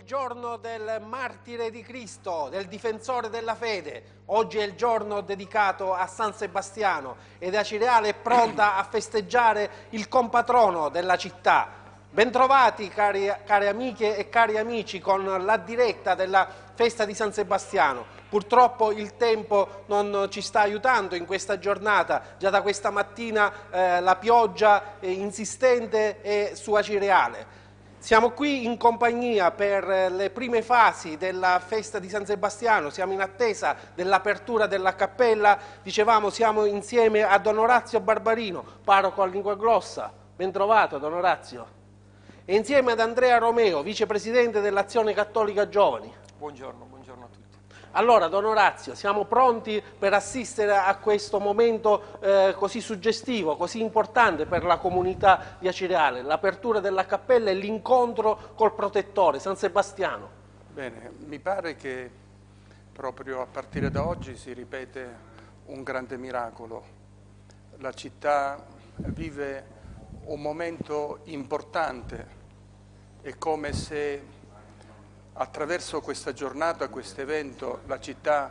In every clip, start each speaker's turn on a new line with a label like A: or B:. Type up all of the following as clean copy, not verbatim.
A: giorno del martire di Cristo, del difensore della fede. Oggi è il giorno dedicato a San Sebastiano ed Acireale è pronta a festeggiare il compatrono della città. Bentrovati cari amiche e cari amici con la diretta della festa di San Sebastiano. Purtroppo il tempo non ci sta aiutando in questa giornata, già da questa mattina la pioggia è insistente è su Acireale. Siamo qui in compagnia per le prime fasi della festa di San Sebastiano, siamo in attesa dell'apertura della cappella, dicevamo siamo insieme a Don Orazio Barbarino, parroco a Linguaglossa, ben trovato Don Orazio, e insieme ad Andrea Romeo, vicepresidente dell'Azione Cattolica Giovani.
B: Buongiorno a tutti.
A: Allora, Don Orazio, siamo pronti per assistere a questo momento così suggestivo, così importante per la comunità di Acireale, l'apertura della cappella e l'incontro col protettore, San Sebastiano.
B: Bene, mi pare che proprio a partire da oggi si ripete un grande miracolo. La città vive un momento importante, è come se attraverso questa giornata, questo evento, la città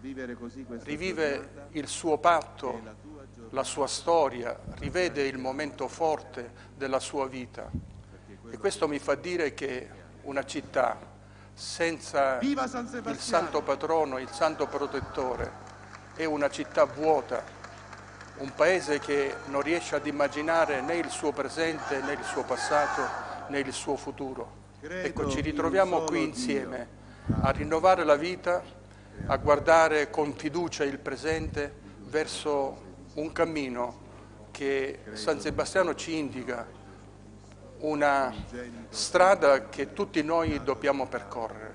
B: rivive il suo patto, la sua storia, rivede il momento forte della sua vita. E questo mi fa dire che una città senza il santo patrono, il santo protettore, è una città vuota, un paese che non riesce ad immaginare né il suo presente, né il suo passato, né il suo futuro. Ecco, ci ritroviamo qui insieme a rinnovare la vita, a guardare con fiducia il presente verso un cammino che San Sebastiano ci indica, una strada che tutti noi dobbiamo percorrere.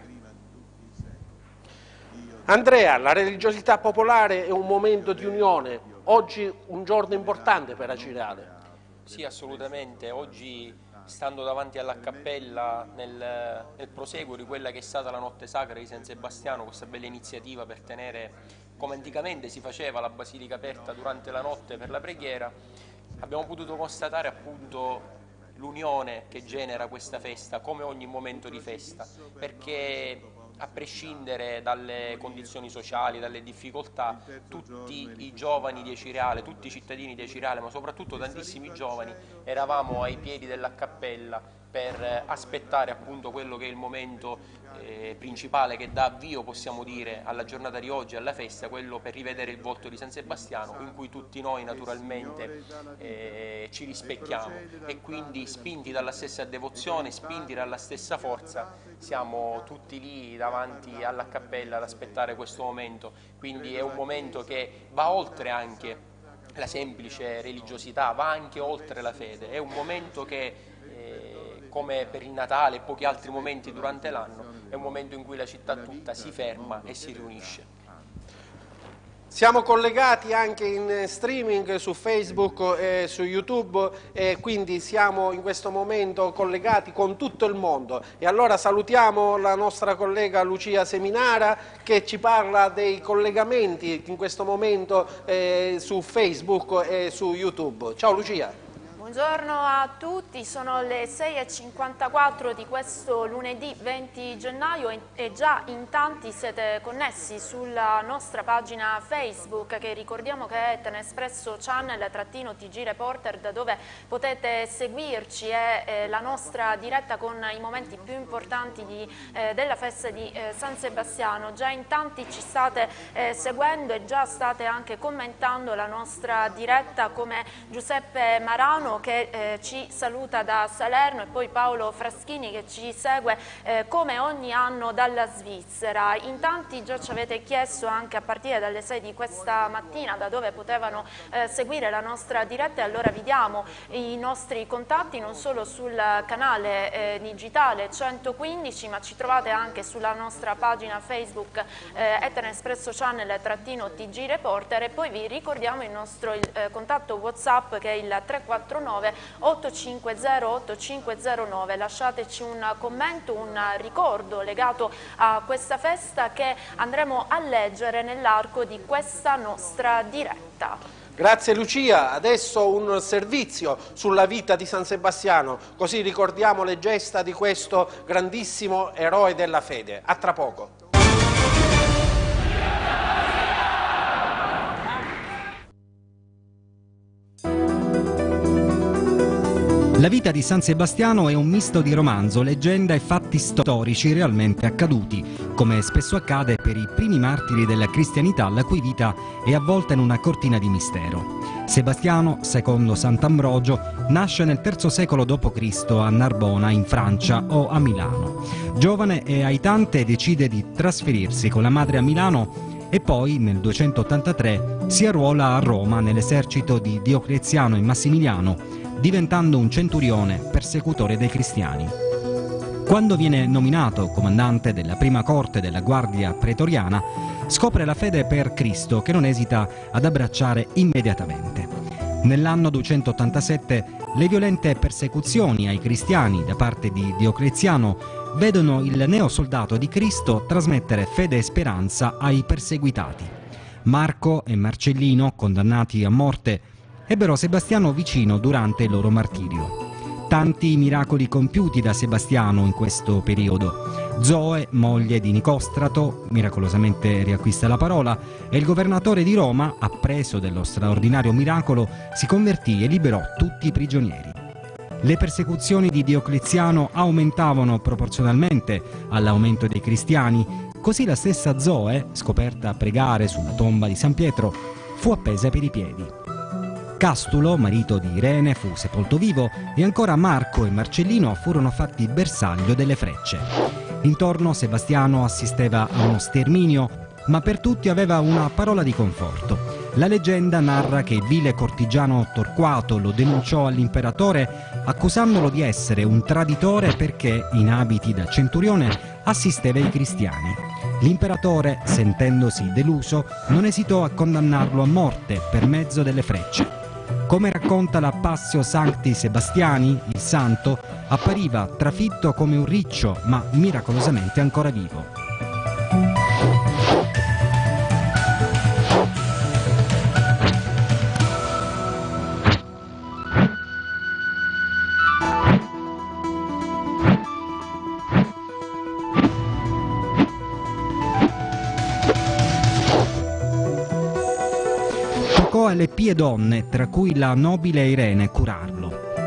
A: Andrea, la religiosità popolare è un momento di unione, oggi un giorno importante per Acireale.
C: Sì, assolutamente, oggi stando davanti alla cappella nel proseguo di quella che è stata la notte sacra di San Sebastiano, questa bella iniziativa per tenere, come anticamente si faceva, la basilica aperta durante la notte per la preghiera, abbiamo potuto constatare appunto l'unione che genera questa festa, come ogni momento di festa, perché a prescindere dalle condizioni sociali, dalle difficoltà, tutti i giovani di Acireale, tutti i cittadini di Acireale, ma soprattutto tantissimi giovani, eravamo ai piedi della cappella per aspettare appunto quello che è il momento principale che dà avvio, possiamo dire, alla giornata di oggi, alla festa, quello per rivedere il volto di San Sebastiano, in cui tutti noi naturalmente ci rispecchiamo e quindi spinti dalla stessa devozione, spinti dalla stessa forza, siamo tutti lì davanti alla cappella ad aspettare questo momento, quindi è un momento che va oltre anche la semplice religiosità, va anche oltre la fede, è un momento che come per il Natale e pochi altri momenti durante l'anno, è un momento in cui la città tutta si ferma e si riunisce.
A: Siamo collegati anche in streaming su Facebook e su YouTube e quindi siamo in questo momento collegati con tutto il mondo. E allora salutiamo la nostra collega Lucia Seminara che ci parla dei collegamenti in questo momento su Facebook e su YouTube. Ciao Lucia.
D: Buongiorno a tutti, sono le 6:54 di questo lunedì 20 gennaio e già in tanti siete connessi sulla nostra pagina Facebook che ricordiamo che è Tenespresso Channel-TG Reporter, da dove potete seguirci, è la nostra diretta con i momenti più importanti della festa di San Sebastiano. Già in tanti ci state seguendo e già state anche commentando la nostra diretta, come Giuseppe Marano che ci saluta da Salerno e poi Paolo Fraschini che ci segue come ogni anno dalla Svizzera. In tanti già ci avete chiesto anche a partire dalle 6 di questa mattina da dove potevano seguire la nostra diretta e allora vi diamo i nostri contatti non solo sul canale digitale 115, ma ci trovate anche sulla nostra pagina Facebook Tenespresso Channel-TG Reporter e poi vi ricordiamo il nostro contatto WhatsApp che è il 349 850 8509. Lasciateci un commento, un ricordo legato a questa festa che andremo a leggere nell'arco di questa nostra diretta.
A: Grazie Lucia, adesso un servizio sulla vita di San Sebastiano, così ricordiamo le gesta di questo grandissimo eroe della fede. A tra poco.
E: La vita di San Sebastiano è un misto di romanzo, leggenda e fatti storici realmente accaduti, come spesso accade per i primi martiri della cristianità, la cui vita è avvolta in una cortina di mistero. Sebastiano, secondo Sant'Ambrogio, nasce nel III secolo d.C. a Narbona, in Francia, o a Milano. Giovane e aitante decide di trasferirsi con la madre a Milano e poi, nel 283, si arruola a Roma nell'esercito di Diocleziano e Massimiliano, diventando un centurione persecutore dei cristiani. Quando viene nominato comandante della prima corte della Guardia Pretoriana, scopre la fede per Cristo che non esita ad abbracciare immediatamente. Nell'anno 287 le violente persecuzioni ai cristiani da parte di Diocleziano vedono il neosoldato di Cristo trasmettere fede e speranza ai perseguitati. Marco e Marcellino, condannati a morte, ebbero Sebastiano vicino durante il loro martirio. Tanti i miracoli compiuti da Sebastiano in questo periodo. Zoe, moglie di Nicostrato, miracolosamente riacquista la parola, e il governatore di Roma, appreso dello straordinario miracolo, si convertì e liberò tutti i prigionieri. Le persecuzioni di Diocleziano aumentavano proporzionalmente all'aumento dei cristiani, così la stessa Zoe, scoperta a pregare sulla tomba di San Pietro, fu appesa per i piedi. Castulo, marito di Irene, fu sepolto vivo e ancora Marco e Marcellino furono fatti bersaglio delle frecce. Intorno Sebastiano assisteva a uno sterminio, ma per tutti aveva una parola di conforto. La leggenda narra che il vile cortigiano Torquato lo denunciò all'imperatore accusandolo di essere un traditore perché, in abiti da centurione, assisteva i cristiani. L'imperatore, sentendosi deluso, non esitò a condannarlo a morte per mezzo delle frecce. Come racconta la Passio Sancti Sebastiani, il santo appariva trafitto come un riccio, ma miracolosamente ancora vivo. Toccò alle pie donne, tra cui la nobile Irene, curarlo.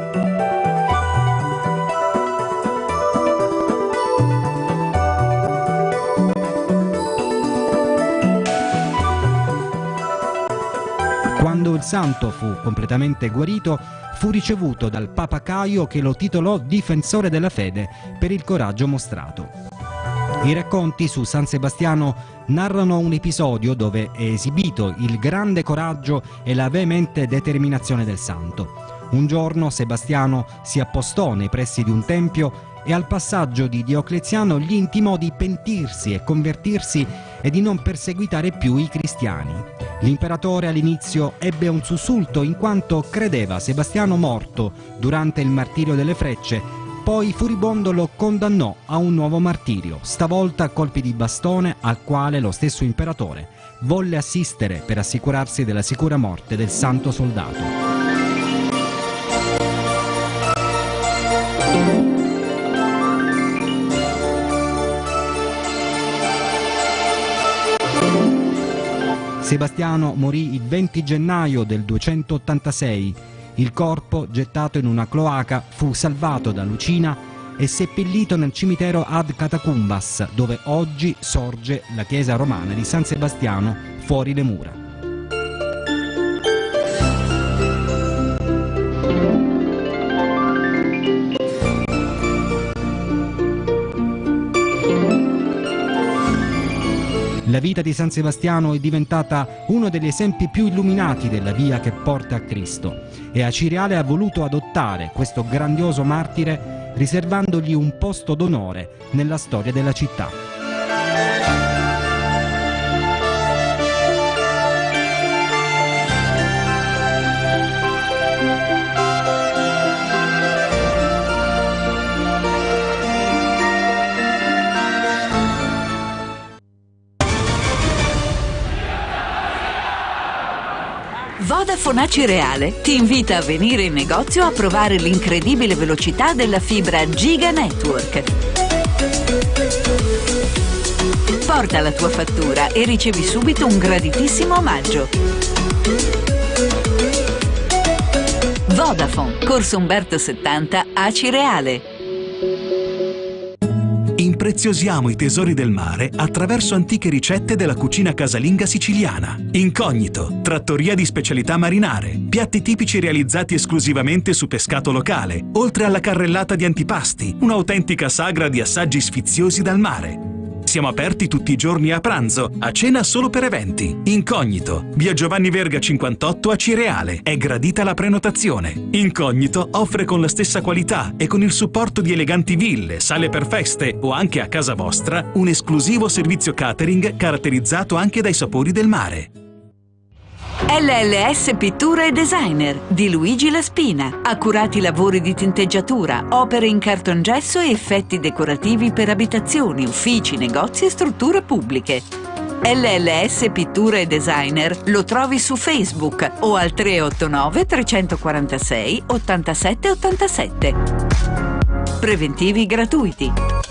E: Quando il santo fu completamente guarito, fu ricevuto dal Papa Caio che lo titolò difensore della fede per il coraggio mostrato. I racconti su San Sebastiano narrano un episodio dove è esibito il grande coraggio e la veemente determinazione del santo. Un giorno Sebastiano si appostò nei pressi di un tempio e al passaggio di Diocleziano gli intimò di pentirsi e convertirsi e di non perseguitare più i cristiani. L'imperatore all'inizio ebbe un sussulto in quanto credeva Sebastiano morto durante il martirio delle frecce. Poi furibondo lo condannò a un nuovo martirio, stavolta a colpi di bastone, al quale lo stesso imperatore volle assistere per assicurarsi della sicura morte del santo soldato. Sebastiano morì il 20 gennaio del 286. Il corpo, gettato in una cloaca, fu salvato da Lucina e seppellito nel cimitero ad Catacumbas, dove oggi sorge la chiesa romana di San Sebastiano, fuori le mura. La vita di San Sebastiano è diventata uno degli esempi più illuminati della via che porta a Cristo e Aciriale ha voluto adottare questo grandioso martire riservandogli un posto d'onore nella storia della città.
F: Vodafone Acireale ti invita a venire in negozio a provare l'incredibile velocità della fibra Giga Network. Porta la tua fattura e ricevi subito un graditissimo omaggio. Vodafone, Corso Umberto 70, Acireale.
G: Impreziosiamo i tesori del mare attraverso antiche ricette della cucina casalinga siciliana. Incognito, trattoria di specialità marinare, piatti tipici realizzati esclusivamente su pescato locale, oltre alla carrellata di antipasti, un'autentica sagra di assaggi sfiziosi dal mare. Siamo aperti tutti i giorni a pranzo, a cena solo per eventi. Incognito, via Giovanni Verga 58 a Cireale. È gradita la prenotazione. Incognito offre con la stessa qualità e con il supporto di eleganti ville, sale per feste o anche a casa vostra un esclusivo servizio catering caratterizzato anche dai sapori del mare.
F: LLS Pittura e Designer di Luigi Laspina. Accurati lavori di tinteggiatura, opere in cartongesso e effetti decorativi per abitazioni, uffici, negozi e strutture pubbliche. LLS Pittura e Designer lo trovi su Facebook o al 389 346 87 87. Preventivi gratuiti.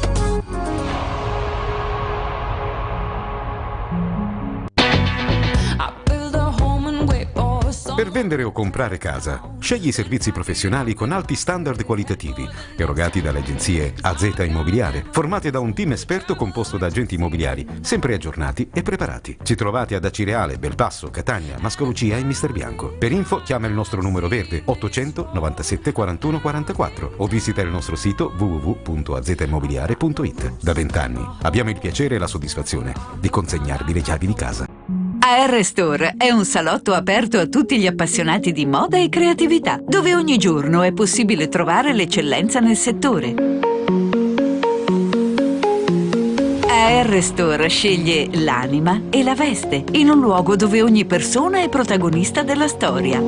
H: Per vendere o comprare casa, scegli servizi professionali con alti standard qualitativi, erogati dalle agenzie AZ Immobiliare, formate da un team esperto composto da agenti immobiliari, sempre aggiornati e preparati. Ci trovate ad Acireale, Belpasso, Catania, Mascolucia e Mister Bianco. Per info chiama il nostro numero verde 800 97 41 44 o visita il nostro sito www.azimmobiliare.it. Da 20 anni abbiamo il piacere e la soddisfazione di consegnarvi le chiavi di casa.
F: AR Store è un salotto aperto a tutti gli appassionati di moda e creatività, dove ogni giorno è possibile trovare l'eccellenza nel settore. AR Store sceglie l'anima e la veste, in un luogo dove ogni persona è protagonista della storia.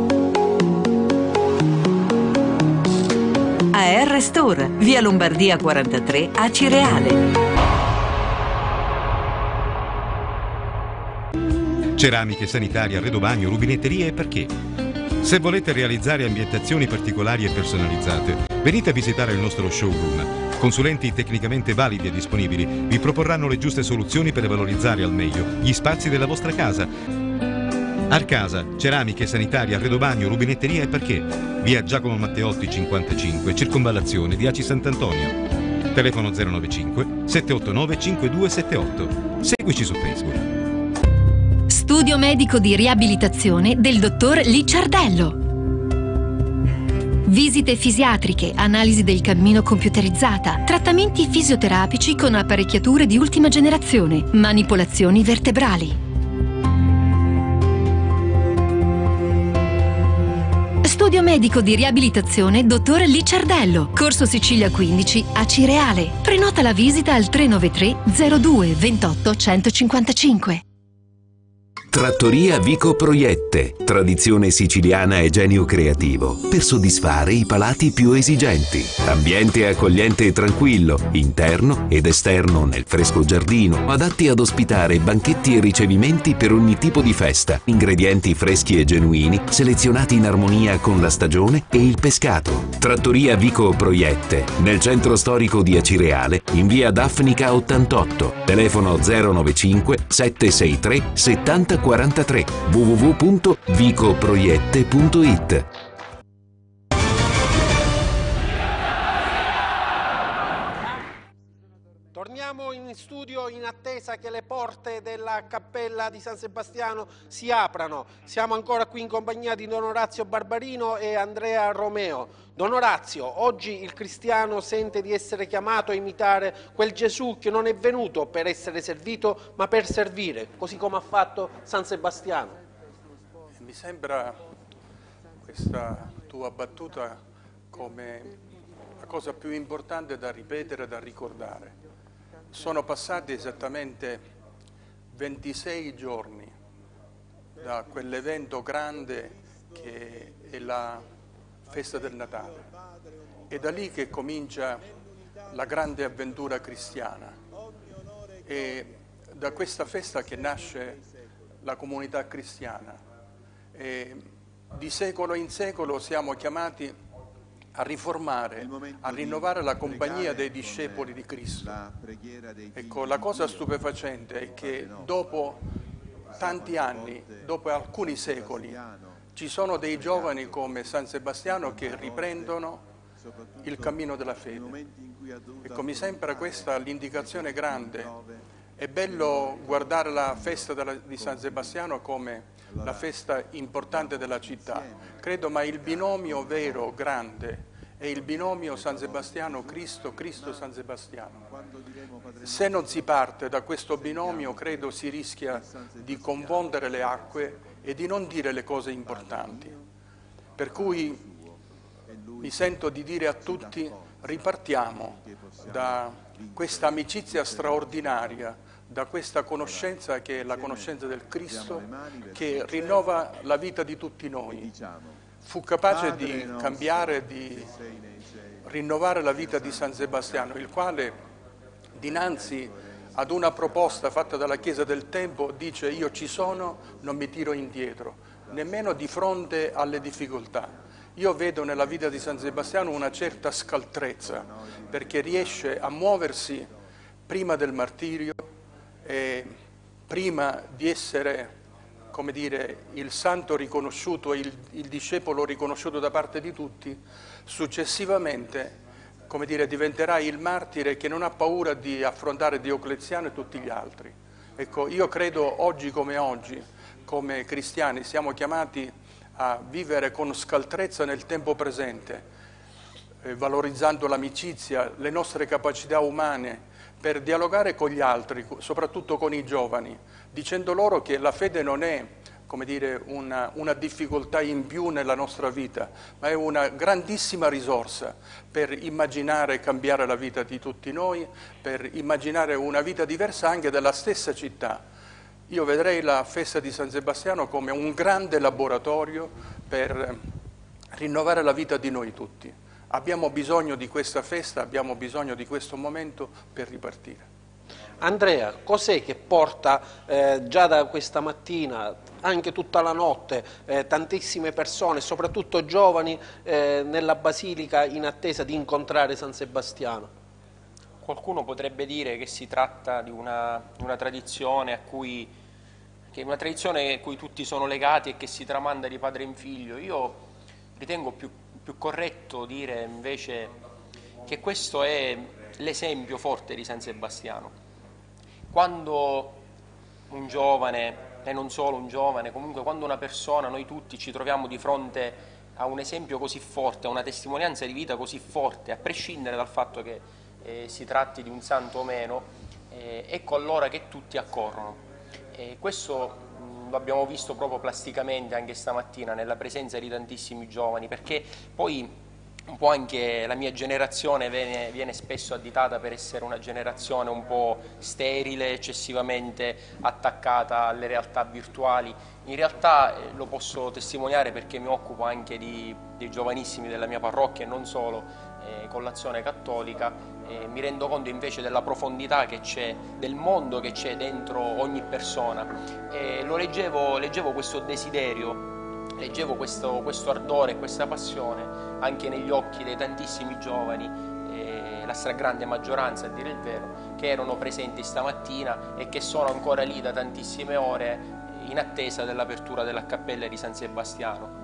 F: AR Store, via Lombardia 43 a Cireale.
H: Ceramiche sanitarie, arredo bagno, rubinetterie e perché? Se volete realizzare ambientazioni particolari e personalizzate, venite a visitare il nostro showroom. Consulenti tecnicamente validi e disponibili vi proporranno le giuste soluzioni per valorizzare al meglio gli spazi della vostra casa. Arcasa, ceramiche sanitarie, arredo bagno, rubinetteria e perché? Via Giacomo Matteotti 55, circonvallazione di Aci Sant'Antonio. Telefono 095 789 5278. Seguici su Facebook.
I: Studio medico di riabilitazione del dottor Licciardello. Visite fisiatriche, analisi del cammino computerizzata, trattamenti fisioterapici con apparecchiature di ultima generazione, manipolazioni vertebrali. Studio medico di riabilitazione dottor Licciardello, Corso Sicilia 15 a Cireale. Prenota la visita al 393 02 28 155.
J: Trattoria Vico Proiette, tradizione siciliana e genio creativo, per soddisfare i palati più esigenti. Ambiente accogliente e tranquillo, interno ed esterno nel fresco giardino, adatti ad ospitare banchetti e ricevimenti per ogni tipo di festa. Ingredienti freschi e genuini, selezionati in armonia con la stagione e il pescato. Trattoria Vico Proiette, nel centro storico di Acireale, in via Daffnica 88, telefono 095 763 70 43, www.vicoproiette.it.
A: Torniamo in studio in attesa che le porte della cappella di San Sebastiano si aprano. Siamo ancora qui in compagnia di Don Orazio Barbarino e Andrea Romeo. Don Orazio, oggi il cristiano sente di essere chiamato a imitare quel Gesù che non è venuto per essere servito, ma per servire, così come ha fatto San Sebastiano.
B: Mi sembra questa tua battuta come la cosa più importante da ripetere, da ricordare. Sono passati esattamente 26 giorni da quell'evento grande che è la festa del Natale. È da lì che comincia la grande avventura cristiana. È da questa festa che nasce la comunità cristiana. È di secolo in secolo siamo chiamati a riformare, a rinnovare la compagnia dei discepoli di Cristo. Ecco, la cosa stupefacente è che dopo tanti anni, dopo alcuni secoli, ci sono dei giovani come San Sebastiano che riprendono il cammino della fede. Ecco, mi sembra questa l'indicazione grande. È bello guardare la festa di San Sebastiano come la festa importante della città, credo, ma il binomio vero, grande, è il binomio San Sebastiano-Cristo, Cristo-San Sebastiano. Se non si parte da questo binomio, credo si rischia di confondere le acque e di non dire le cose importanti. Per cui mi sento di dire a tutti: ripartiamo da questa amicizia straordinaria, da questa conoscenza che è la conoscenza del Cristo, che rinnova la vita di tutti noi. Fu capace di cambiare, di rinnovare la vita di San Sebastiano, il quale dinanzi ad una proposta fatta dalla Chiesa del tempo dice: io ci sono, non mi tiro indietro, nemmeno di fronte alle difficoltà. Io vedo nella vita di San Sebastiano una certa scaltrezza, perché riesce a muoversi prima del martirio e prima di essere, come dire, il santo riconosciuto, il discepolo riconosciuto da parte di tutti, successivamente, come dire, diventerà il martire che non ha paura di affrontare Diocleziano e tutti gli altri. Ecco, io credo oggi, come cristiani, siamo chiamati a vivere con scaltrezza nel tempo presente, valorizzando l'amicizia, le nostre capacità umane, per dialogare con gli altri, soprattutto con i giovani, dicendo loro che la fede non è, come dire, una difficoltà in più nella nostra vita, ma è una grandissima risorsa per immaginare e cambiare la vita di tutti noi, per immaginare una vita diversa anche della stessa città. Io vedrei la festa di San Sebastiano come un grande laboratorio per rinnovare la vita di noi tutti. Abbiamo bisogno di questa festa, abbiamo bisogno di questo momento per ripartire.
A: Andrea, cos'è che porta già da questa mattina, anche tutta la notte, tantissime persone, soprattutto giovani, nella Basilica in attesa di incontrare San Sebastiano?
C: Qualcuno potrebbe dire che si tratta di una tradizione a cui tutti sono legati e che si tramanda di padre in figlio. Io ritengo più corretto dire invece che questo è l'esempio forte di San Sebastiano. Quando un giovane, e non solo un giovane, comunque quando una persona, noi tutti ci troviamo di fronte a un esempio così forte, a una testimonianza di vita così forte, a prescindere dal fatto che si tratti di un santo o meno, ecco allora che tutti accorrono. Questo lo abbiamo visto proprio plasticamente anche stamattina nella presenza di tantissimi giovani, perché poi un po' anche la mia generazione viene spesso additata per essere una generazione un po' sterile, eccessivamente attaccata alle realtà virtuali. In realtà lo posso testimoniare perché mi occupo anche dei giovanissimi della mia parrocchia e non solo, con l'Azione Cattolica. Mi rendo conto invece della profondità che c'è, del mondo che c'è dentro ogni persona. Leggevo questo desiderio, leggevo questo ardore, questa passione anche negli occhi dei tantissimi giovani, la stragrande maggioranza a dire il vero, che erano presenti stamattina e che sono ancora lì da tantissime ore in attesa dell'apertura della cappella di San Sebastiano.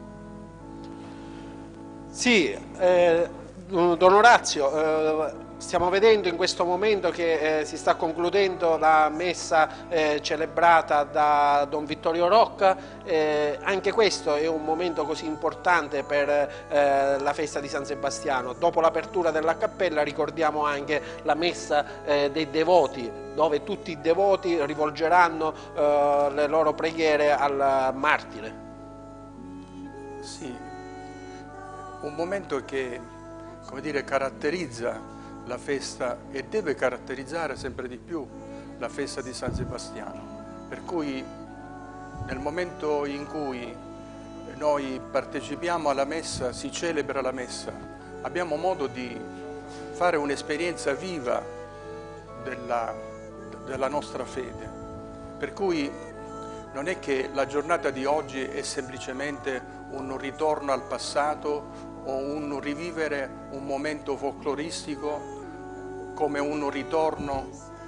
A: Sì, Don Orazio, stiamo vedendo in questo momento che si sta concludendo la messa celebrata da Don Vittorio Rocca. Anche questo è un momento così importante per la festa di San Sebastiano. Dopo l'apertura della cappella ricordiamo anche la messa dei devoti, dove tutti i devoti rivolgeranno le loro preghiere al martire.
B: Sì, un momento che, come dire, caratterizza la festa e deve caratterizzare sempre di più la festa di San Sebastiano. Per cui nel momento in cui noi partecipiamo alla messa, si celebra la messa, abbiamo modo di fare un'esperienza viva della nostra fede. Per cui non è che la giornata di oggi è semplicemente un ritorno al passato o un rivivere un momento folcloristico come un ritorno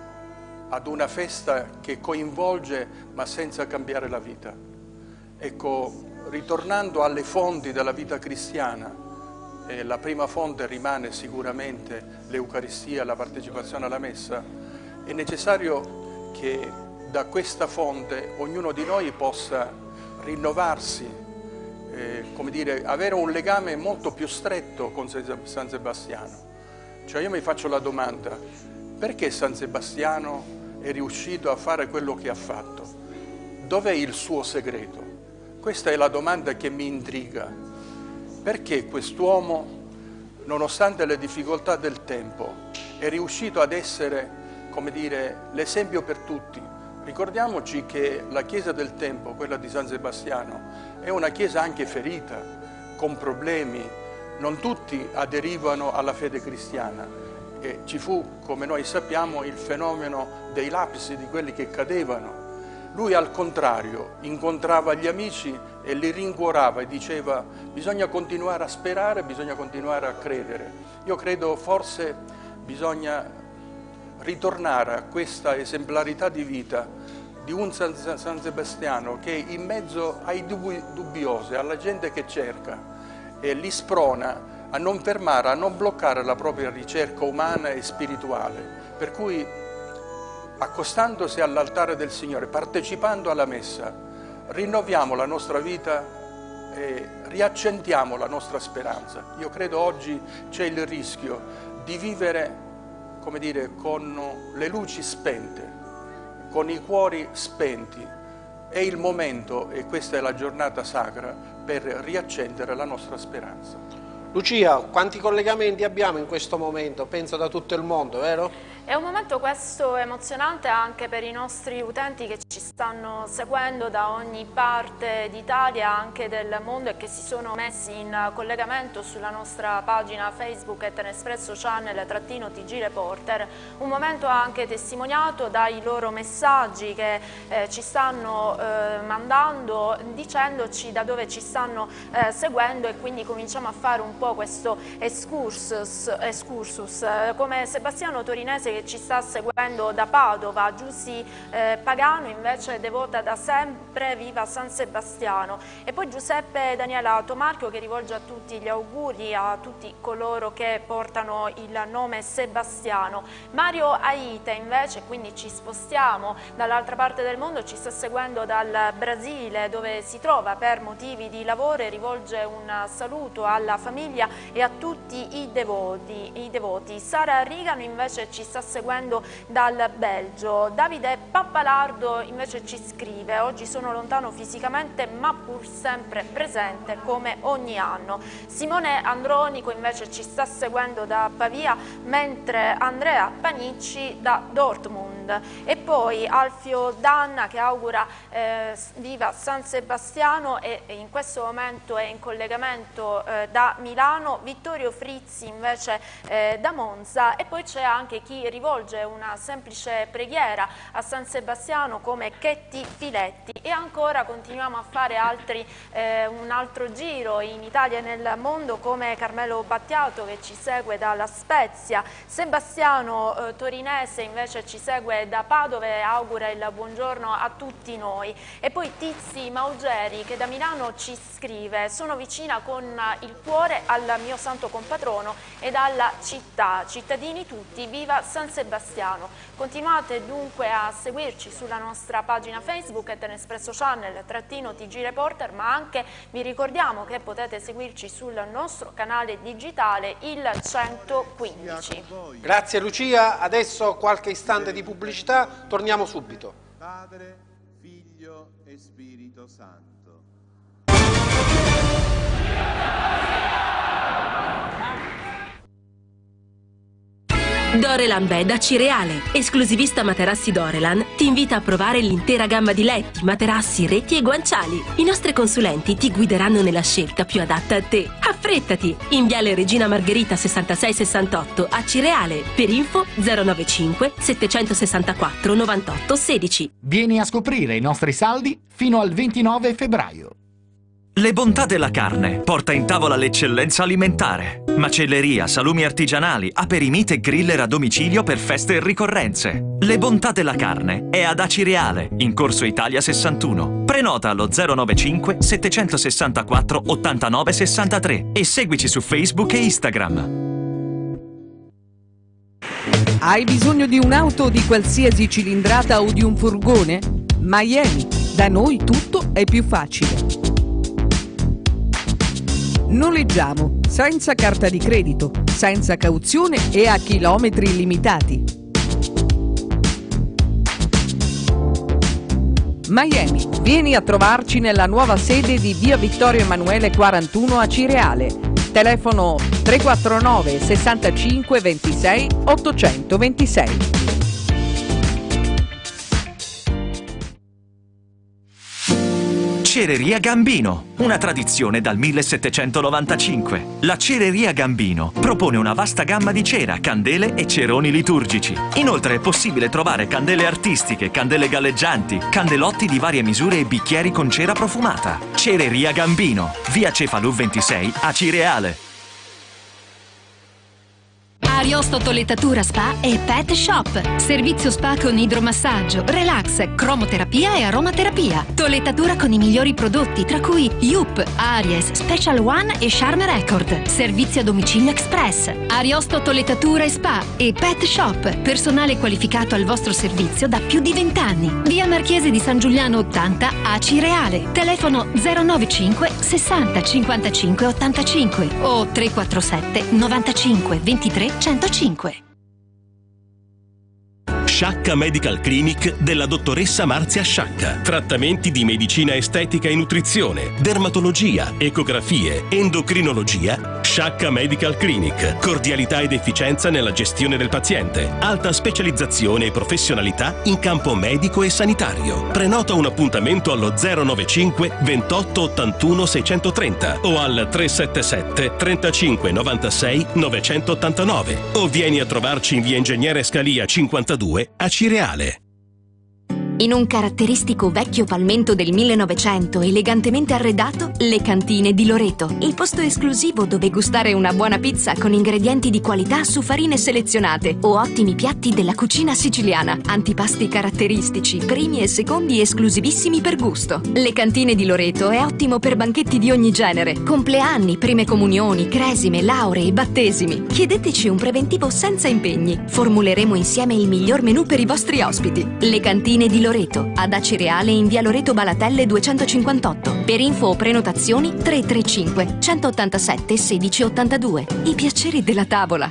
B: ad una festa che coinvolge ma senza cambiare la vita. Ecco, ritornando alle fonti della vita cristiana, la prima fonte rimane sicuramente l'Eucaristia, la partecipazione alla Messa, è necessario che da questa fonte ognuno di noi possa rinnovarsi, come dire, avere un legame molto più stretto con San Sebastiano. Cioè io mi faccio la domanda, perché San Sebastiano è riuscito a fare quello che ha fatto? Dov'è il suo segreto? Questa è la domanda che mi intriga. Perché quest'uomo, nonostante le difficoltà del tempo, è riuscito ad essere, come dire, l'esempio per tutti? Ricordiamoci che la Chiesa del tempo, quella di San Sebastiano, è una Chiesa anche ferita, con problemi. Non tutti aderivano alla fede cristiana e ci fu, come noi sappiamo, il fenomeno dei lapsi, di quelli che cadevano. Lui al contrario incontrava gli amici e li rincuorava e diceva: bisogna continuare a sperare, bisogna continuare a credere. Io credo forse bisogna ritornare a questa esemplarità di vita di un San Sebastiano che in mezzo ai dubbiosi, alla gente che cerca, e li sprona a non fermare, a non bloccare la propria ricerca umana e spirituale. Per cui, accostandosi all'altare del Signore, partecipando alla Messa, rinnoviamo la nostra vita e riaccendiamo la nostra speranza. Io credo oggi c'è il rischio di vivere, come dire, con le luci spente, con i cuori spenti. È il momento, e questa è la giornata sacra, per riaccendere la nostra speranza.
A: Lucia, quanti collegamenti abbiamo in questo momento? Penso da tutto il mondo, vero?
D: È un momento questo emozionante anche per i nostri utenti che ci stanno seguendo da ogni parte d'Italia, anche del mondo, e che si sono messi in collegamento sulla nostra pagina Facebook @Nespresso Channel _TG Reporter. Un momento anche testimoniato dai loro messaggi che ci stanno mandando, dicendoci da dove ci stanno seguendo, e quindi cominciamo a fare un po' questo excursus come Sebastiano Torinese che ci sta seguendo da Padova, Giussi Pagano invece devota da sempre, viva San Sebastiano, e poi Giuseppe Daniela Tomarchio che rivolge a tutti gli auguri a tutti coloro che portano il nome Sebastiano. Mario Aite invece, quindi ci spostiamo dall'altra parte del mondo, ci sta seguendo dal Brasile dove si trova per motivi di lavoro e rivolge un saluto alla famiglia e a tutti i devoti. Sara Rigano invece ci sta seguendo dal Belgio. Davide Pappalardo invece ci scrive: oggi sono lontano fisicamente ma pur sempre presente come ogni anno. Simone Andronico invece ci sta seguendo da Pavia, mentre Andrea Panicci da Dortmund. E poi Alfio Danna che augura viva San Sebastiano e in questo momento è in collegamento da Milano. Vittorio Frizzi invece da Monza, e poi c'è anche chi rivolge una semplice preghiera a San Sebastiano come Chetti Filetti. E ancora continuiamo a fare un altro giro in Italia e nel mondo, come Carmelo Battiato che ci segue dalla Spezia. Sebastiano Torinese invece ci segue da Padova e augura il buongiorno a tutti noi. E poi Tizi Maugeri che da Milano ci scrive: sono vicina con il cuore al mio santo compatrono ed alla città. Cittadini tutti, viva San Sebastiano. Continuate dunque a seguirci sulla nostra pagina Facebook @Nespresso Channel _TG Reporter, ma anche vi ricordiamo che potete seguirci sul nostro canale digitale il 115.
A: Grazie Lucia, adesso qualche istante di pubblicità, torniamo subito.
K: Padre, Figlio e Spirito Santo.
L: Dorelan Bed a Cireale, esclusivista materassi Dorelan, ti invita a provare l'intera gamma di letti, materassi, reti e guanciali. I nostri consulenti ti guideranno nella scelta più adatta a te. Affrettati! In Viale Regina Margherita 6668 a Cireale. Per info 095 764 98 16.
M: Vieni a scoprire i nostri saldi fino al 29 febbraio.
N: Le bontà della carne porta in tavola l'eccellenza alimentare. Macelleria, salumi artigianali, aperimite e griller a domicilio per feste e ricorrenze. Le bontà della carne è ad Acireale, in Corso Italia 61. Prenota allo 095 764 89 63 e seguici su Facebook e Instagram.
O: Hai bisogno di un'auto di qualsiasi cilindrata o di un furgone? Miami. Da noi tutto è più facile. Noleggiamo senza carta di credito, senza cauzione e a chilometri limitati. Miami, vieni a trovarci nella nuova sede di via Vittorio Emanuele 41 a Cireale. Telefono 349 65 26 826.
N: Cereria Gambino, una tradizione dal 1795. La Cereria Gambino propone una vasta gamma di cera, candele e ceroni liturgici. Inoltre è possibile trovare candele artistiche, candele galleggianti, candelotti di varie misure e bicchieri con cera profumata. Cereria Gambino, via Cefalù 26 a Cireale.
I: Ariosto Toilettatura Spa e Pet Shop. Servizio spa con idromassaggio, relax, cromoterapia e aromaterapia. Toilettatura con i migliori prodotti, tra cui Yup, Aries, Special One e Charm Record. Servizio a domicilio express. Ariosto Toilettatura e Spa e Pet Shop. Personale qualificato al vostro servizio da più di 20 anni. Via Marchese di San Giuliano 80 a Cireale. Telefono 095 60 55 85 o 347 95 23 105.
P: Sciacca Medical Clinic della dottoressa Marzia Sciacca. Trattamenti di medicina estetica e nutrizione, dermatologia, ecografie, endocrinologia. Sciacca Medical Clinic. Cordialità ed efficienza nella gestione del paziente. Alta specializzazione e professionalità in campo medico e sanitario. Prenota un appuntamento allo 095 28 81 630 o al 377 35 96 989 o vieni a trovarci in via Ingegnere Scalia 52 a Cireale.
I: In un caratteristico vecchio palmento del 1900 elegantemente arredato, le Cantine di Loreto, il posto esclusivo dove gustare una buona pizza con ingredienti di qualità su farine selezionate o ottimi piatti della cucina siciliana, antipasti caratteristici, primi e secondi esclusivissimi per gusto. Le Cantine di Loreto è ottimo per banchetti di ogni genere, compleanni, prime comunioni, cresime, lauree, battesimi. Chiedeteci un preventivo senza impegni. Formuleremo insieme il miglior menù per i vostri ospiti. Le Cantine di Loreto, ad Acireale in via Loreto Balatelle 258. Per info o prenotazioni 335 187 1682. I piaceri della tavola.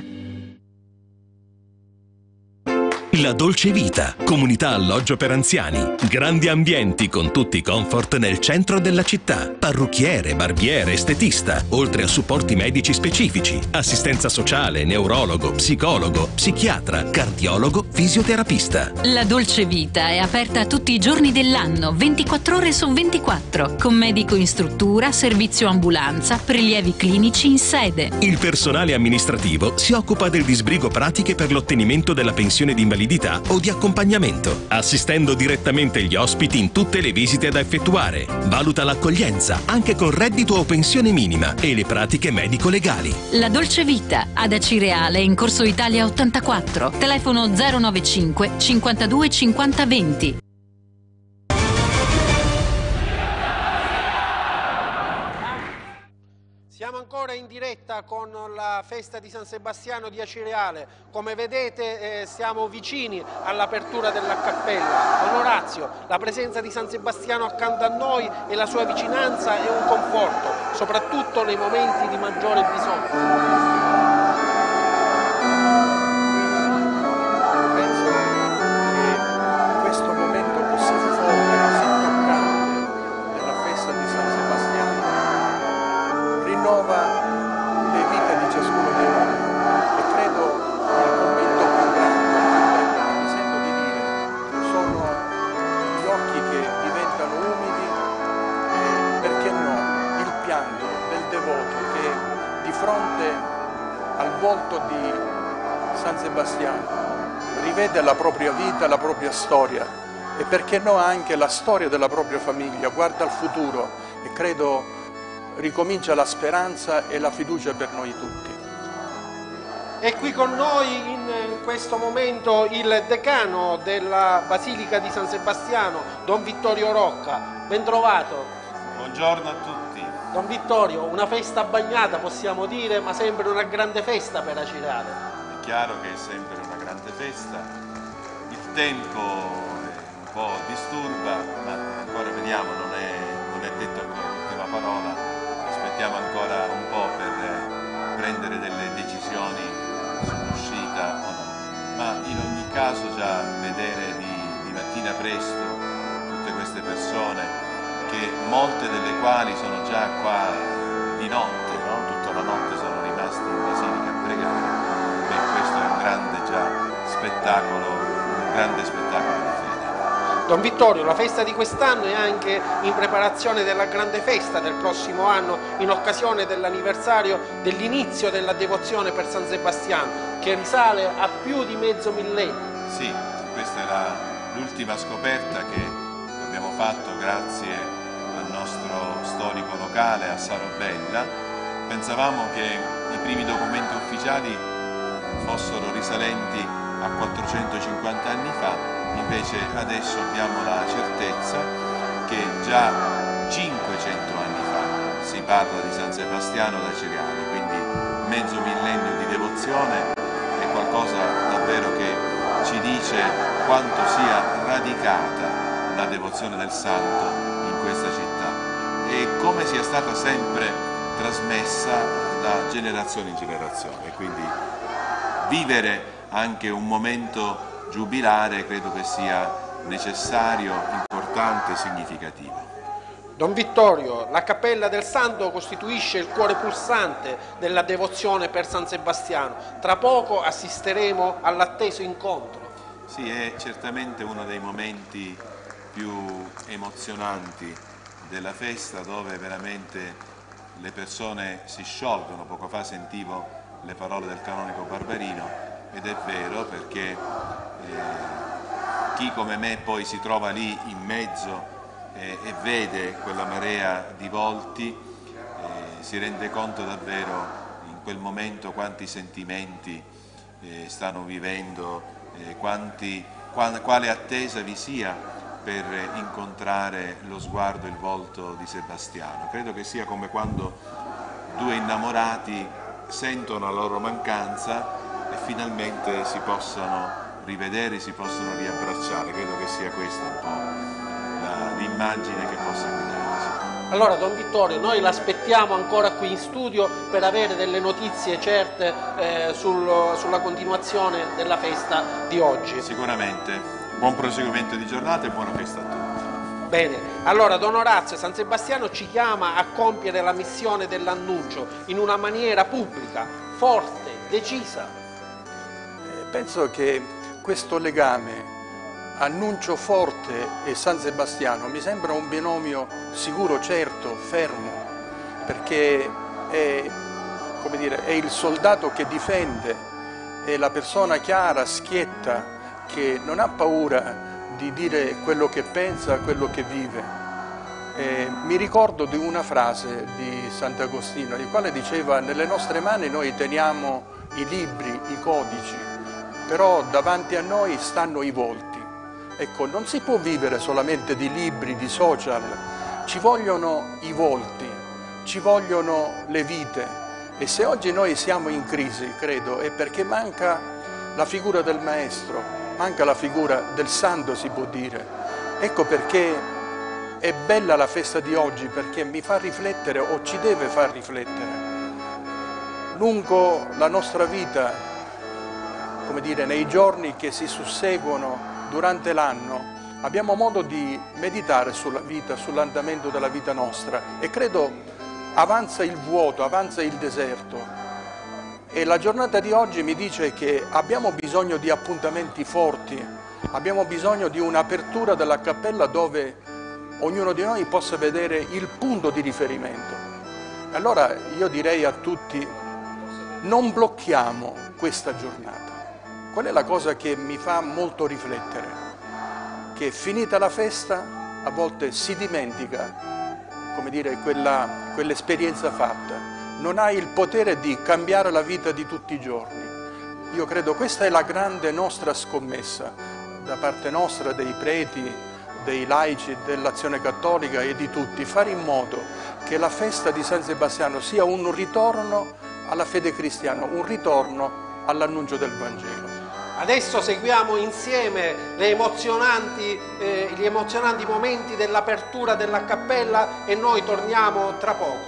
P: La Dolce Vita, comunità alloggio per anziani, grandi ambienti con tutti i comfort nel centro della città, parrucchiere, barbiere, estetista, oltre a supporti medici specifici, assistenza sociale, neurologo, psicologo, psichiatra, cardiologo, fisioterapista.
Q: La Dolce Vita è aperta tutti i giorni dell'anno, 24 ore su 24, con medico in struttura, servizio ambulanza, prelievi clinici in sede.
P: Il personale amministrativo si occupa del disbrigo pratiche per l'ottenimento della pensione di invalidità o di accompagnamento, assistendo direttamente gli ospiti in tutte le visite da effettuare. Valuta l'accoglienza, anche con reddito o pensione minima, e le pratiche medico-legali.
Q: La Dolce Vita, ad Acireale, in Corso Italia 84, telefono 095 52 50 20.
A: Siamo ancora in diretta con la festa di San Sebastiano di Acireale. Come vedete siamo vicini all'apertura della cappella. Don Orazio, la presenza di San Sebastiano accanto a noi e la sua vicinanza è un conforto, soprattutto nei momenti di maggiore bisogno.
B: Le vite di ciascuno di noi e credo il commento più grande che mi sento di dire sono gli occhi che diventano umidi e, perché no, il pianto del devoto che fronte al volto di San Sebastiano rivede la propria vita, la propria storia e perché no anche la storia della propria famiglia, guarda al futuro e credo ricomincia la speranza e la fiducia per noi tutti.
A: È qui con noi in questo momento il decano della Basilica di San Sebastiano, Don Vittorio Rocca. Ben trovato.
R: Buongiorno a tutti.
A: Don Vittorio, una festa bagnata possiamo dire, ma sempre una grande festa per Acireale.
R: È chiaro che è sempre una grande festa. Il tempo un po' disturba, ma ancora vediamo, non è detto ancora l'ultima parola. Aspettiamo ancora un po' per prendere delle decisioni sull'uscita o no. Ma in ogni caso già vedere di mattina presto tutte queste persone, che molte delle quali sono già qua di notte, no? Tutta la notte sono rimasti in Basilica a pregare, beh, questo è un grande già spettacolo, un grande spettacolo di fede.
A: Don Vittorio, la festa di quest'anno è anche in preparazione della grande festa del prossimo anno, in occasione dell'anniversario dell'inizio della devozione per San Sebastiano, che risale a più di mezzo millennio.
R: Sì, questa è l'ultima scoperta che abbiamo fatto grazie al nostro storico locale, a Sarobella. Pensavamo che i primi documenti ufficiali fossero risalenti a 450 anni fa, invece adesso abbiamo la certezza che già 500 anni fa si parla di San Sebastiano da Acireale, quindi mezzo millennio di devozione è qualcosa davvero che ci dice quanto sia radicata la devozione del Santo in questa città e come sia stata sempre trasmessa da generazione in generazione. Quindi vivere anche un momento giubilare credo che sia necessario, importante e significativo.
A: Don Vittorio, la Cappella del Santo costituisce il cuore pulsante della devozione per San Sebastiano. Tra poco assisteremo all'atteso incontro.
R: Sì, è certamente uno dei momenti più emozionanti della festa, dove veramente le persone si sciolgono. Poco fa sentivo le parole del canonico Barberino ed è vero, perché chi come me poi si trova lì in mezzo e vede quella marea di volti si rende conto davvero in quel momento quanti sentimenti stanno vivendo, quale attesa vi sia per incontrare lo sguardo e il volto di Sebastiano. Credo che sia come quando due innamorati sentono la loro mancanza e finalmente si possono rivedere, si possono riabbracciare. Credo che sia questa un po' l'immagine che possa guidarci.
A: Allora, Don Vittorio, noi l'aspettiamo ancora qui in studio per avere delle notizie certe sulla continuazione della festa di oggi.
R: Sicuramente. Buon proseguimento di giornata e buona festa a tutti.
A: Bene, allora Don Orazio, San Sebastiano ci chiama a compiere la missione dell'annuncio in una maniera pubblica, forte, decisa.
B: Penso che questo legame annuncio forte e San Sebastiano mi sembra un binomio sicuro, certo, fermo, perché è, come dire, è il soldato che difende, è la persona chiara, schietta, che non ha paura di dire quello che pensa, quello che vive. Mi ricordo di una frase di Sant'Agostino, il quale diceva: nelle nostre mani noi teniamo i libri, i codici, però davanti a noi stanno i volti. Ecco, non si può vivere solamente di libri, di social, ci vogliono i volti, ci vogliono le vite. E se oggi noi siamo in crisi, credo, è perché manca la figura del Maestro, manca la figura del Santo, si può dire. Ecco perché è bella la festa di oggi, perché mi fa riflettere, o ci deve far riflettere. Lungo la nostra vita, come dire, nei giorni che si susseguono durante l'anno, abbiamo modo di meditare sulla vita, sull'andamento della vita nostra, e credo avanza il vuoto, avanza il deserto. E la giornata di oggi mi dice che abbiamo bisogno di appuntamenti forti, abbiamo bisogno di un'apertura della cappella dove ognuno di noi possa vedere il punto di riferimento. Allora io direi a tutti: non blocchiamo questa giornata. Qual è la cosa che mi fa molto riflettere? Che finita la festa a volte si dimentica, come dire, quell'esperienza fatta. Non hai il potere di cambiare la vita di tutti i giorni. Io credo questa è la grande nostra scommessa da parte nostra, dei preti, dei laici, dell'Azione Cattolica e di tutti, fare in modo che la festa di San Sebastiano sia un ritorno alla fede cristiana, un ritorno all'annuncio del Vangelo.
A: Adesso seguiamo insieme gli emozionanti momenti dell'apertura della cappella e noi torniamo tra poco.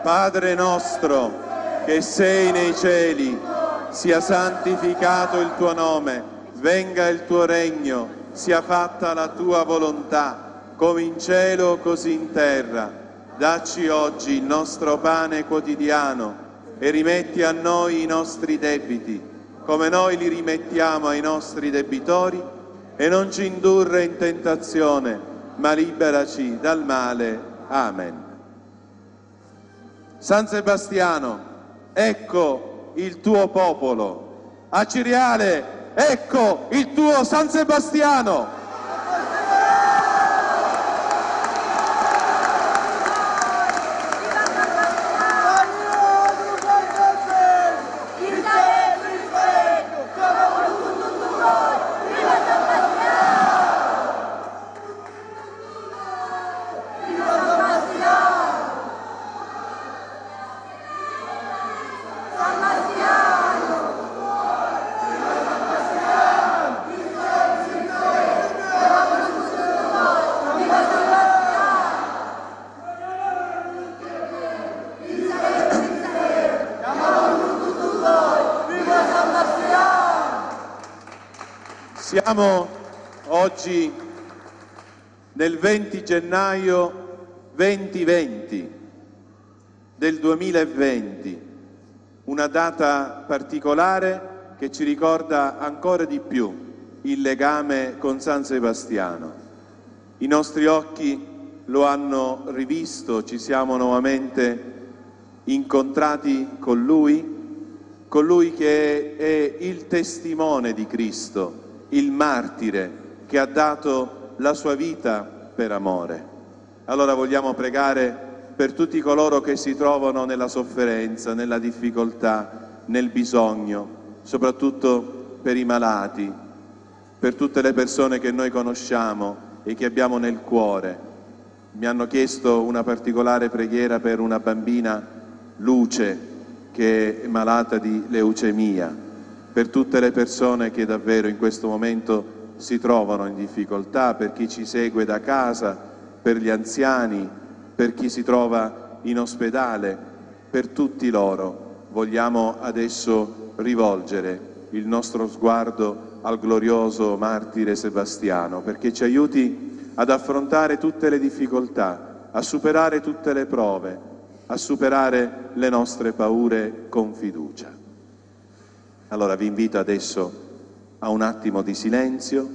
K: Padre nostro, che sei nei cieli, sia santificato il tuo nome, venga il tuo regno, sia fatta la tua volontà, come in cielo così in terra. Dacci oggi il nostro pane quotidiano e rimetti a noi i nostri debiti, come noi li rimettiamo ai nostri debitori, e non ci indurre in tentazione, ma liberaci dal male. Amen. San Sebastiano, ecco il tuo popolo. A Ciriale, ecco il tuo San Sebastiano. Siamo oggi nel 20 gennaio 2020 del 2020, una data particolare che ci ricorda ancora di più il legame con San Sebastiano. I nostri occhi lo hanno rivisto, ci siamo nuovamente incontrati con lui che è il testimone di Cristo, il martire che ha dato la sua vita per amore. Allora vogliamo pregare per tutti coloro che si trovano nella sofferenza, nella difficoltà, nel bisogno, soprattutto per i malati, per tutte le persone che noi conosciamo e che abbiamo nel cuore. Mi hanno chiesto una particolare preghiera per una bambina, Luce, che è malata di leucemia, per tutte le persone che davvero in questo momento si trovano in difficoltà, per chi ci segue da casa, per gli anziani, per chi si trova in ospedale, per tutti loro vogliamo adesso rivolgere il nostro sguardo al glorioso martire Sebastiano, perché ci aiuti ad affrontare tutte le difficoltà, a superare tutte le prove, a superare le nostre paure con fiducia. Allora vi invito adesso a un attimo di silenzio,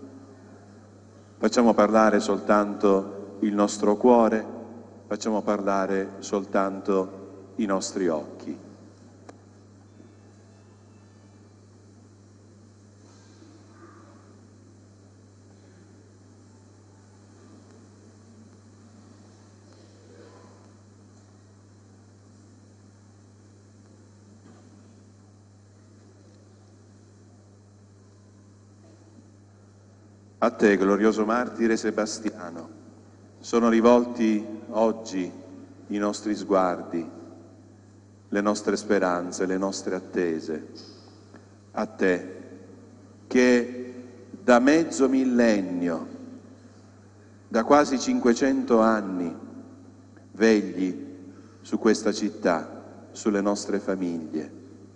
K: facciamo parlare soltanto il nostro cuore, facciamo parlare soltanto i nostri occhi. A te, glorioso martire Sebastiano, sono rivolti oggi i nostri sguardi, le nostre speranze, le nostre attese. A te, che da mezzo millennio, da quasi 500 anni, vegli su questa città, sulle nostre famiglie.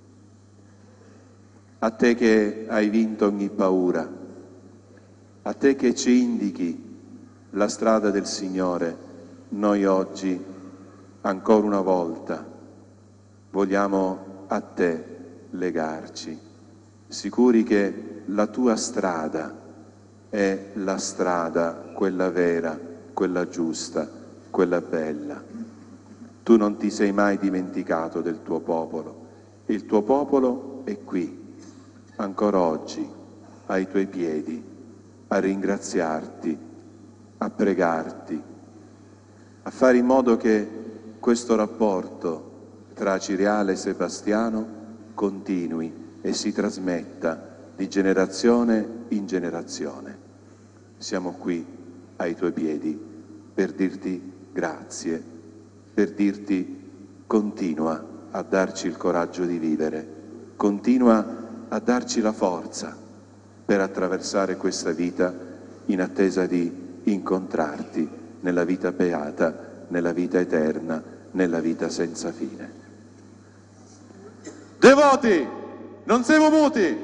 K: A te che hai vinto ogni paura, a te che ci indichi la strada del Signore, noi oggi, ancora una volta, vogliamo a te legarci, sicuri che la tua strada è la strada, quella vera, quella giusta, quella bella. Tu non ti sei mai dimenticato del tuo popolo, e il tuo popolo è qui, ancora oggi, ai tuoi piedi, a ringraziarti, a pregarti, a fare in modo che questo rapporto tra Ciriale e Sebastiano continui e si trasmetta di generazione in generazione. Siamo qui ai tuoi piedi per dirti grazie, per dirti continua a darci il coraggio di vivere, continua a darci la forza per attraversare questa vita in attesa di incontrarti nella vita beata, nella vita eterna, nella vita senza fine. Devoti, non siamo muti!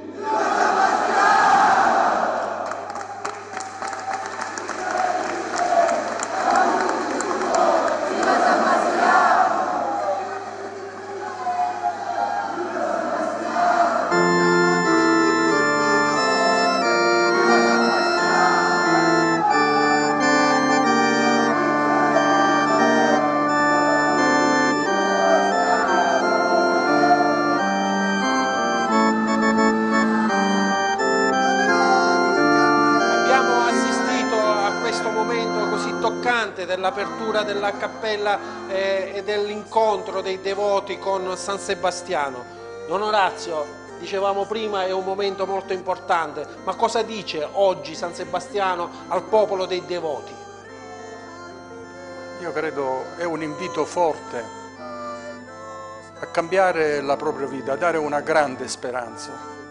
A: Dell'apertura della cappella e dell'incontro dei devoti con San Sebastiano. Don Orazio, dicevamo prima, è un momento molto importante, ma cosa dice oggi San Sebastiano al popolo dei devoti?
B: Io credo è un invito forte a cambiare la propria vita, a dare una grande speranza.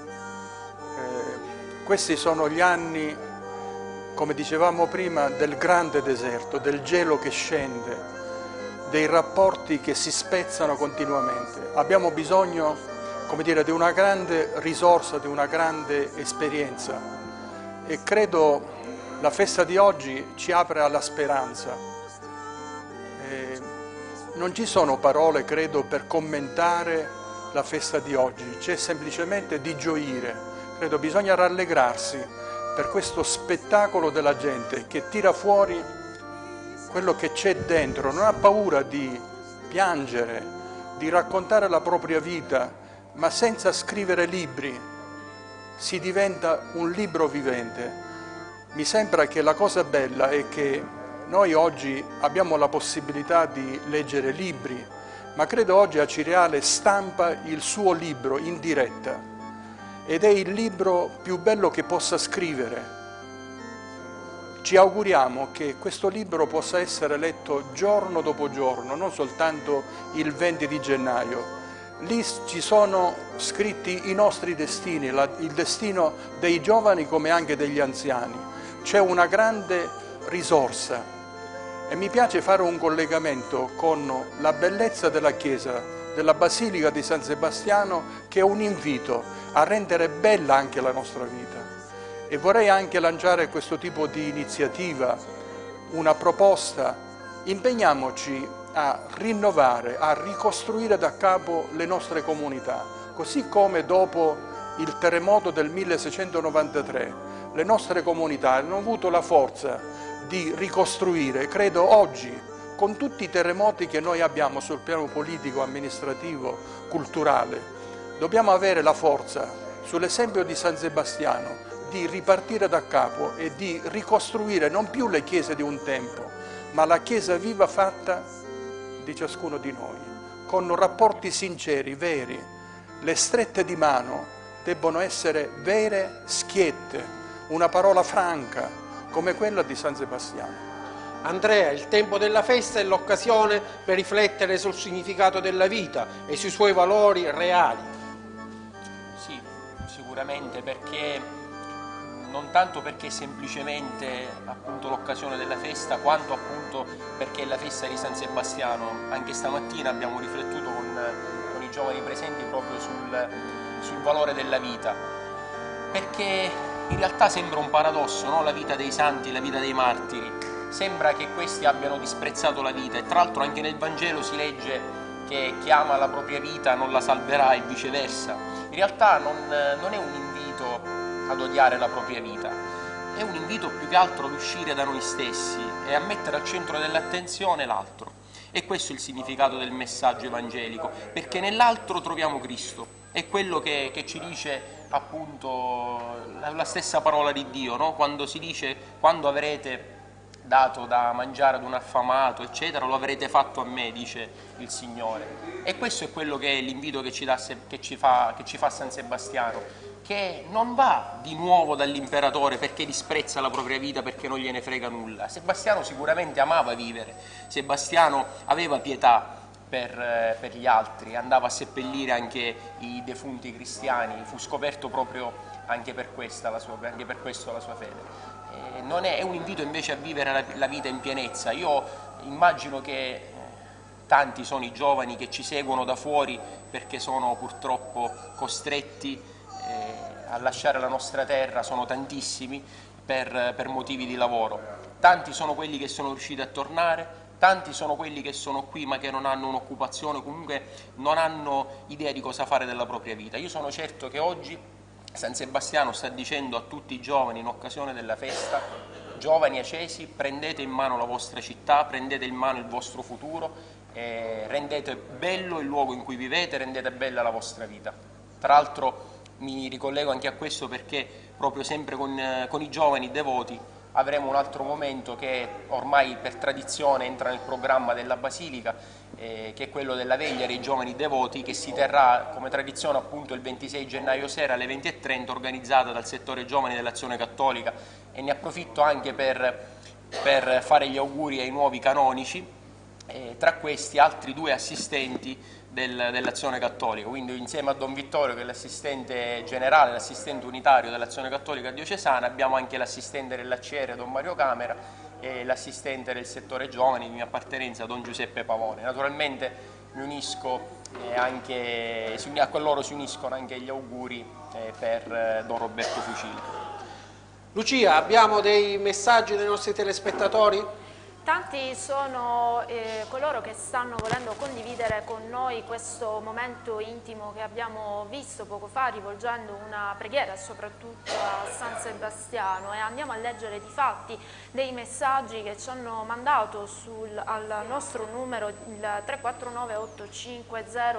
B: Questi sono gli anni, come dicevamo prima, del grande deserto, del gelo che scende, dei rapporti che si spezzano continuamente. Abbiamo bisogno, come dire, di una grande risorsa, di una grande esperienza e credo la festa di oggi ci apre alla speranza. Non ci sono parole, credo, per commentare la festa di oggi, c'è semplicemente di gioire. Credo bisogna rallegrarsi per questo spettacolo della gente che tira fuori quello che c'è dentro, non ha paura di piangere, di raccontare la propria vita, ma senza scrivere libri si diventa un libro vivente. Mi sembra che la cosa bella è che noi oggi abbiamo la possibilità di leggere libri, ma credo oggi Acireale stampa il suo libro in diretta. Ed è il libro più bello che possa scrivere. Ci auguriamo che questo libro possa essere letto giorno dopo giorno, non soltanto il 20 di gennaio. Lì ci sono scritti i nostri destini, il destino dei giovani come anche degli anziani. C'è una grande risorsa e mi piace fare un collegamento con la bellezza della chiesa, della Basilica di San Sebastiano, che è un invito a rendere bella anche la nostra vita. E vorrei anche lanciare questo tipo di iniziativa, una proposta. Impegniamoci a rinnovare, a ricostruire da capo le nostre comunità, così come dopo il terremoto del 1693 le nostre comunità hanno avuto la forza di ricostruire. Credo oggi, con tutti i terremoti che noi abbiamo sul piano politico, amministrativo, culturale, dobbiamo avere la forza, sull'esempio di San Sebastiano, di ripartire da capo e di ricostruire non più le chiese di un tempo, ma la Chiesa viva fatta di ciascuno di noi, con rapporti sinceri, veri. Le strette di mano debbono essere vere, schiette, una parola franca, come quella di San Sebastiano.
A: Andrea, il tempo della festa è l'occasione per riflettere sul significato della vita e sui suoi valori reali.
C: Sì, sicuramente, perché non tanto perché è semplicemente appunto l'occasione della festa, quanto appunto perché è la festa di San Sebastiano. Anche stamattina abbiamo riflettuto con i giovani presenti proprio sul valore della vita, perché in realtà sembra un paradosso, no? La vita dei santi, la vita dei martiri, sembra che questi abbiano disprezzato la vita, e tra l'altro anche nel Vangelo si legge che chi ama la propria vita non la salverà e viceversa. In realtà non è un invito ad odiare la propria vita, è un invito più che altro ad uscire da noi stessi e a mettere al centro dell'attenzione l'altro. E questo è il significato del messaggio evangelico, perché nell'altro troviamo Cristo. È quello che ci dice appunto la stessa parola di Dio, no? Quando si dice: quando avrete dato da mangiare ad un affamato, eccetera, lo avrete fatto a me, dice il Signore. E questo è quello che è l'invito che ci fa San Sebastiano, che non va di nuovo dall'imperatore perché disprezza la propria vita, perché non gliene frega nulla. Sebastiano sicuramente amava vivere, Sebastiano aveva pietà per gli altri, andava a seppellire anche i defunti cristiani, fu scoperto proprio anche per questo la sua fede. È un invito invece a vivere la vita in pienezza. Io immagino che tanti sono i giovani che ci seguono da fuori perché sono purtroppo costretti a lasciare la nostra terra, sono tantissimi per motivi di lavoro. Tanti sono quelli che sono riusciti a tornare, tanti sono quelli che sono qui ma che non hanno un'occupazione, comunque non hanno idea di cosa fare della propria vita. Io sono certo che oggi San Sebastiano sta dicendo a tutti i giovani in occasione della festa: giovani acesi, prendete in mano la vostra città, prendete in mano il vostro futuro, rendete bello il luogo in cui vivete, rendete bella la vostra vita. Tra l'altro mi ricollego anche a questo perché proprio sempre con i giovani devoti avremo un altro momento che ormai per tradizione entra nel programma della Basilica, che è quello della veglia dei giovani devoti, che si terrà come tradizione appunto il 26 gennaio sera alle 20:30, organizzata dal settore giovani dell'Azione Cattolica, e ne approfitto anche per fare gli auguri ai nuovi canonici, tra questi altri 2 assistenti dell'Azione Cattolica, quindi insieme a Don Vittorio, che è l'assistente generale, l'assistente unitario dell'Azione Cattolica diocesana, abbiamo anche l'assistente dell'ACR Don Mario Camera e l'assistente del settore giovani di mia appartenenza Don Giuseppe Pavone. Naturalmente mi unisco anche, a loro si uniscono anche gli auguri per Don Roberto Fucili.
A: Lucia, abbiamo dei messaggi dei nostri telespettatori?
D: Tanti sono coloro che stanno volendo condividere con noi questo momento intimo che abbiamo visto poco fa, rivolgendo una preghiera soprattutto a San Sebastiano, e andiamo a leggere di fatti dei messaggi che ci hanno mandato al nostro numero, il 349 850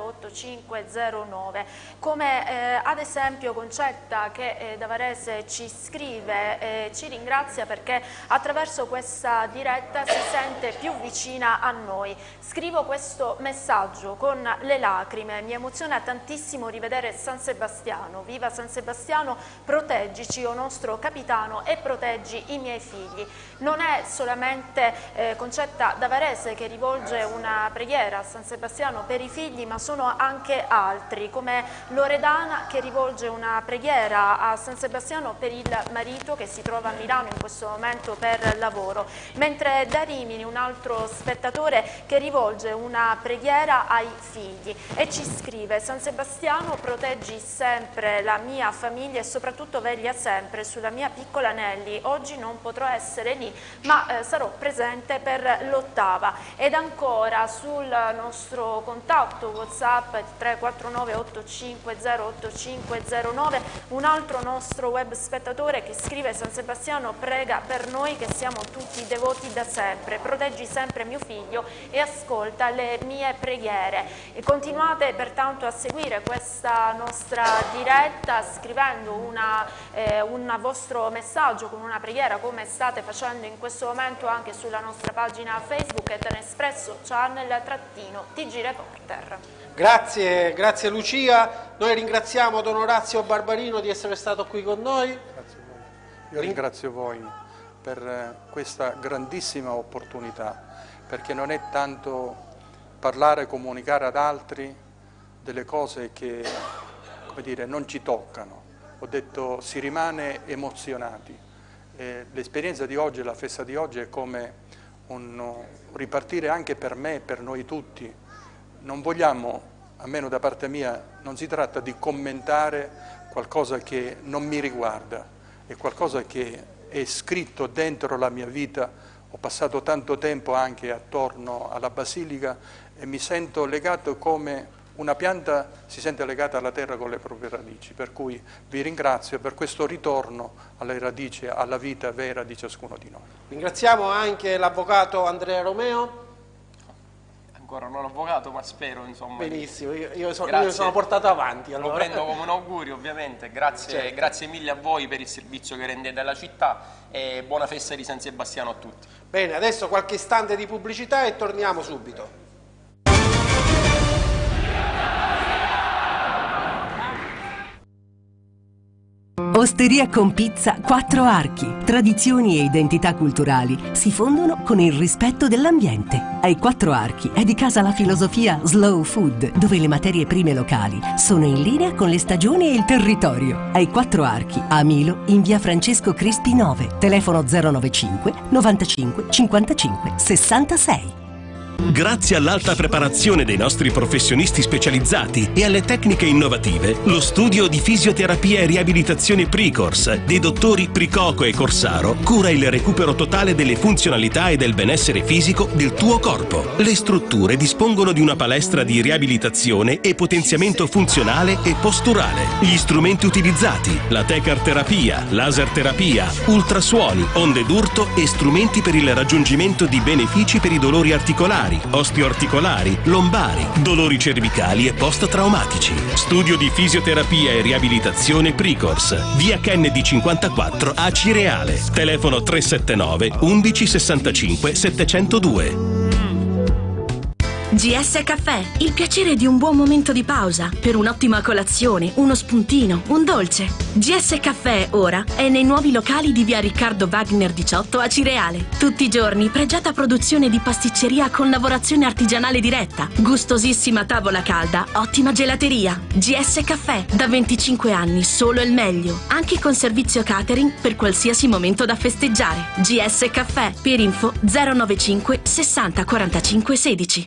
D: 8509, come ad esempio Concetta che da Varese ci scrive, ci ringrazia perché attraverso questa diretta si sente più vicina a noi. Scrivo questo messaggio con le lacrime, mi emoziona tantissimo rivedere San Sebastiano. Viva San Sebastiano, proteggici, o nostro capitano, e proteggi i miei figli. Non è solamente Concetta da Varese che rivolge una preghiera a San Sebastiano per i figli, ma sono anche altri, come Loredana che rivolge una preghiera a San Sebastiano per il marito che si trova a Milano in questo momento per lavoro, mentre da Rimini un altro spettatore che rivolge una preghiera ai figli e ci scrive: San Sebastiano, proteggi sempre la mia famiglia e soprattutto veglia sempre sulla mia piccola Nelly. Oggi non potrò essere lì, ma sarò presente per l'8ª. Ed ancora sul nostro contatto WhatsApp 349 850 8509 un altro nostro web spettatore che scrive: San Sebastiano, prega per noi che siamo tutti devoti da sempre. Proteggi sempre mio figlio e ascolta le mie preghiere. E continuate pertanto a seguire questa nostra diretta scrivendo un vostro messaggio con una preghiera, come state facendo in questo momento anche sulla nostra pagina Facebook Etenespresso Channel-TG Reporter.
A: Grazie Lucia, noi ringraziamo Don Orazio Barbarino di essere stato qui con noi.
B: Grazie a voi. Io ringrazio voi per questa grandissima opportunità, perché non è tanto parlare, comunicare ad altri delle cose che, come dire, non ci toccano. Ho detto, si rimane emozionati. L'esperienza di oggi, la festa di oggi è come un ripartire anche per me e per noi tutti. Non vogliamo, almeno da parte mia, non si tratta di commentare qualcosa che non mi riguarda, è qualcosa che è scritto dentro la mia vita. Ho passato tanto tempo anche attorno alla Basilica e mi sento legato come una pianta si sente legata alla terra con le proprie radici, per cui vi ringrazio per questo ritorno alle radici, alla vita vera di ciascuno di noi.
A: Ringraziamo anche l'avvocato Andrea Romeo.
C: Ancora non avvocato, ma spero, insomma.
A: Benissimo, io sono portato avanti. Allora.
C: Lo prendo come un augurio, ovviamente. Grazie, certo. Grazie mille a voi per il servizio che rendete alla città e buona festa di San Sebastiano a tutti.
A: Bene, adesso qualche istante di pubblicità e torniamo subito.
S: Osteria con pizza Quattro Archi. Tradizioni e identità culturali si fondono con il rispetto dell'ambiente. Ai Quattro Archi è di casa la filosofia Slow Food, dove le materie prime locali sono in linea con le stagioni e il territorio. Ai Quattro Archi, a Milo, in via Francesco Crispi 9, telefono 095 95 55 66.
P: Grazie all'alta preparazione dei nostri professionisti specializzati e alle tecniche innovative, lo studio di fisioterapia e riabilitazione Precors dei dottori Pricoco e Corsaro cura il recupero totale delle funzionalità e del benessere fisico del tuo corpo. Le strutture dispongono di una palestra di riabilitazione e potenziamento funzionale e posturale. Gli strumenti utilizzati: la Tecar terapia, laser terapia, ultrasuoni, onde d'urto e strumenti per il raggiungimento di benefici per i dolori articolari, osteoarticolari, lombari, dolori cervicali e post-traumatici. Studio di fisioterapia e riabilitazione Precors, via Kennedy 54 a Cireale. Telefono 379 11 65 702.
L: GS Caffè, il piacere di un buon momento di pausa, per un'ottima colazione, uno spuntino, un dolce. GS Caffè ora è nei nuovi locali di via Riccardo Wagner 18 a Cireale. Tutti i giorni pregiata produzione di pasticceria con lavorazione artigianale diretta, gustosissima tavola calda, ottima gelateria. GS Caffè, da 25 anni solo il meglio, anche con servizio catering per qualsiasi momento da festeggiare. GS Caffè, per info 095 60 45 16.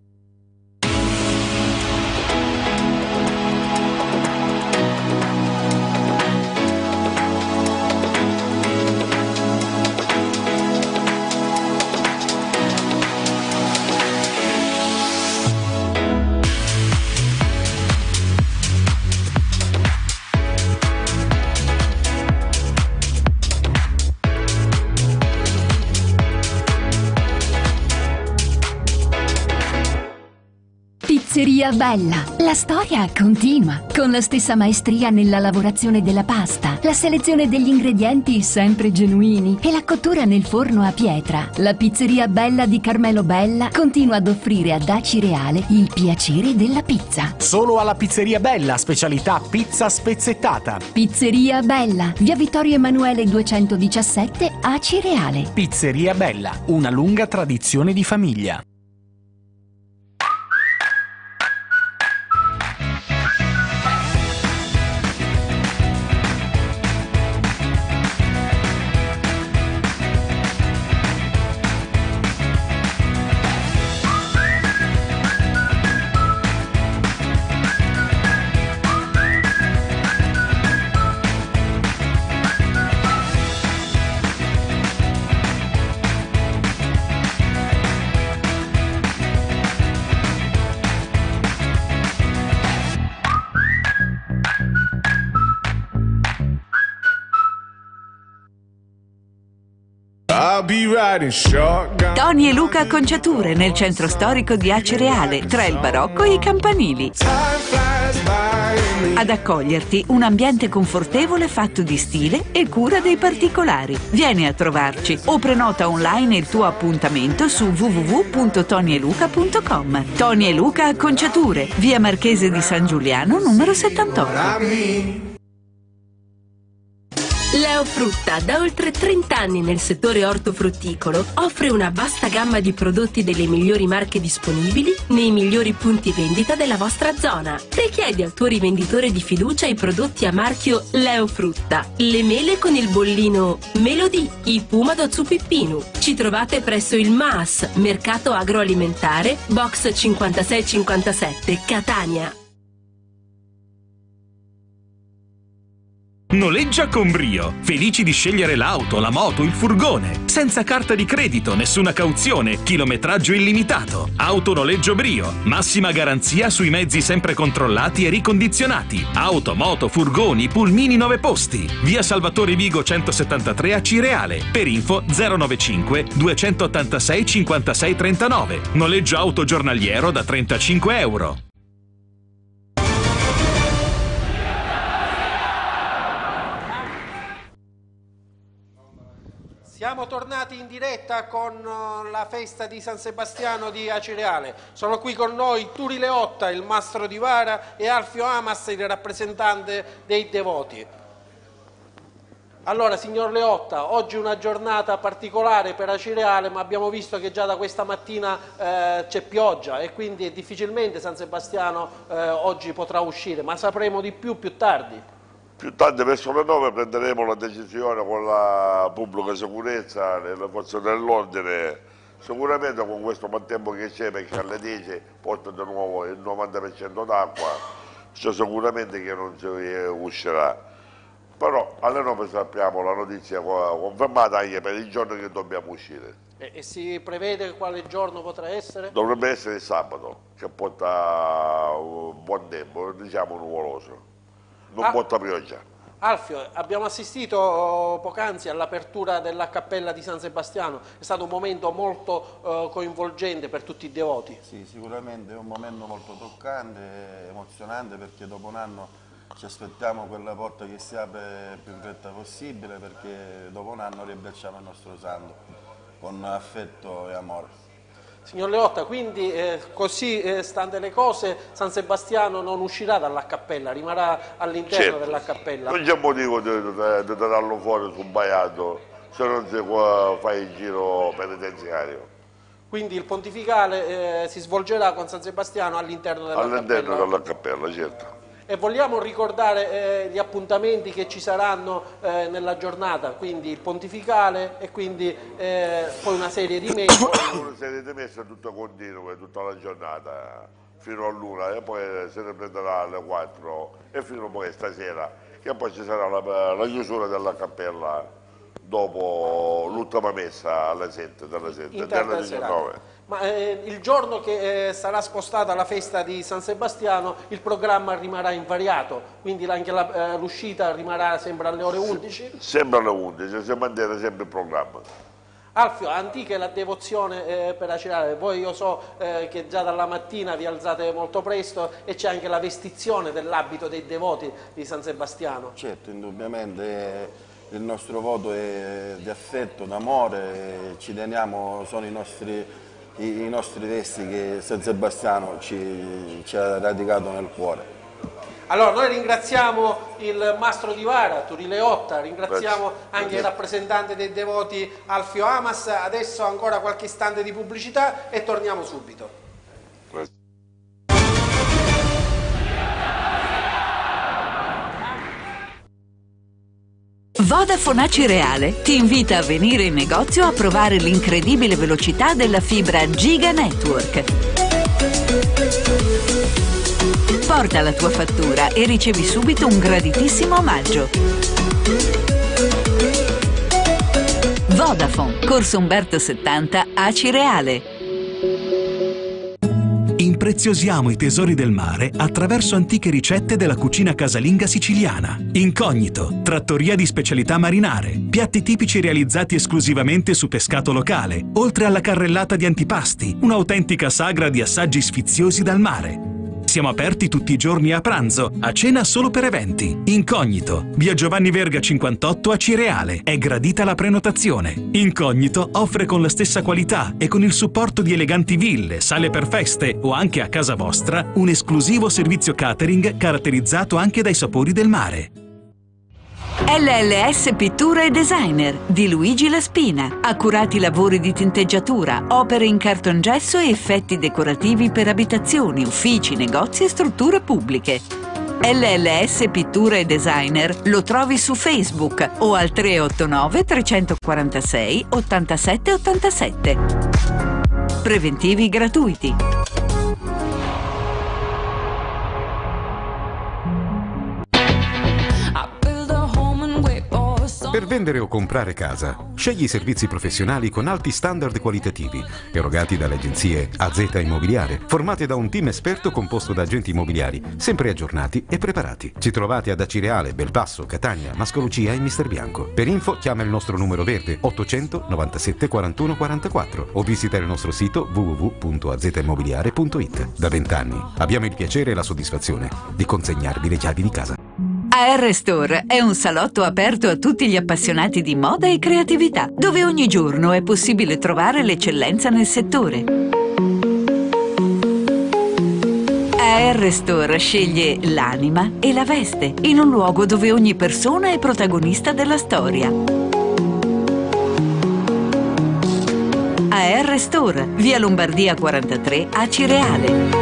I: Pizzeria Bella. La storia continua, con la stessa maestria nella lavorazione della pasta, la selezione degli ingredienti sempre genuini e la cottura nel forno a pietra. La Pizzeria Bella di Carmelo Bella continua ad offrire ad Acireale il piacere della pizza.
M: Solo alla Pizzeria Bella, specialità pizza spezzettata.
I: Pizzeria Bella, via Vittorio Emanuele 217 a Acireale.
M: Pizzeria Bella, una lunga tradizione di famiglia.
F: Tony e Luca Acconciature nel centro storico di Acireale, tra il barocco e i campanili. Ad accoglierti un ambiente confortevole fatto di stile e cura dei particolari. Vieni a trovarci o prenota online il tuo appuntamento su www.tonyeluca.com. Tony e Luca Acconciature, via Marchese di San Giuliano numero 78.
L: Leo Frutta, da oltre 30 anni nel settore ortofrutticolo, offre una vasta gamma di prodotti delle migliori marche disponibili nei migliori punti vendita della vostra zona. Richiedi al tuo rivenditore di fiducia i prodotti a marchio Leo Frutta. Le mele con il bollino Melody, i Pumado Zupippinu. Ci trovate presso il MAS, Mercato Agroalimentare, box 5657, Catania.
N: Noleggia con brio. Felici di scegliere l'auto, la moto, il furgone. Senza carta di credito, nessuna cauzione, chilometraggio illimitato. Autonoleggio Brio. Massima garanzia sui mezzi sempre controllati e ricondizionati. Auto, moto, furgoni, pulmini 9 posti. Via Salvatore Vigo 173 a Cireale. Per info 095 286 56 39. Noleggio auto giornaliero da 35 euro.
A: Siamo tornati in diretta con la festa di San Sebastiano di Acireale. Sono qui con noi Turi Leotta, il mastro di Vara, e Alfio Amas, il rappresentante dei devoti. Allora, signor Leotta, oggi è una giornata particolare per Acireale, ma abbiamo visto che già da questa mattina c'è pioggia e quindi difficilmente San Sebastiano oggi potrà uscire, ma sapremo di più tardi.
T: Più tardi, verso le 9, prenderemo la decisione con la pubblica sicurezza, le forze dell'ordine, Sicuramente con questo maltempo che c'è, perché alle 10 porta di nuovo il 90% d'acqua, cioè sicuramente che non si uscirà. Però alle 9 sappiamo la notizia confermata anche per il giorno che dobbiamo uscire.
A: E si prevede quale giorno potrà essere?
T: Dovrebbe essere il sabato, che porta un buon tempo, diciamo nuvoloso, non porta pioggia.
A: Alfio, abbiamo assistito poc'anzi all'apertura della cappella di San Sebastiano, è stato un momento molto coinvolgente per tutti i devoti.
U: Sì, sicuramente è un momento molto toccante, emozionante, perché dopo un anno ci aspettiamo quella porta che si apre più in fretta possibile, perché dopo un anno riabbracciamo il nostro santo con affetto e amore.
A: Signor Leotta, quindi così stante le cose, San Sebastiano non uscirà dalla cappella, rimarrà all'interno della cappella?
T: Non c'è motivo di tirarlo fuori sul baiato se non si fa il giro penitenziario.
A: Quindi il pontificale si svolgerà con San Sebastiano all'interno della cappella?
T: All'interno della cappella, certo.
A: E vogliamo ricordare gli appuntamenti che ci saranno nella giornata, quindi il pontificale e quindi poi una serie di messe.
T: Una serie di messe tutto continue, tutta la giornata, fino all'1 e poi se ne prenderà alle 4 e fino poi stasera, che poi ci sarà la chiusura della cappella dopo l'ultima messa alle 7 delle 19.
A: Ma il giorno che sarà spostata la festa di San Sebastiano il programma rimarrà invariato, quindi anche l'uscita rimarrà sempre alle ore 11?
T: Sempre alle 11, si mantiene sempre il programma.
A: Alfio, antica è la devozione per Acireale, voi io so che già dalla mattina vi alzate molto presto e c'è anche la vestizione dell'abito dei devoti di San Sebastiano.
U: Certo, indubbiamente il nostro voto è di affetto, d'amore, ci teniamo, sono i nostri vesti che San Sebastiano ci ha radicato nel cuore.
A: Allora noi ringraziamo il Mastro di Vara, Turi Leotta, ringraziamo anche il rappresentante dei devoti Alfio Amas, adesso ancora qualche istante di pubblicità e torniamo subito.
F: Vodafone Acireale ti invita a venire in negozio a provare l'incredibile velocità della fibra Giga Network. Porta la tua fattura e ricevi subito un graditissimo omaggio. Vodafone, Corso Umberto 70, Acireale.
G: Impreziosiamo i tesori del mare attraverso antiche ricette della cucina casalinga siciliana. Incognito, trattoria di specialità marinare, piatti tipici realizzati esclusivamente su pescato locale, oltre alla carrellata di antipasti, un'autentica sagra di assaggi sfiziosi dal mare. Siamo aperti tutti i giorni a pranzo, a cena solo per eventi. Incognito, via Giovanni Verga 58 a Cireale. È gradita la prenotazione. Incognito offre con la stessa qualità e con il supporto di eleganti ville, sale per feste o anche a casa vostra un esclusivo servizio catering caratterizzato anche dai sapori del mare.
F: LLS Pittura e Designer di Luigi La Spina. Accurati lavori di tinteggiatura, opere in cartongesso e effetti decorativi per abitazioni, uffici, negozi e strutture pubbliche. LLS Pittura e Designer lo trovi su Facebook o al 389 346 87 87. Preventivi gratuiti.
H: Per vendere o comprare casa, scegli i servizi professionali con alti standard qualitativi, erogati dalle agenzie AZ Immobiliare, formate da un team esperto composto da agenti immobiliari, sempre aggiornati e preparati. Ci trovate ad Acireale, Belpasso, Catania, Mascolucia e Mister Bianco. Per info chiama il nostro numero verde 800 97 41 44 o visita il nostro sito www.azimmobiliare.it. Da 20 anni abbiamo il piacere e la soddisfazione di consegnarvi le chiavi di casa.
F: AR Store è un salotto aperto a tutti gli appassionati di moda e creatività, dove ogni giorno è possibile trovare l'eccellenza nel settore. AR Store sceglie l'anima e la veste, in un luogo dove ogni persona è protagonista della storia. AR Store, via Lombardia 43 a Cireale.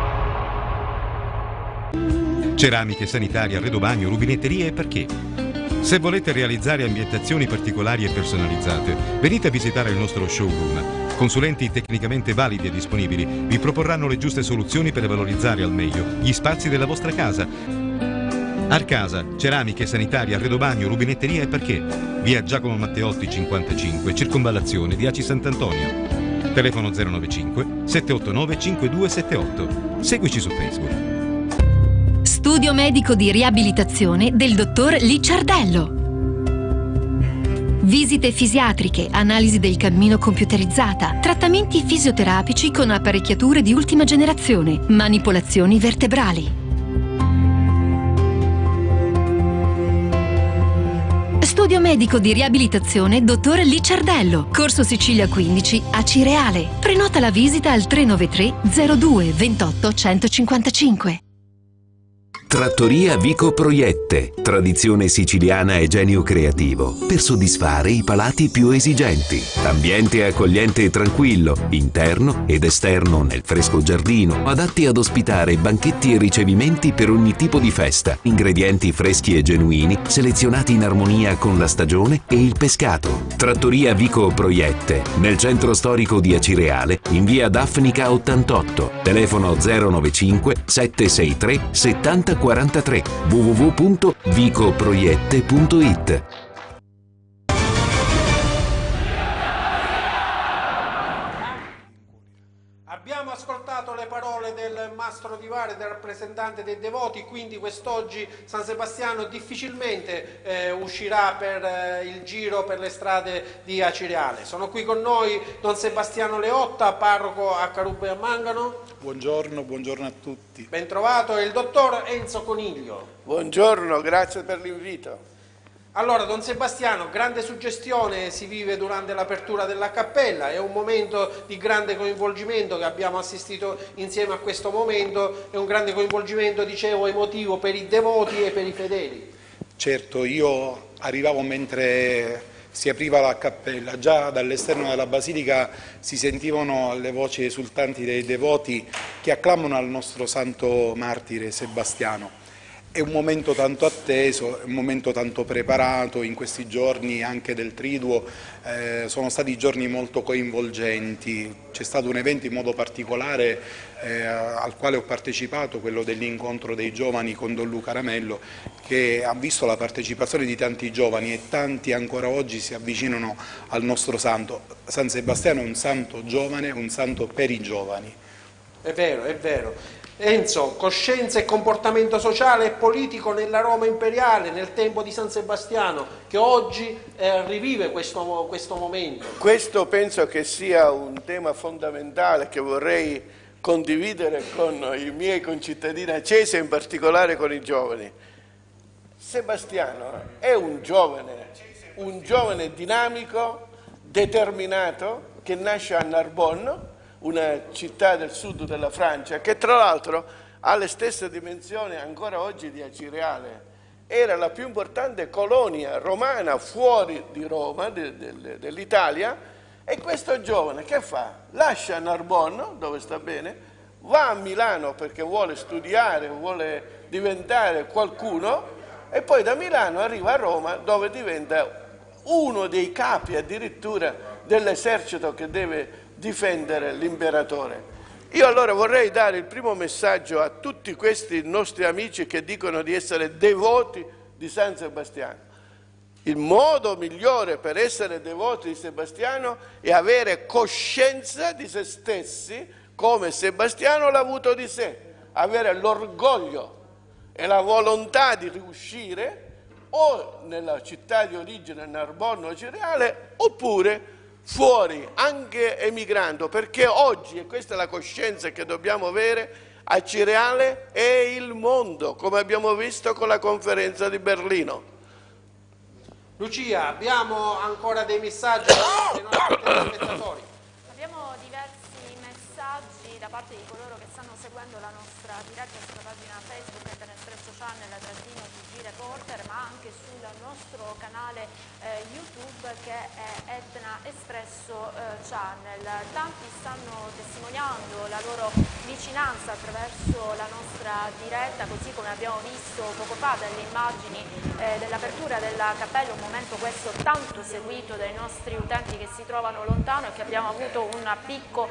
H: Ceramiche, sanitarie, arredo bagno, rubinetterie e perché? Se volete realizzare ambientazioni particolari e personalizzate, venite a visitare il nostro showroom. Consulenti tecnicamente validi e disponibili vi proporranno le giuste soluzioni per valorizzare al meglio gli spazi della vostra casa. Arcasa, ceramiche, sanitarie, arredobagno, rubinetteria e parquet. Via Giacomo Matteotti 55, circonvallazione di Aci Sant'Antonio. Telefono 095 789 5278. Seguici su Facebook.
Q: Studio medico di riabilitazione del dottor Licciardello. Visite fisiatriche, analisi del cammino computerizzata, trattamenti fisioterapici con apparecchiature di ultima generazione, manipolazioni vertebrali. Studio medico di riabilitazione dottor Licciardello, Corso Sicilia 15 a Cireale. Prenota la visita al 393 02 28 155.
J: Trattoria Vico Proiette, tradizione siciliana e genio creativo, per soddisfare i palati più esigenti. Ambiente accogliente e tranquillo, interno ed esterno nel fresco giardino, adatti ad ospitare banchetti e ricevimenti per ogni tipo di festa. Ingredienti freschi e genuini, selezionati in armonia con la stagione e il pescato. Trattoria Vico Proiette, nel centro storico di Acireale, in via Daffnica 88, telefono 095 763 70 43, www.vicoproiette.it.
A: Abbiamo ascoltato le parole del Mastro di Vare, del rappresentante dei devoti, quindi quest'oggi San Sebastiano difficilmente uscirà per il giro per le strade di Acireale. Sono qui con noi Don Sebastiano Leotta, parroco a Carube a Mangano.
E: Buongiorno, buongiorno a tutti.
A: Ben trovato, e il dottor Enzo Coniglio.
V: Buongiorno, grazie per l'invito.
A: Allora, Don Sebastiano, grande suggestione si vive durante l'apertura della cappella, è un momento di grande coinvolgimento che abbiamo assistito insieme a questo momento, è un grande coinvolgimento, dicevo, emotivo per i devoti e per i fedeli.
E: Certo, io arrivavo mentre si apriva la cappella, già dall'esterno della basilica si sentivano le voci esultanti dei devoti che acclamano al nostro santo martire Sebastiano. È un momento tanto atteso, è un momento tanto preparato, in questi giorni anche del Triduo sono stati giorni molto coinvolgenti, c'è stato un evento in modo particolare al quale ho partecipato, quello dell'incontro dei giovani con Don Luca Ramello, che ha visto la partecipazione di tanti giovani e tanti ancora oggi si avvicinano al nostro santo. San Sebastiano è un santo giovane, un santo per i giovani.
A: È vero, è vero. Enzo, coscienza e comportamento sociale e politico nella Roma imperiale, nel tempo di San Sebastiano, che oggi rivive questo momento.
V: Questo penso che sia un tema fondamentale che vorrei condividere con i miei concittadini accesi e in particolare con i giovani. Sebastiano è un giovane dinamico, determinato, che nasce a Narbonne, una città del sud della Francia, che tra l'altro ha le stesse dimensioni ancora oggi di Acireale. Era la più importante colonia romana fuori di Roma, dell'Italia, e questo giovane che fa? Lascia Narbonne, dove sta bene, va a Milano perché vuole studiare, vuole diventare qualcuno, e poi da Milano arriva a Roma, dove diventa uno dei capi addirittura dell'esercito che deve difendere l'imperatore. Io allora vorrei dare il primo messaggio a tutti questi nostri amici che dicono di essere devoti di San Sebastiano. Il modo migliore per essere devoti di Sebastiano è avere coscienza di se stessi, come Sebastiano l'ha avuto di sé, avere l'orgoglio e la volontà di riuscire o nella città di origine, Narbonne o Cireale, oppure fuori, anche emigrando, perché oggi, e questa è la coscienza che dobbiamo avere, a Cireale è il mondo, come abbiamo visto con la conferenza di Berlino.
A: Lucia, abbiamo ancora dei messaggi dei nostri telespettatori.
D: Abbiamo diversi messaggi da parte parte di coloro che stanno seguendo la nostra diretta sulla pagina Facebook Etna Espresso Channel /TG Reporter, ma anche sul nostro canale YouTube che è Etna Espresso Channel. Tanti stanno testimoniando la loro vicinanza attraverso la nostra diretta, così come abbiamo visto poco fa dalle immagini dell'apertura della cappella, un momento questo tanto seguito dai nostri utenti che si trovano lontano e che abbiamo avuto un picco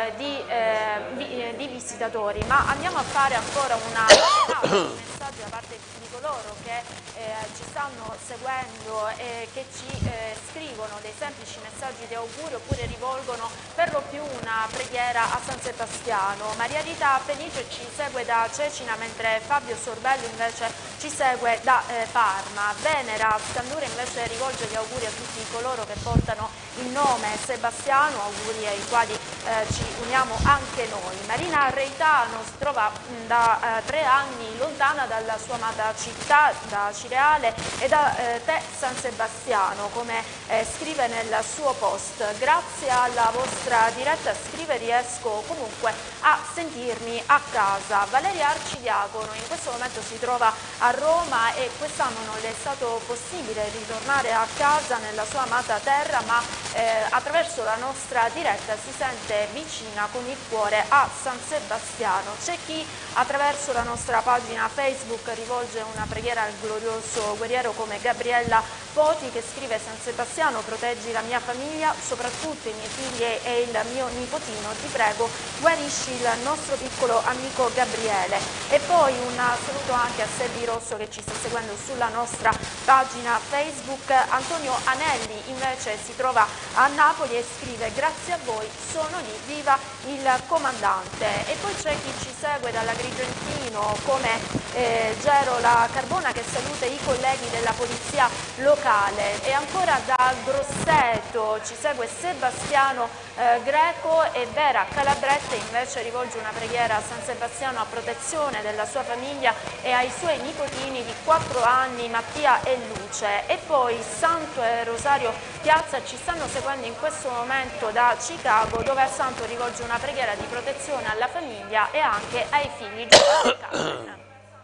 D: di visitatori. Ma andiamo a fare ancora una messaggio da parte di coloro che ci stanno seguendo e che ci scrivono dei semplici messaggi di augurio oppure rivolgono per lo più una preghiera a San Sebastiano. Maria Rita Felice ci segue da Cecina, mentre Fabio Sorbello invece ci segue da Parma. Venera Scandura invece rivolge gli auguri a tutti coloro che portano il nome Sebastiano, auguri ai quali ci uniamo anche noi. Marina Reitano si trova da 3 anni lontana dalla sua amata città, da Cireale e da te San Sebastiano, come scrive nel suo post. Grazie alla vostra diretta, scrive, riesco comunque a sentirmi a casa. Valeria Arcidiacono in questo momento si trova a Roma e quest'anno non le è stato possibile ritornare a casa nella sua amata terra, ma attraverso la nostra diretta si sente vicina con il cuore a San Sebastiano. C'è chi attraverso la nostra pagina Facebook rivolge una preghiera al glorioso guerriero come Gabriella Poti, che scrive: San Sebastiano, proteggi la mia famiglia, soprattutto i miei figli e il mio nipotino, ti prego guarisci il nostro piccolo amico Gabriele. E poi un saluto anche a Sebi Rosso che ci sta seguendo sulla nostra pagina Facebook. Antonio Anelli invece si trova a Napoli e scrive: grazie a voi, sono lì, viva il comandante. E poi c'è chi ci segue dall'Agrigentino come Gero La Carbona, che saluta i colleghi della polizia locale. E ancora da Grosseto ci segue Sebastiano Greco e Vera Calabrette invece rivolge una preghiera a San Sebastiano a protezione della sua famiglia e ai suoi nipotini di 4 anni Mattia e Luce. E poi Santo e Rosario Piazza ci stanno seguendo in questo momento da Chicago, dove a Santo rivolge una preghiera di protezione alla famiglia e anche ai figli Giovanni e Carmen.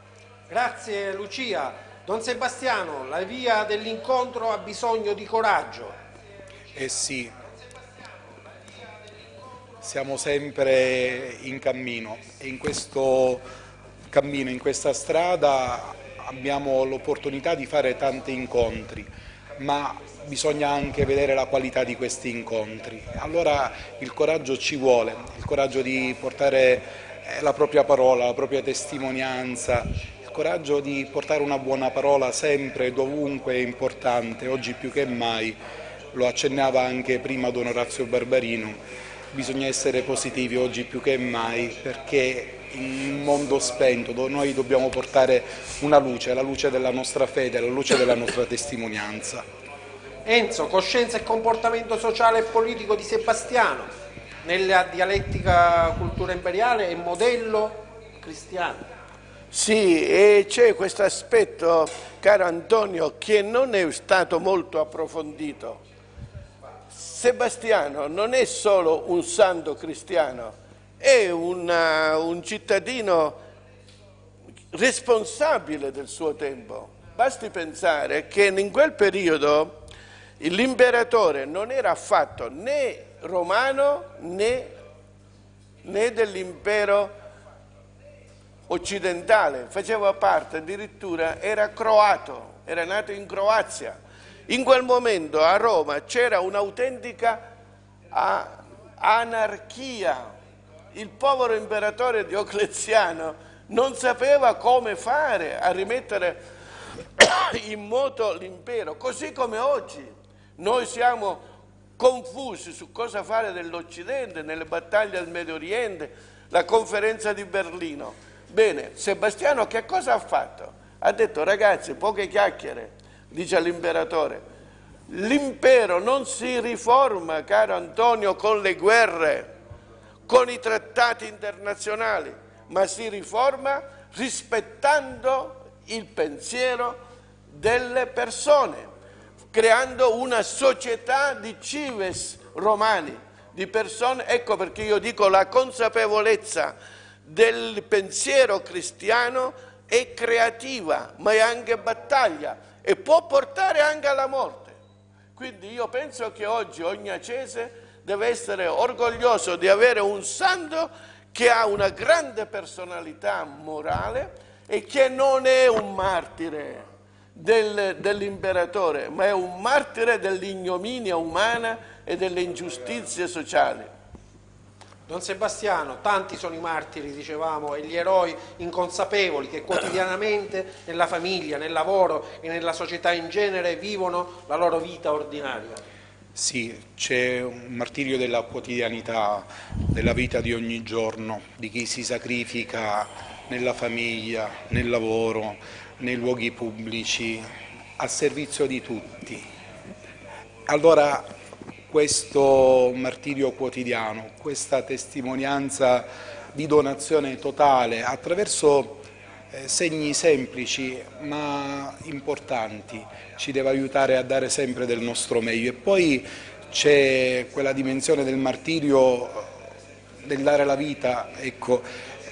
A: Grazie Lucia. Don Sebastiano, la via dell'incontro ha bisogno di coraggio.
E: Eh sì, siamo sempre in cammino e in questo cammino, in questa strada abbiamo l'opportunità di fare tanti incontri, ma bisogna anche vedere la qualità di questi incontri. Allora il coraggio ci vuole, il coraggio di portare la propria parola, la propria testimonianza, il coraggio di portare una buona parola sempre, dovunque è importante. Oggi più che mai, lo accennava anche prima Don Orazio Barbarino, bisogna essere positivi oggi più che mai, perché in un mondo spento noi dobbiamo portare una luce, la luce della nostra fede, la luce della nostra testimonianza.
A: Enzo, coscienza e comportamento sociale e politico di Sebastiano, nella dialettica cultura imperiale è modello cristiano.
V: Sì, e c'è questo aspetto, caro Antonio, che non è stato molto approfondito. Sebastiano non è solo un santo cristiano, è un cittadino responsabile del suo tempo. Basti pensare che in quel periodo l'imperatore non era affatto né romano né dell'impero occidentale, faceva parte addirittura, era croato, era nato in Croazia. In quel momento a Roma c'era un'autentica anarchia. Il povero imperatore Diocleziano non sapeva come fare a rimettere in moto l'impero, così come oggi noi siamo confusi su cosa fare dell'Occidente, nelle battaglie al Medio Oriente, la conferenza di Berlino. Bene, Sebastiano che cosa ha fatto? Ha detto: ragazzi, poche chiacchiere, dice all'imperatore. L'impero non si riforma, caro Antonio, con le guerre, con i trattati internazionali, ma si riforma rispettando il pensiero delle persone, creando una società di cives romani, di persone. Ecco perché io dico la consapevolezza del pensiero cristiano è creativa, ma è anche battaglia e può portare anche alla morte. Quindi io penso che oggi ogni acese deve essere orgoglioso di avere un santo che ha una grande personalità morale e che non è un martire dell'imperatore, ma è un martire dell'ignominia umana e delle ingiustizie sociali.
A: Don Sebastiano, tanti sono i martiri, dicevamo, e gli eroi inconsapevoli che quotidianamente nella famiglia, nel lavoro e nella società in genere vivono la loro vita ordinaria.
E: Sì, c'è un martirio della quotidianità, della vita di ogni giorno, di chi si sacrifica nella famiglia, nel lavoro, nei luoghi pubblici, a servizio di tutti. Allora, questo martirio quotidiano, questa testimonianza di donazione totale attraverso segni semplici ma importanti ci deve aiutare a dare sempre del nostro meglio. E poi c'è quella dimensione del martirio, del dare la vita, ecco,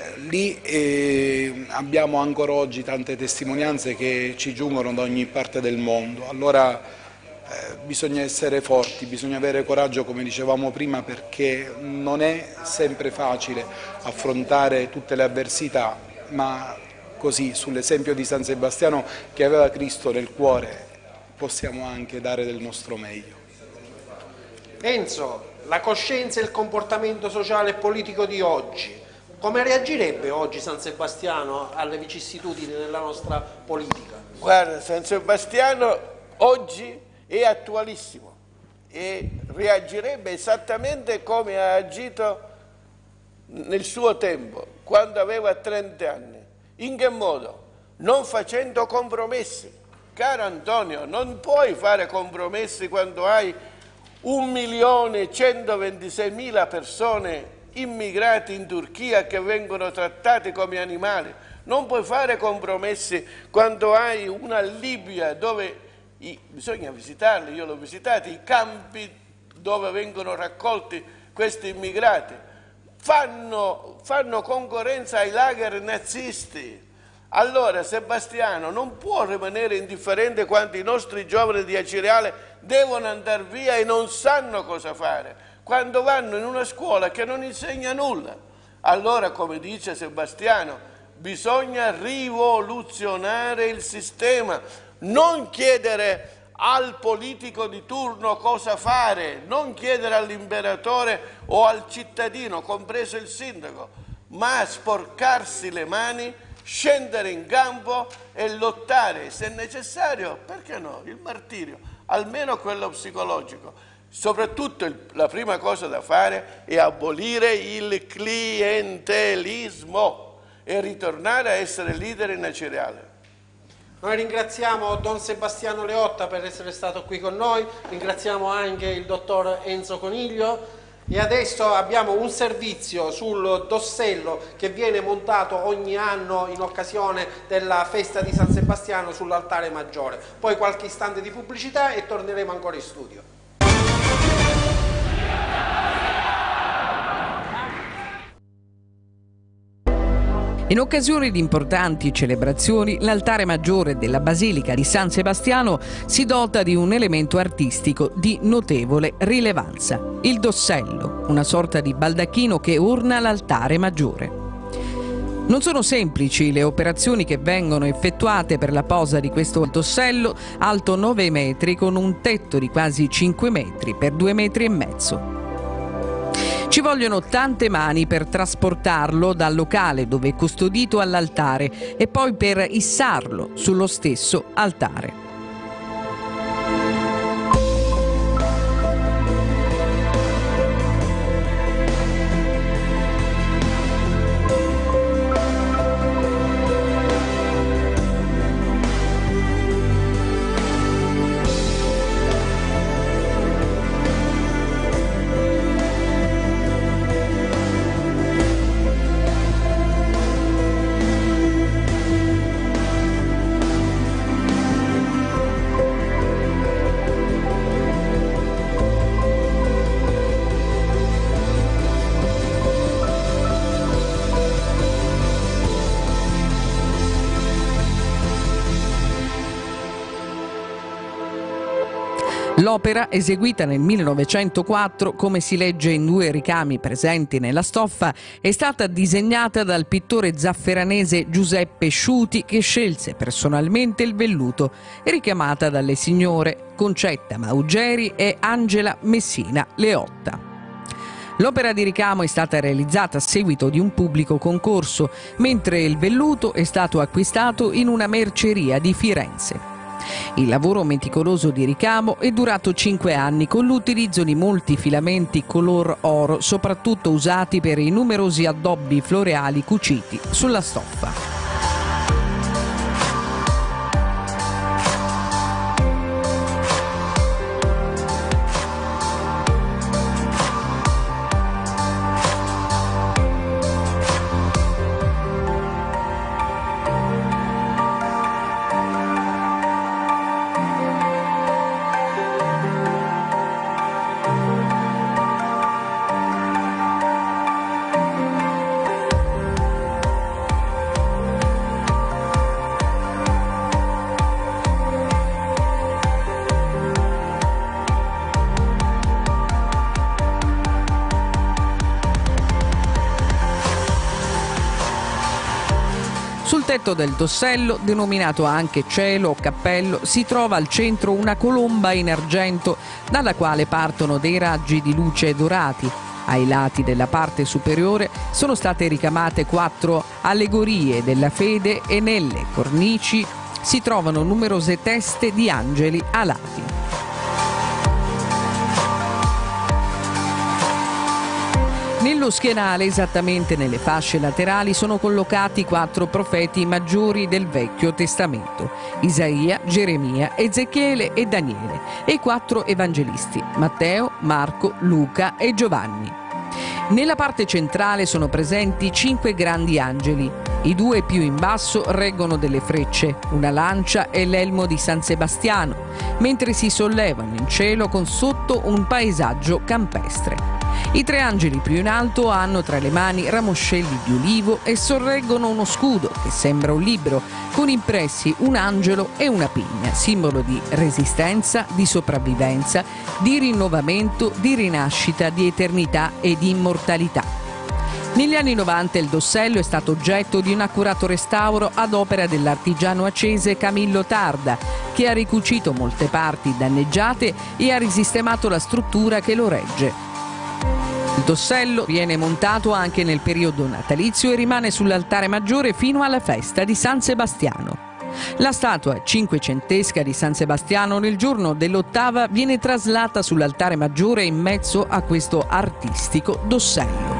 E: lì abbiamo ancora oggi tante testimonianze che ci giungono da ogni parte del mondo. Allora bisogna essere forti, bisogna avere coraggio, come dicevamo prima, perché non è sempre facile affrontare tutte le avversità, ma così, sull'esempio di San Sebastiano che aveva Cristo nel cuore, possiamo anche dare del nostro meglio.
A: Enzo, la coscienza e il comportamento sociale e politico di oggi, come reagirebbe oggi San Sebastiano alle vicissitudini della nostra politica?
V: Guarda, San Sebastiano oggi è attualissimo e reagirebbe esattamente come ha agito nel suo tempo, quando aveva 30 anni. In che modo? Non facendo compromessi. Caro Antonio, non puoi fare compromessi quando hai 1.126.000 persone immigrati in Turchia che vengono trattati come animali. Non puoi fare compromessi quando hai una Libia dove bisogna visitarli, io l'ho visitato, i campi dove vengono raccolti questi immigrati. Fanno concorrenza ai lager nazisti. Allora Sebastiano non può rimanere indifferente quando i nostri giovani di Acireale devono andare via e non sanno cosa fare, quando vanno in una scuola che non insegna nulla. Allora, come dice Sebastiano, bisogna rivoluzionare il sistema, non chiedere al politico di turno cosa fare, non chiedere all'imperatore o al cittadino, compreso il sindaco, ma sporcarsi le mani, scendere in campo e lottare, se necessario, perché no, il martirio, almeno quello psicologico. Soprattutto la prima cosa da fare è abolire il clientelismo e ritornare a essere leader in Acireale.
A: Noi ringraziamo Don Sebastiano Leotta per essere stato qui con noi, ringraziamo anche il dottor Enzo Coniglio e adesso abbiamo un servizio sul Dossello che viene montato ogni anno in occasione della festa di San Sebastiano sull'altare maggiore. Poi qualche istante di pubblicità e torneremo ancora in studio.
O: In occasione di importanti celebrazioni, l'altare maggiore della Basilica di San Sebastiano si dota di un elemento artistico di notevole rilevanza, il dossello, una sorta di baldacchino che orna l'altare maggiore. Non sono semplici le operazioni che vengono effettuate per la posa di questo dossello, alto 9 metri con un tetto di quasi 5 metri per 2,5 metri. Ci vogliono tante mani per trasportarlo dal locale dove è custodito all'altare e poi per issarlo sullo stesso altare. L'opera, eseguita nel 1904, come si legge in 2 ricami presenti nella stoffa, è stata disegnata dal pittore zafferanese Giuseppe Sciuti, che scelse personalmente il velluto, e richiamata dalle signore Concetta Maugeri e Angela Messina Leotta. L'opera di ricamo è stata realizzata a seguito di un pubblico concorso, mentre il velluto è stato acquistato in una merceria di Firenze. Il lavoro meticoloso di ricamo è durato 5 anni con l'utilizzo di molti filamenti color oro, soprattutto usati per i numerosi addobbi floreali cuciti sulla stoffa. Sul tetto del Dossello, denominato anche cielo o cappello, si trova al centro una colomba in argento dalla quale partono dei raggi di luce dorati. Ai lati della parte superiore sono state ricamate 4 allegorie della fede e nelle cornici si trovano numerose teste di angeli alati. Nello schienale, esattamente nelle fasce laterali, sono collocati 4 profeti maggiori del Vecchio Testamento: Isaia, Geremia, Ezechiele e Daniele, e 4 evangelisti: Matteo, Marco, Luca e Giovanni. Nella parte centrale sono presenti 5 grandi angeli. I 2 più in basso reggono delle frecce, una lancia e l'elmo di San Sebastiano, mentre si sollevano in cielo con sotto un paesaggio campestre. I 3 angeli più in alto hanno tra le mani ramoscelli di ulivo e sorreggono uno scudo che sembra un libro, con impressi un angelo e una pigna, simbolo di resistenza, di sopravvivenza, di rinnovamento, di rinascita, di eternità e di immortalità. Negli anni 90 il Dossello è stato oggetto di un accurato restauro ad opera dell'artigiano acese Camillo Tarda, che ha ricucito molte parti danneggiate e ha risistemato la struttura che lo regge. Il Dossello viene montato anche nel periodo natalizio e rimane sull'altare maggiore fino alla festa di San Sebastiano. La statua cinquecentesca di San Sebastiano nel giorno dell'8ª viene traslata sull'altare maggiore in mezzo a questo artistico Dossello.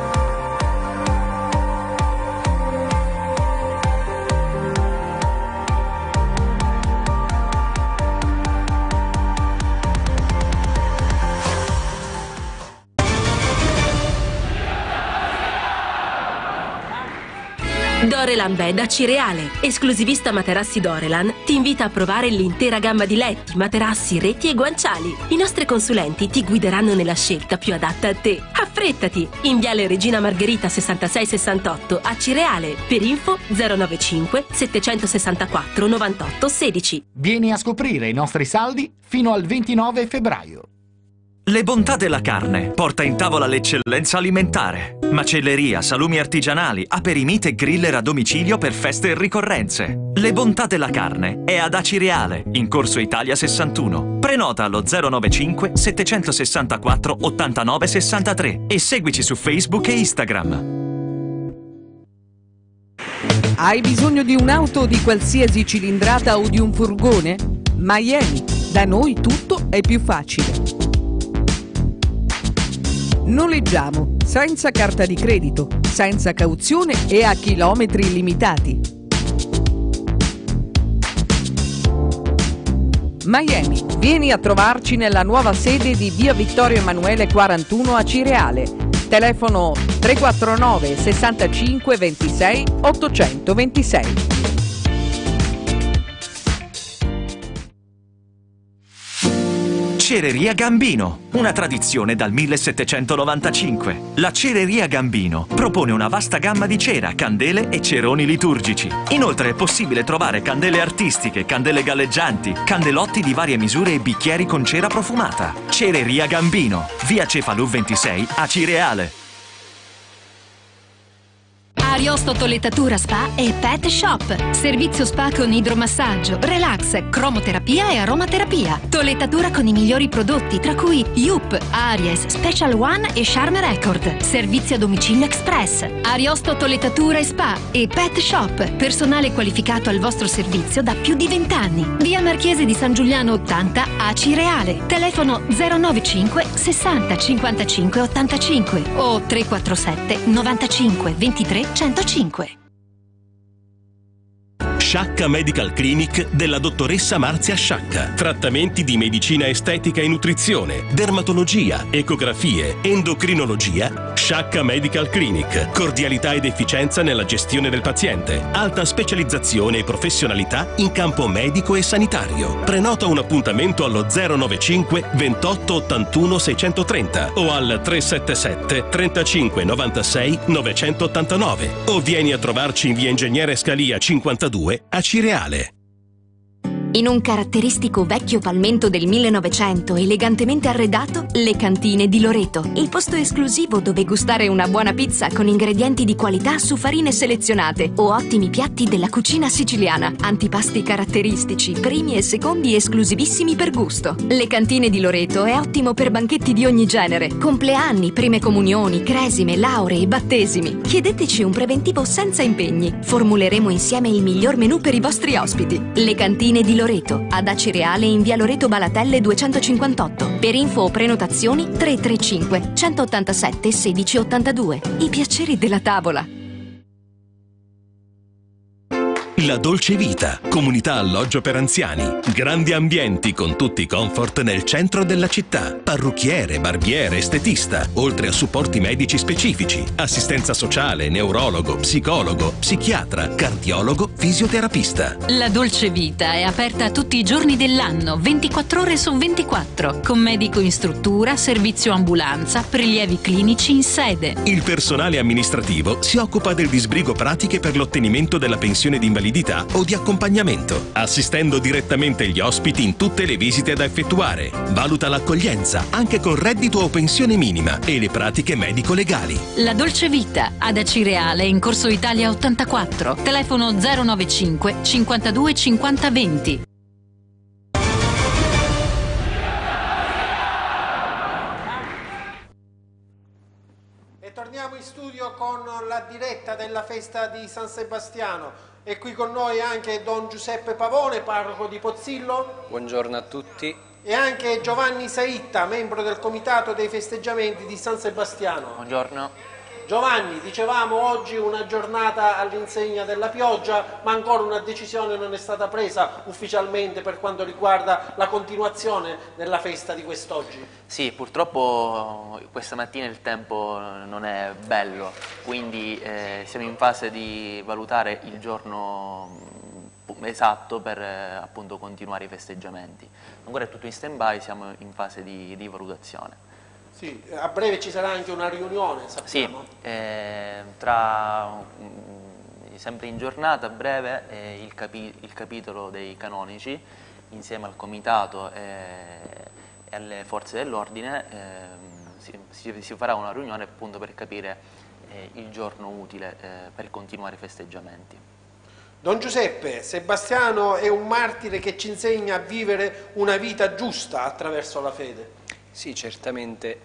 L: Dorelan Bed a Cireale, esclusivista materassi Dorelan, ti invita a provare l'intera gamma di letti, materassi, reti e guanciali. I nostri consulenti ti guideranno nella scelta più adatta a te. Affrettati! In Viale Regina Margherita 6668 a Cireale. Per info 095 764 98 16.
M: Vieni a scoprire i nostri saldi fino al 29 febbraio.
N: Le bontà della carne porta in tavola l'eccellenza alimentare. Macelleria, salumi artigianali, aperimite e griller a domicilio per feste e ricorrenze. Le bontà della carne è ad Acireale, in Corso Italia 61. Prenota allo 095 764 89 63 e seguici su Facebook e Instagram.
O: Hai bisogno di un'auto di qualsiasi cilindrata o di un furgone? Miami. Da noi tutto è più facile. Noleggiamo senza carta di credito, senza cauzione e a chilometri limitati. Miami, vieni a trovarci nella nuova sede di via Vittorio Emanuele 41 a Cireale. Telefono 349 65 26 826.
N: Cereria Gambino, una tradizione dal 1795. La Cereria Gambino propone una vasta gamma di cera, candele e ceroni liturgici. Inoltre è possibile trovare candele artistiche, candele galleggianti, candelotti di varie misure e bicchieri con cera profumata. Cereria Gambino, via Cefalù 26 a Cireale.
Q: Ariosto Toilettatura Spa e Pet Shop. Servizio spa con idromassaggio, relax, cromoterapia e aromaterapia. Toilettatura con i migliori prodotti, tra cui Yup, Aries, Special One e Charm Record. Servizio a domicilio express. Ariosto Toilettatura e Spa e Pet Shop. Personale qualificato al vostro servizio da più di 20 anni. Via Marchese di San Giuliano 80 a Cireale. Telefono 095 60 55 85 o 347 95 23 105.
P: Sciacca Medical Clinic della dottoressa Marzia Sciacca. Trattamenti di medicina estetica e nutrizione, dermatologia, ecografie, endocrinologia. Sciacca Medical Clinic. Cordialità ed efficienza nella gestione del paziente. Alta specializzazione e professionalità in campo medico e sanitario. Prenota un appuntamento allo 095 28 81 630 o al 377 35 96 989 o vieni a trovarci in via Ingegnere Scalia 52 a Cireale.
I: In un caratteristico vecchio palmento del 1900 elegantemente arredato, le cantine di Loreto, il posto esclusivo dove gustare una buona pizza con ingredienti di qualità su farine selezionate o ottimi piatti della cucina siciliana, antipasti caratteristici, primi e secondi esclusivissimi per gusto. Le cantine di Loreto è ottimo per banchetti di ogni genere, compleanni, prime comunioni, cresime, lauree, battesimi. Chiedeteci un preventivo senza impegni. Formuleremo insieme il miglior menù per i vostri ospiti. Le cantine di Loreto, ad Acireale in via Loreto Balatelle 258. Per info o prenotazioni 335 187 1682. I piaceri della tavola.
P: La Dolce Vita, comunità alloggio per anziani. Grandi ambienti con tutti i comfort nel centro della città. Parrucchiere, barbiere, estetista, oltre a supporti medici specifici. Assistenza sociale, neurologo, psicologo, psichiatra, cardiologo, fisioterapista.
Q: La Dolce Vita è aperta tutti i giorni dell'anno, 24 ore su 24, con medico in struttura, servizio ambulanza, prelievi clinici in sede.
P: Il personale amministrativo si occupa del disbrigo pratiche per l'ottenimento della pensione di invalidità o di accompagnamento, assistendo direttamente gli ospiti in tutte le visite da effettuare. Valuta l'accoglienza, anche con reddito o pensione minima, e le pratiche medico-legali.
Q: La Dolce Vita, ad Acireale in Corso Italia 84, telefono 095 52 50 20.
A: Torniamo in studio con la diretta della festa di San Sebastiano. È qui con noi anche Don Giuseppe Pavone, parroco di Pozzillo.
K: Buongiorno a tutti.
A: E anche Giovanni Saitta, membro del comitato dei festeggiamenti di San Sebastiano.
K: Buongiorno.
A: Giovanni, dicevamo oggi una giornata all'insegna della pioggia, ma ancora una decisione non è stata presa ufficialmente per quanto riguarda la continuazione della festa di quest'oggi.
K: Sì, purtroppo questa mattina il tempo non è bello, quindi siamo in fase di valutare il giorno esatto per appunto continuare i festeggiamenti. Ancora è tutto in stand-by, siamo in fase di valutazione.
A: Sì, a breve ci sarà anche una riunione, sappiamo.
K: Sì, sempre in giornata, a breve, il capitolo dei canonici, insieme al comitato e alle forze dell'ordine, si farà una riunione appunto per capire il giorno utile per continuare i festeggiamenti.
A: Don Giuseppe, Sebastiano è un martire che ci insegna a vivere una vita giusta attraverso la fede.
K: Sì, certamente.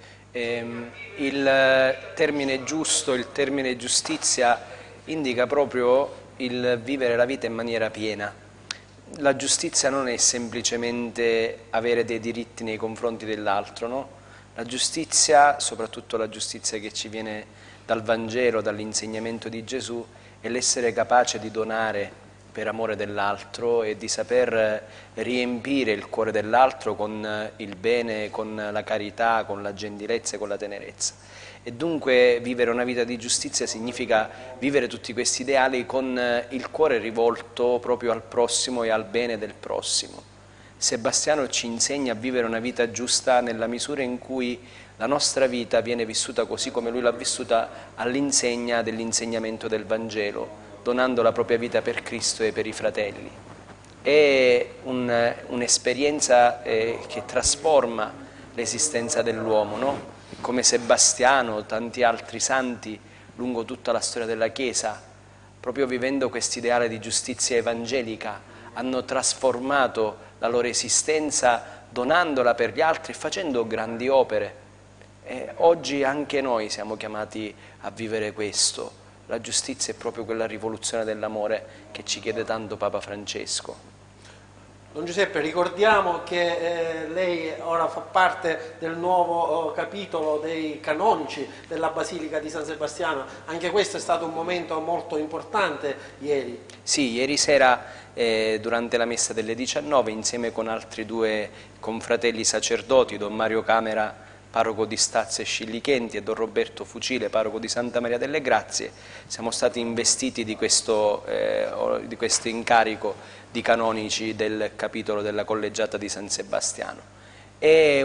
K: Il termine giusto, il termine giustizia indica proprio il vivere la vita in maniera piena. La giustizia non è semplicemente avere dei diritti nei confronti dell'altro, no? La giustizia, soprattutto la giustizia che ci viene dal Vangelo, dall'insegnamento di Gesù, è l'essere capace di donare per amore dell'altro e di saper riempire il cuore dell'altro con il bene, con la carità, con la gentilezza e con la tenerezza. E dunque vivere una vita di giustizia significa vivere tutti questi ideali con il cuore rivolto proprio al prossimo e al bene del prossimo. Sebastiano ci insegna a vivere una vita giusta nella misura in cui la nostra vita viene vissuta così come lui l'ha vissuta all'insegna dell'insegnamento del Vangelo, donando la propria vita per Cristo e per i fratelli. È un'esperienza che trasforma l'esistenza dell'uomo, no? Come Sebastiano, tanti altri santi lungo tutta la storia della Chiesa, proprio vivendo quest'ideale di giustizia evangelica, hanno trasformato la loro esistenza donandola per gli altri e facendo grandi opere. Oggi anche noi siamo chiamati a vivere questo. La giustizia è proprio quella rivoluzione dell'amore che ci chiede tanto Papa Francesco.
A: Don Giuseppe, ricordiamo che lei ora fa parte del nuovo capitolo dei canonici della Basilica di San Sebastiano. Anche questo è stato un momento molto importante ieri.
K: Sì, ieri sera durante la messa delle 19, insieme con altri 2 confratelli sacerdoti, Don Mario Camera, parroco di Stazza e Scillichenti, e Don Roberto Fucile, parroco di Santa Maria delle Grazie, siamo stati investiti di questo incarico di canonici del capitolo della collegiata di San Sebastiano. È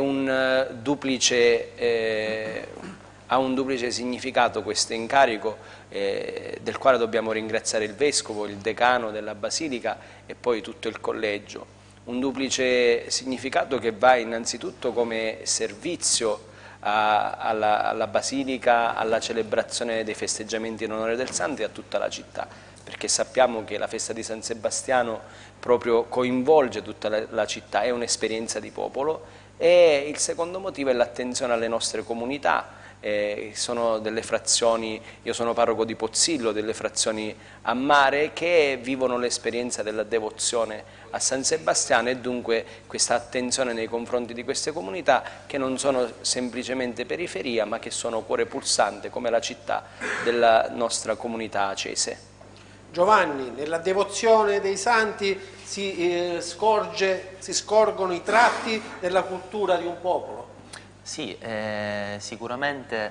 K: ha un duplice significato questo incarico, del quale dobbiamo ringraziare il Vescovo, il Decano della Basilica e poi tutto il collegio. Un duplice significato che va innanzitutto come servizio alla Basilica, alla celebrazione dei festeggiamenti in onore del Santo e a tutta la città, perché sappiamo che la festa di San Sebastiano proprio coinvolge tutta la città, è un'esperienza di popolo. E il secondo motivo è l'attenzione alle nostre comunità. Sono delle frazioni, io sono parroco di Pozzillo, delle frazioni a mare che vivono l'esperienza della devozione a San Sebastiano, e dunque questa attenzione nei confronti di queste comunità che non sono semplicemente periferia ma che sono cuore pulsante come la città della nostra comunità acese.
A: Giovanni, nella devozione dei santi si scorgono i tratti della cultura di un popolo.
B: Sì, sicuramente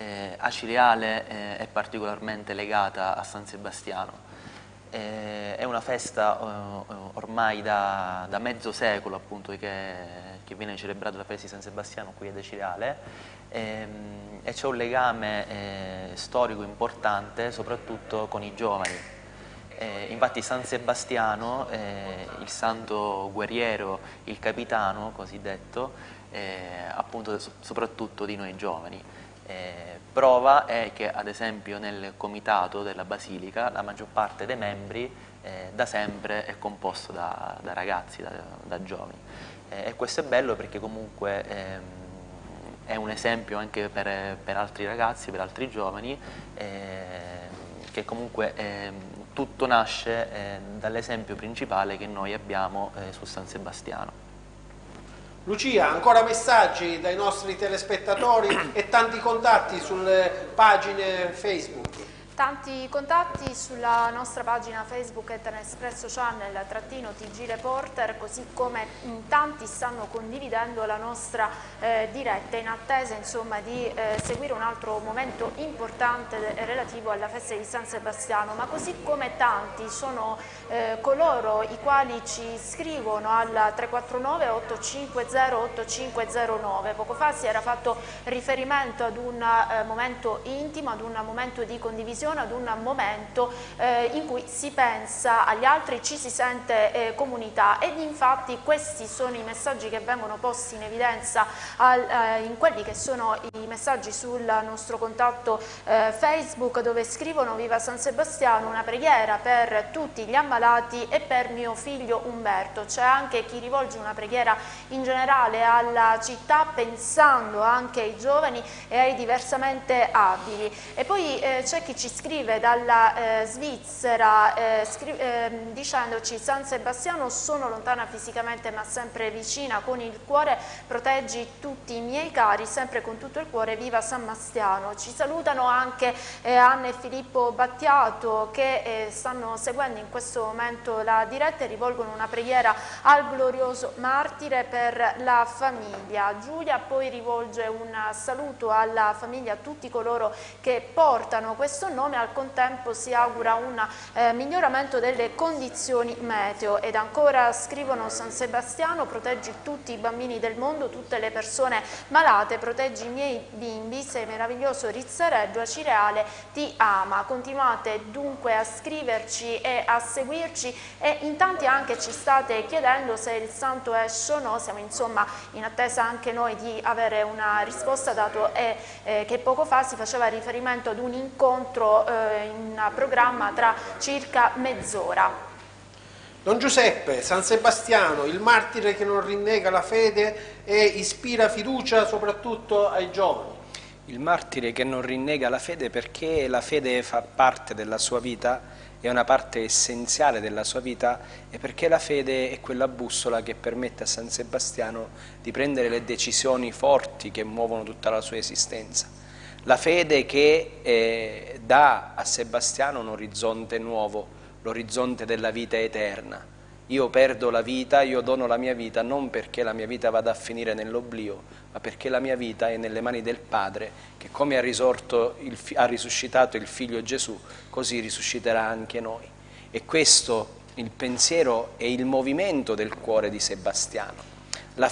B: Acireale è particolarmente legata a San Sebastiano. È una festa ormai da mezzo secolo, appunto, che viene celebrata la festa di San Sebastiano qui ad Acireale, e c'è un legame storico importante soprattutto con i giovani. Infatti San Sebastiano, il santo guerriero, il capitano cosiddetto, appunto soprattutto di noi giovani. Prova è che ad esempio nel comitato della Basilica la maggior parte dei membri da sempre è composto da ragazzi, da giovani, e questo è bello perché comunque è un esempio anche per altri ragazzi, per altri giovani, che comunque tutto nasce dall'esempio principale che noi abbiamo su San Sebastiano.
A: Lucia, ancora messaggi dai nostri telespettatori e tanti contatti sulle pagine Facebook.
D: Tanti contatti sulla nostra pagina Facebook Espresso Channel _TG Reporter, così come in tanti stanno condividendo la nostra diretta in attesa, insomma, di seguire un altro momento importante relativo alla festa di San Sebastiano, ma così come tanti sono coloro i quali ci scrivono al 349 850 8509. Poco fa si era fatto riferimento ad un momento intimo, ad un momento di condivisione, ad un momento in cui si pensa agli altri, ci si sente comunità, ed infatti questi sono i messaggi che vengono posti in evidenza in quelli che sono i messaggi sul nostro contatto Facebook, dove scrivono: viva San Sebastiano, una preghiera per tutti gli ammalati e per mio figlio Umberto. C'è anche chi rivolge una preghiera in generale alla città, pensando anche ai giovani e ai diversamente abili. E poi c'è chi ci scrive dalla Svizzera dicendoci: San Sebastiano, sono lontana fisicamente ma sempre vicina, con il cuore proteggi tutti i miei cari, sempre con tutto il cuore, viva San Sebastiano. Ci salutano anche Anna e Filippo Battiato, che stanno seguendo in questo momento la diretta e rivolgono una preghiera al glorioso martire per la famiglia. Giulia poi rivolge un saluto alla famiglia, a tutti coloro che portano questo nome, nome, al contempo si augura un miglioramento delle condizioni meteo. Ed ancora scrivono: San Sebastiano, proteggi tutti i bambini del mondo, tutte le persone malate, proteggi i miei bimbi, sei meraviglioso Rizzareggio, Acireale ti ama. Continuate dunque a scriverci e a seguirci, e in tanti anche ci state chiedendo se il santo esce o no. Siamo insomma in attesa anche noi di avere una risposta, dato che poco fa si faceva riferimento ad un incontro in programma tra circa mezz'ora.
A: Don Giuseppe, San Sebastiano, il martire che non rinnega la fede e ispira fiducia soprattutto ai giovani.
K: Il martire che non rinnega la fede perché la fede fa parte della sua vita, è una parte essenziale della sua vita, e perché la fede è quella bussola che permette a San Sebastiano di prendere le decisioni forti che muovono tutta la sua esistenza. La fede che dà a Sebastiano un orizzonte nuovo, l'orizzonte della vita eterna. Io perdo la vita, io dono la mia vita non perché la mia vita vada a finire nell'oblio, ma perché la mia vita è nelle mani del Padre, che come ha risuscitato il Figlio Gesù, così risusciterà anche noi. E questo il pensiero e il movimento del cuore di Sebastiano. La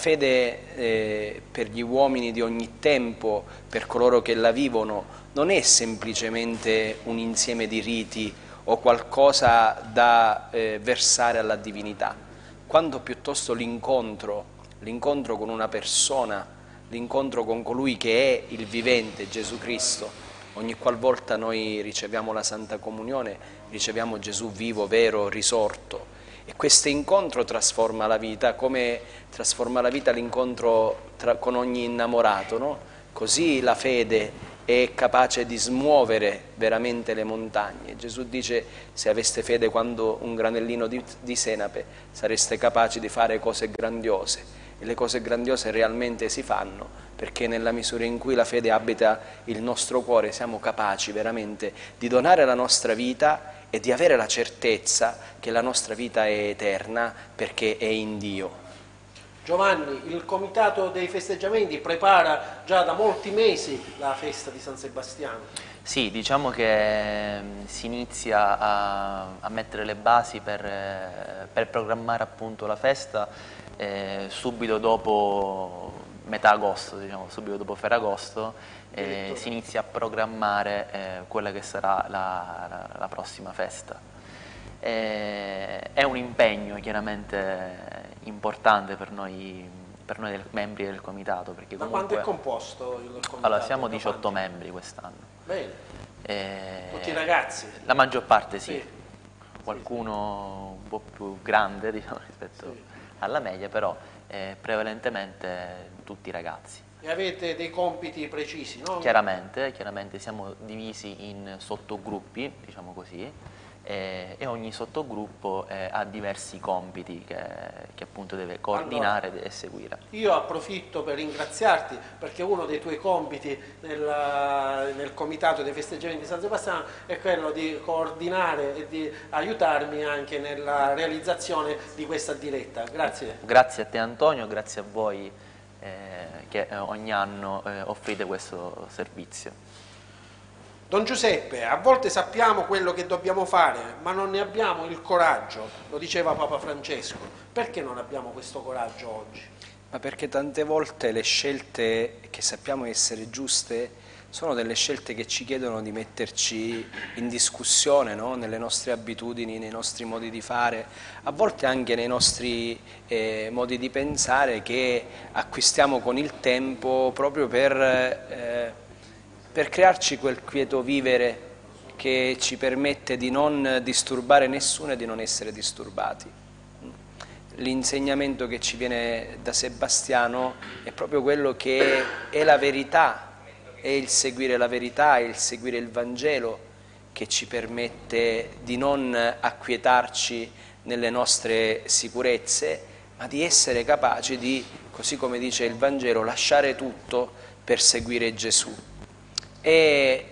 K: fede per gli uomini di ogni tempo, per coloro che la vivono, non è semplicemente un insieme di riti o qualcosa da versare alla divinità, quanto piuttosto l'incontro con una persona, l'incontro con colui che è il vivente, Gesù Cristo. Ogni qualvolta noi riceviamo la Santa Comunione, riceviamo Gesù vivo, vero, risorto, e questo incontro trasforma la vita, come trasforma la vita l'incontro con ogni innamorato, no? Così la fede è capace di smuovere veramente le montagne. Gesù dice: se aveste fede quando un granellino di senape, sareste capaci di fare cose grandiose. E le cose grandiose realmente si fanno perché nella misura in cui la fede abita il nostro cuore siamo capaci veramente di donare la nostra vita e di avere la certezza che la nostra vita è eterna perché è in Dio.
A: Giovanni, il comitato dei festeggiamenti prepara già da molti mesi la festa di San Sebastiano.
B: Sì, diciamo che si inizia a mettere le basi per programmare appunto la festa subito dopo metà agosto, diciamo, subito dopo Ferragosto, si inizia a programmare quella che sarà la prossima festa. È un impegno chiaramente importante per noi membri del comitato. Perché
A: da quanto è composto il comitato?
B: Allora, siamo 18 membri quest'anno.
A: Bene. Tutti ragazzi?
B: La maggior parte sì. Qualcuno un po' più grande, diciamo, rispetto alla media, però prevalentemente tutti ragazzi.
A: E avete dei compiti precisi, no?
B: Chiaramente siamo divisi in sottogruppi, diciamo così, e ogni sottogruppo ha diversi compiti che appunto deve coordinare e seguire.
A: Io approfitto per ringraziarti, perché uno dei tuoi compiti nel comitato dei festeggiamenti di San Sebastiano è quello di coordinare e di aiutarmi anche nella realizzazione di questa diretta. Grazie.
B: Grazie a te Antonio, grazie a voi che ogni anno offrite questo servizio.
A: Don Giuseppe, a volte sappiamo quello che dobbiamo fare, ma non ne abbiamo il coraggio, lo diceva Papa Francesco. Perché non abbiamo questo coraggio oggi?
K: Ma perché tante volte le scelte che sappiamo essere giuste sono delle scelte che ci chiedono di metterci in discussione, no? Nelle nostre abitudini, nei nostri modi di fare, a volte anche nei nostri modi di pensare che acquistiamo con il tempo proprio per crearci quel quieto vivere che ci permette di non disturbare nessuno e di non essere disturbati. L'insegnamento che ci viene da Sebastiano è proprio quello che è la verità, è il seguire la verità, è il seguire il Vangelo che ci permette di non acquietarci nelle nostre sicurezze, ma di essere capaci di, così come dice il Vangelo, lasciare tutto per seguire Gesù. E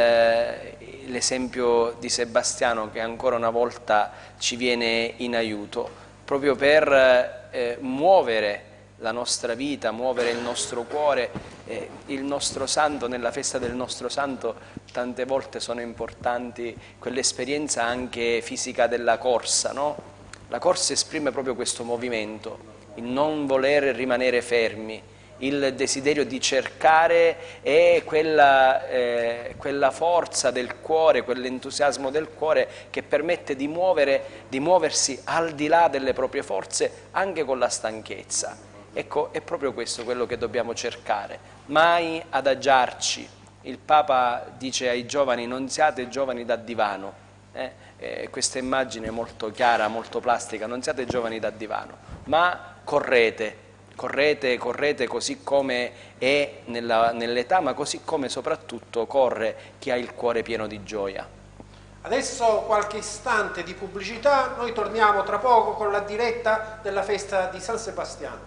K: l'esempio di Sebastiano che ancora una volta ci viene in aiuto, proprio per muovere la nostra vita, muovere il nostro cuore. Il nostro santo, nella festa del nostro santo tante volte sono importanti quell'esperienza anche fisica della corsa, no? La corsa esprime proprio questo movimento, il non voler rimanere fermi, il desiderio di cercare e quella forza del cuore, quell'entusiasmo del cuore che permette di muoversi al di là delle proprie forze anche con la stanchezza. Ecco, è proprio questo quello che dobbiamo cercare, mai adagiarci. Il Papa dice ai giovani: non siate giovani da divano. Questa immagine è molto chiara, molto plastica: non siate giovani da divano, ma correte così come è nell'età, ma così come soprattutto corre chi ha il cuore pieno di gioia.
A: Adesso qualche istante di pubblicità, noi torniamo tra poco con la diretta della festa di San Sebastiano.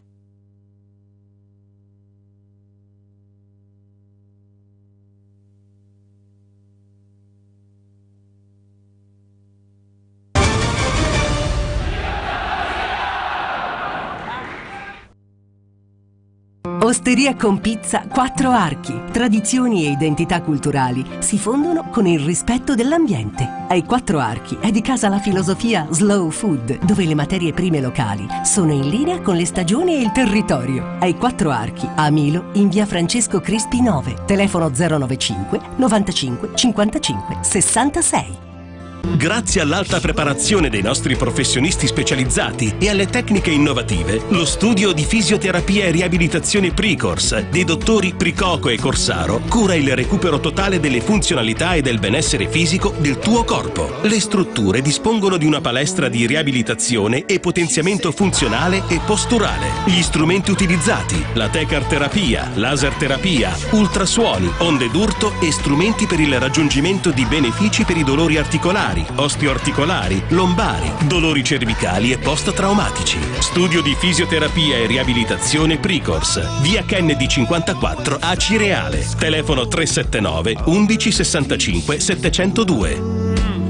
S: Osteria con Pizza Quattro Archi. Tradizioni e identità culturali si fondono con il rispetto dell'ambiente. Ai Quattro Archi è di casa la filosofia Slow Food, dove le materie prime locali sono in linea con le stagioni e il territorio. Ai Quattro Archi, a Milo, in via Francesco Crispi 9, telefono 095 95 55 66.
P: Grazie all'alta preparazione dei nostri professionisti specializzati e alle tecniche innovative, lo studio di fisioterapia e riabilitazione Precors dei dottori Pricoco e Corsaro cura il recupero totale delle funzionalità e del benessere fisico del tuo corpo. Le strutture dispongono di una palestra di riabilitazione e potenziamento funzionale e posturale. Gli strumenti utilizzati: la Tecar terapia, laser terapia, ultrasuoni, onde d'urto e strumenti per il raggiungimento di benefici per i dolori articolari, osteoarticolari, lombari, dolori cervicali e post-traumatici. Studio di fisioterapia e riabilitazione Precors, via Kennedy 54 a Cireale, telefono 379 11 65 702.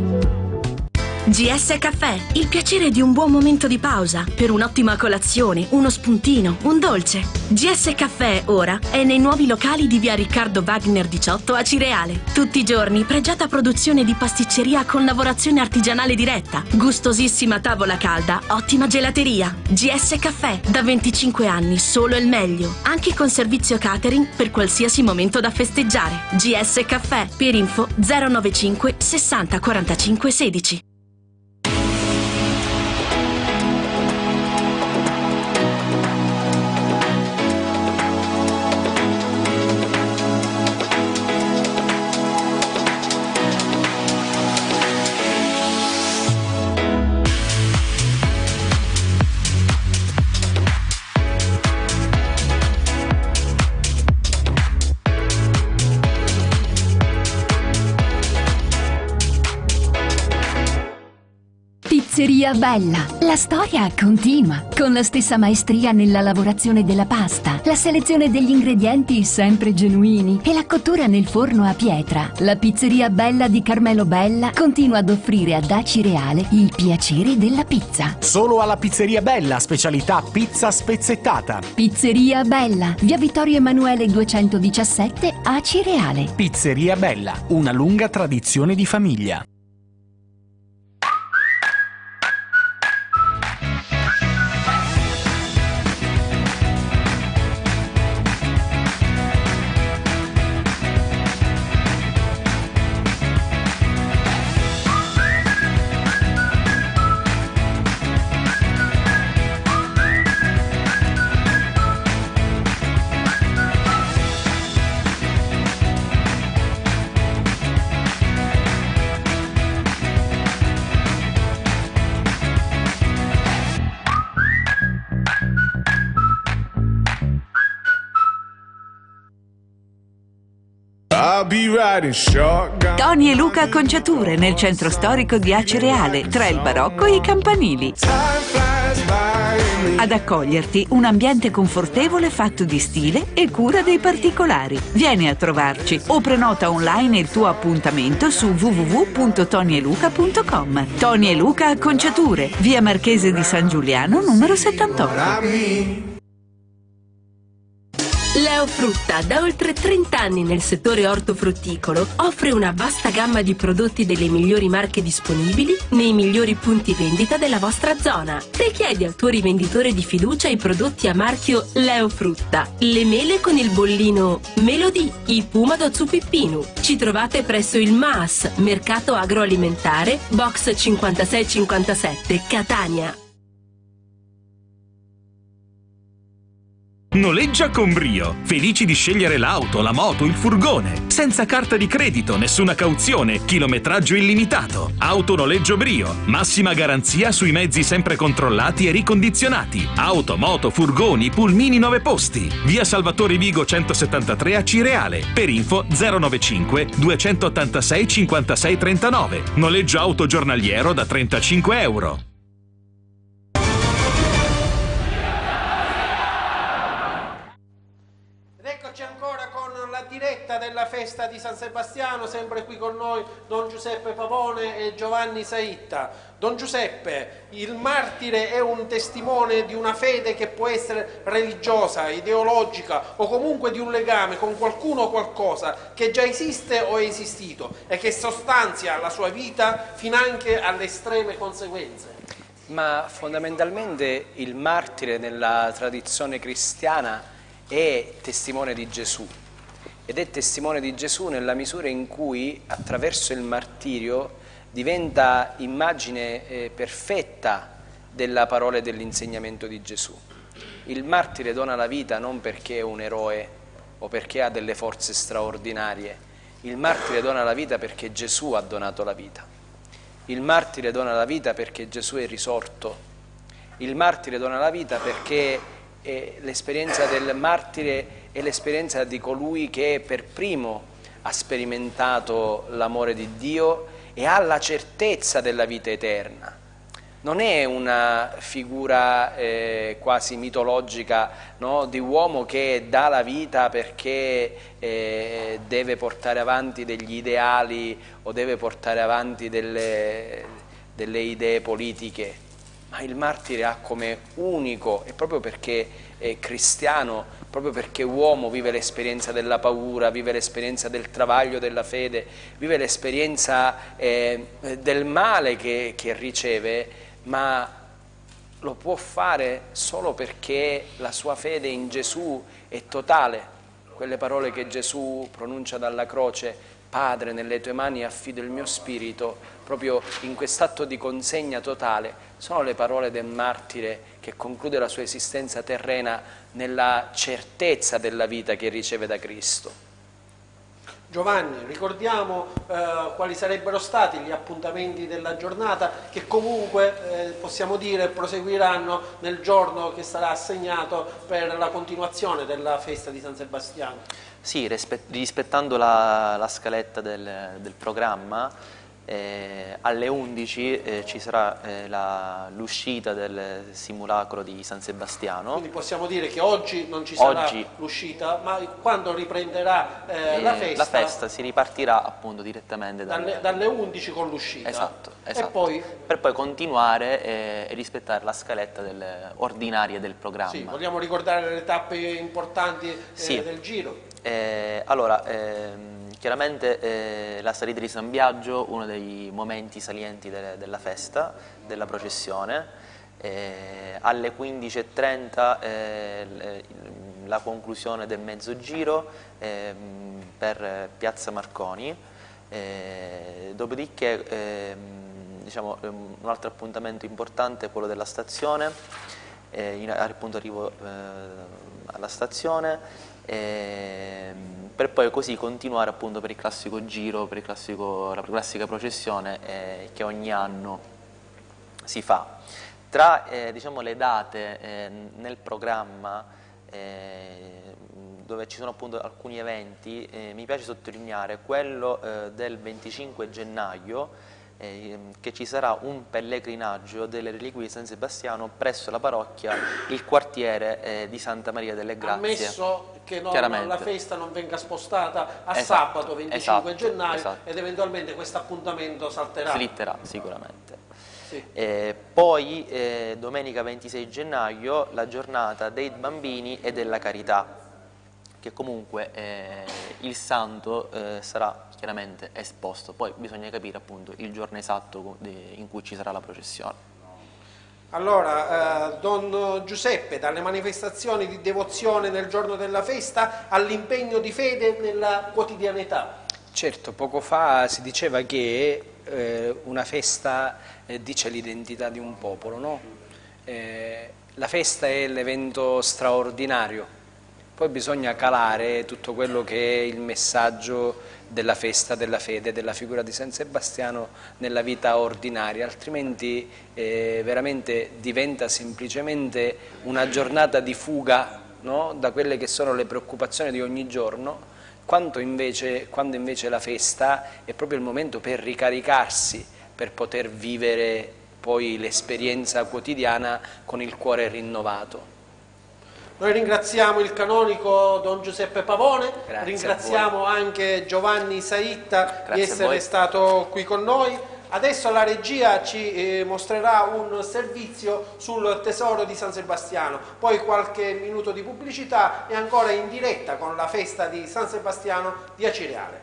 L: GS Caffè, il piacere di un buon momento di pausa per un'ottima colazione, uno spuntino, un dolce. GS Caffè ora è nei nuovi locali di via Riccardo Wagner 18 a Cireale. Tutti i giorni pregiata produzione di pasticceria con lavorazione artigianale diretta, gustosissima tavola calda, ottima gelateria. GS Caffè, da 25 anni solo il meglio, anche con servizio catering per qualsiasi momento da festeggiare. GS Caffè, per info 095 60 45 16.
Q: Pizzeria Bella. La storia continua, con la stessa maestria nella lavorazione della pasta, la selezione degli ingredienti sempre genuini e la cottura nel forno a pietra. La Pizzeria Bella di Carmelo Bella continua ad offrire ad Acireale il piacere della pizza.
M: Solo alla Pizzeria Bella, specialità pizza spezzettata.
Q: Pizzeria Bella, via Vittorio Emanuele 217 a Acireale.
M: Pizzeria Bella, una lunga tradizione di famiglia.
F: Tony e Luca Acconciature nel centro storico di Acireale, tra il barocco e i campanili. Ad accoglierti un ambiente confortevole fatto di stile e cura dei particolari. Vieni a trovarci o prenota online il tuo appuntamento su www.tonyeluca.com. Tony e Luca Acconciature, via Marchese di San Giuliano numero 78.
L: Leo Frutta, da oltre 30 anni nel settore ortofrutticolo, offre una vasta gamma di prodotti delle migliori marche disponibili nei migliori punti vendita della vostra zona. Richiedi al tuo rivenditore di fiducia i prodotti a marchio Leo Frutta, le mele con il bollino Melody, i Pumado Zupippinu. Ci trovate presso il MAS, Mercato Agroalimentare, box 5657, Catania.
N: Noleggia con brio. Felici di scegliere l'auto, la moto, il furgone. Senza carta di credito, nessuna cauzione, chilometraggio illimitato. Autonoleggio Brio. Massima garanzia sui mezzi sempre controllati e ricondizionati. Auto, moto, furgoni, pulmini 9 posti. Via Salvatore Vigo 173 a Cireale. Per info 095 286 56 39. Noleggio auto giornaliero da 35 euro.
A: Diretta della festa di San Sebastiano, sempre qui con noi Don Giuseppe Pavone e Giovanni Saitta. Don Giuseppe, il martire è un testimone di una fede che può essere religiosa, ideologica o comunque di un legame con qualcuno o qualcosa che già esiste o è esistito e che sostanzia la sua vita finanche alle estreme conseguenze.
K: Ma fondamentalmente il martire nella tradizione cristiana è testimone di Gesù. Ed è testimone di Gesù nella misura in cui attraverso il martirio diventa immagine perfetta della parola e dell'insegnamento di Gesù. Il martire dona la vita non perché è un eroe o perché ha delle forze straordinarie, il martire dona la vita perché Gesù ha donato la vita. Il martire dona la vita perché Gesù è risorto. Il martire dona la vita perché l'esperienza del martire è l'esperienza di colui che per primo ha sperimentato l'amore di Dio e ha la certezza della vita eterna. Non è una figura quasi mitologica, no? Di uomo che dà la vita perché deve portare avanti degli ideali o deve portare avanti delle idee politiche. Ma il martire ha come unico, e proprio perché è cristiano, proprio perché uomo, vive l'esperienza della paura, vive l'esperienza del travaglio della fede, vive l'esperienza del male che riceve, ma lo può fare solo perché la sua fede in Gesù è totale. Quelle parole che Gesù pronuncia dalla croce: Padre, nelle tue mani affido il mio spirito, proprio in quest'atto di consegna totale, sono le parole del martire che conclude la sua esistenza terrena nella certezza della vita che riceve da Cristo.
A: Giovanni, ricordiamo quali sarebbero stati gli appuntamenti della giornata che comunque possiamo dire proseguiranno nel giorno che sarà assegnato per la continuazione della festa di San Sebastiano.
B: Sì, rispettando la scaletta del programma, alle 11 ci sarà l'uscita del simulacro di San Sebastiano.
A: Quindi possiamo dire che oggi non ci sarà l'uscita, ma quando riprenderà la festa?
B: La festa si ripartirà appunto direttamente
A: dalle 11 con l'uscita.
B: Esatto.
A: E poi?
B: Per poi continuare e rispettare la scaletta ordinaria del programma.
A: Sì, vogliamo ricordare le tappe importanti del giro?
B: Chiaramente la salita di San Biagio, uno dei momenti salienti della festa, della processione. Alle 15:30 la conclusione del mezzogiro per Piazza Marconi. Dopodiché diciamo, un altro appuntamento importante è quello della stazione, appunto arrivo alla stazione. Per poi così continuare appunto per il classico giro, per la classica processione che ogni anno si fa. Tra diciamo, le date nel programma dove ci sono appunto alcuni eventi, mi piace sottolineare quello del 25 gennaio che ci sarà un pellegrinaggio delle reliquie di San Sebastiano presso la parrocchia, il quartiere di Santa Maria delle Grazie.
A: Ammesso che la festa non venga spostata a sabato 25 gennaio ed eventualmente questo appuntamento salterà.
B: Slitterà sicuramente.
A: Sì.
B: Poi domenica 26 gennaio la giornata dei bambini e della carità. che comunque il santo sarà chiaramente esposto, poi bisogna capire appunto il giorno esatto in cui ci sarà la processione.
A: Allora, Don Giuseppe, dalle manifestazioni di devozione nel giorno della festa all'impegno di fede nella quotidianità.
K: Certo, poco fa si diceva che una festa dice l'identità di un popolo, no? La festa è l'evento straordinario, poi bisogna calare tutto quello che è il messaggio della festa, della fede, della figura di San Sebastiano nella vita ordinaria, altrimenti veramente diventa semplicemente una giornata di fuga, no? Da quelle che sono le preoccupazioni di ogni giorno, quando invece la festa è proprio il momento per ricaricarsi, per poter vivere poi l'esperienza quotidiana con il cuore rinnovato.
A: Noi ringraziamo il canonico Don Giuseppe Pavone,
K: Grazie
A: ringraziamo anche Giovanni Saitta di essere stato qui con noi. Adesso la regia ci mostrerà un servizio sul tesoro di San Sebastiano, poi qualche minuto di pubblicità e ancora in diretta con la festa di San Sebastiano di Acireale.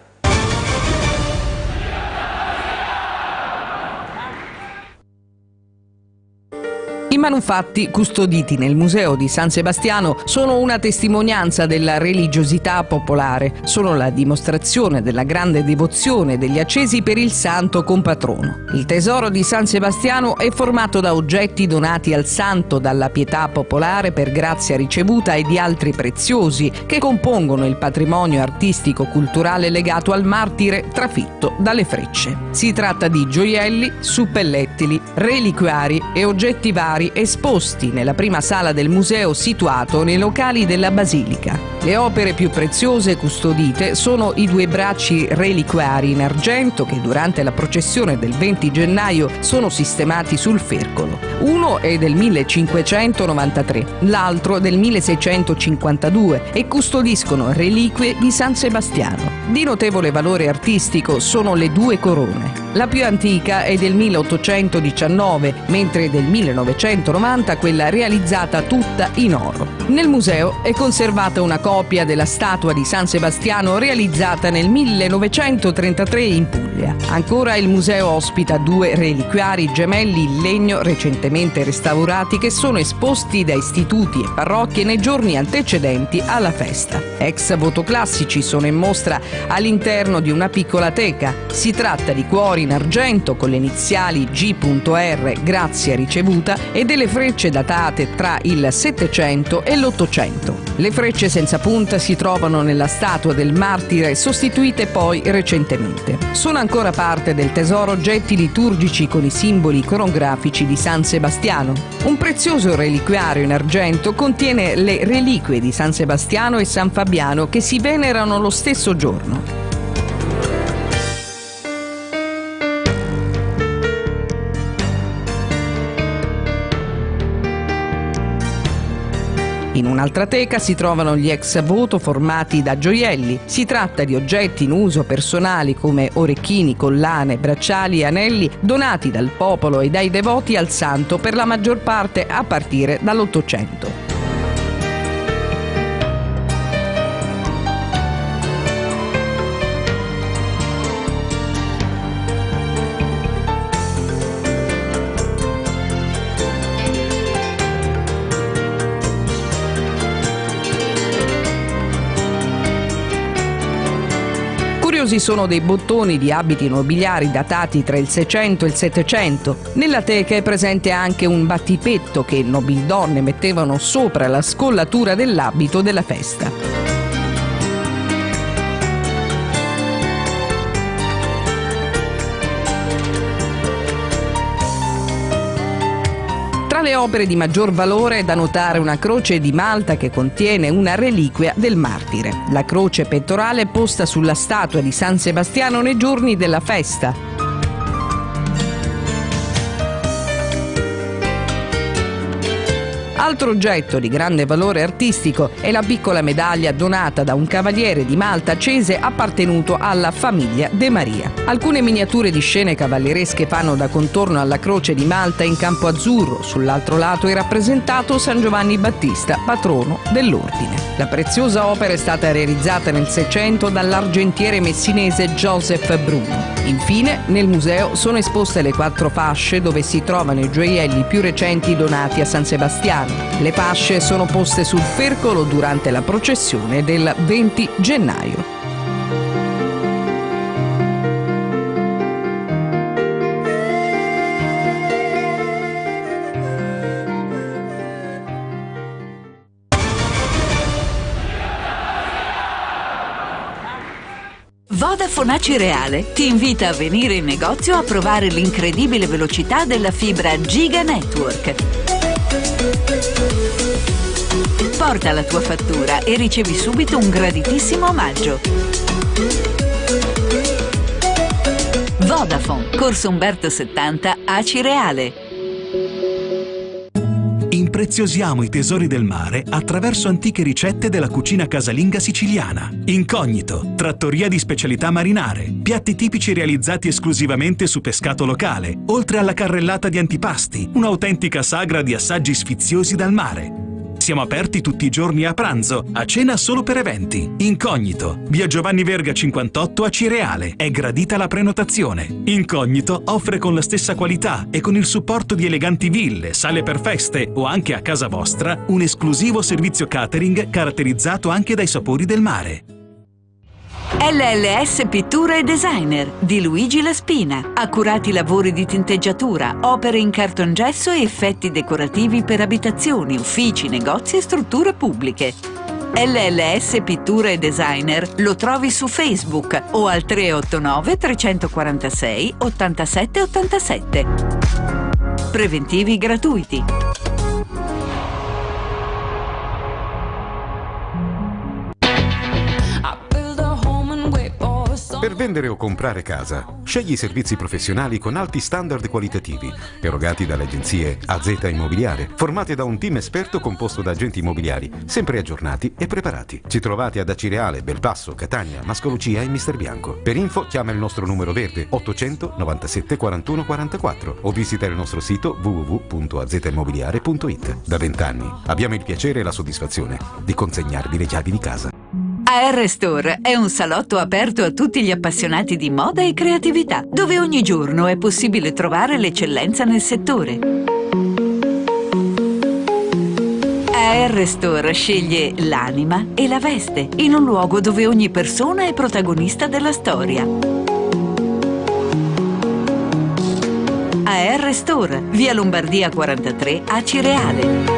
O: I manufatti custoditi nel Museo di San Sebastiano sono una testimonianza della religiosità popolare, sono la dimostrazione della grande devozione degli accesi per il santo compatrono. Il tesoro di San Sebastiano è formato da oggetti donati al santo dalla pietà popolare per grazia ricevuta e di altri preziosi che compongono il patrimonio artistico-culturale legato al martire trafitto dalle frecce. Si tratta di gioielli, suppellettili, reliquiari e oggetti vari esposti nella prima sala del museo situato nei locali della Basilica. Le opere più preziose custodite sono i 2 bracci reliquiari in argento che durante la processione del 20 gennaio sono sistemati sul fercolo. Uno è del 1593, l'altro del 1652 e custodiscono reliquie di San Sebastiano. Di notevole valore artistico sono le 2 corone. La più antica è del 1819, mentre del 1990 quella realizzata tutta in oro. Nel museo è conservata una copia della statua di San Sebastiano realizzata nel 1933 in Puglia. Ancora il museo ospita 2 reliquiari gemelli in legno recentemente restaurati che sono esposti da istituti e parrocchie nei giorni antecedenti alla festa. Ex voto classici sono in mostra all'interno di una piccola teca. Si tratta di cuori in argento con le iniziali G.R. grazia ricevuta e delle frecce datate tra il 700 e l'800. Le frecce senza punta si trovano nella statua del martire sostituite poi recentemente. Sono ancora parte del tesoro oggetti liturgici con i simboli iconografici di San Sebastiano. Un prezioso reliquiario in argento contiene le reliquie di San Sebastiano e San Fabiano che si venerano lo stesso giorno. In un'altra teca si trovano gli ex voto formati da gioielli. Si tratta di oggetti in uso personali come orecchini, collane, bracciali e anelli donati dal popolo e dai devoti al santo per la maggior parte a partire dall'800. Sono dei bottoni di abiti nobiliari datati tra il 600 e il 700. Nella teca è presente anche un battipetto che nobildonne mettevano sopra la scollatura dell'abito della festa. Tra le opere di maggior valore è da notare una croce di Malta che contiene una reliquia del martire. La croce pettorale è posta sulla statua di San Sebastiano nei giorni della festa. Altro oggetto di grande valore artistico è la piccola medaglia donata da un cavaliere di Malta Cese appartenuto alla famiglia De Maria. Alcune miniature di scene cavalleresche fanno da contorno alla croce di Malta in campo azzurro. Sull'altro lato è rappresentato San Giovanni Battista, patrono dell'ordine. La preziosa opera è stata realizzata nel Seicento dall'argentiere messinese Joseph Bruno. Infine, nel museo sono esposte le 4 fasce dove si trovano i gioielli più recenti donati a San Sebastiano. Le fasce sono poste sul fercolo durante la processione del 20 gennaio.
F: Vodafone Acireale ti invita a venire in negozio a provare l'incredibile velocità della fibra Giga Network. Porta la tua fattura e ricevi subito un graditissimo omaggio. Vodafone, Corso Umberto 70, Acireale.
G: Impreziosiamo i tesori del mare attraverso antiche ricette della cucina casalinga siciliana. Incognito, trattoria di specialità marinare, piatti tipici realizzati esclusivamente su pescato locale, oltre alla carrellata di antipasti, un'autentica sagra di assaggi sfiziosi dal mare. Siamo aperti tutti i giorni a pranzo, a cena solo per eventi. Incognito, via Giovanni Verga 58 a Cireale. È gradita la prenotazione. Incognito offre con la stessa qualità e con il supporto di eleganti ville, sale per feste o anche a casa vostra un esclusivo servizio catering caratterizzato anche dai sapori del mare.
F: LLS Pittura e Designer di Luigi La Spina. Accurati lavori di tinteggiatura, opere in cartongesso e effetti decorativi per abitazioni, uffici, negozi e strutture pubbliche. LLS Pittura e Designer lo trovi su Facebook o al 389 346 87 87. Preventivi gratuiti.
H: Per vendere o comprare casa, scegli i servizi professionali con alti standard qualitativi, erogati dalle agenzie AZ Immobiliare, formate da un team esperto composto da agenti immobiliari, sempre aggiornati e preparati. Ci trovate ad Acireale, Belpasso, Catania, Mascolucia e Mister Bianco. Per info chiama il nostro numero verde 800 97 41 44 o visita il nostro sito www.azimmobiliare.it. Da 20 anni abbiamo il piacere e la soddisfazione di consegnarvi le chiavi di casa.
F: AR Store è un salotto aperto a tutti gli appassionati di moda e creatività, dove ogni giorno è possibile trovare l'eccellenza nel settore. AR Store sceglie l'anima e la veste, in un luogo dove ogni persona è protagonista della storia. AR Store, via Lombardia 43 a Cireale.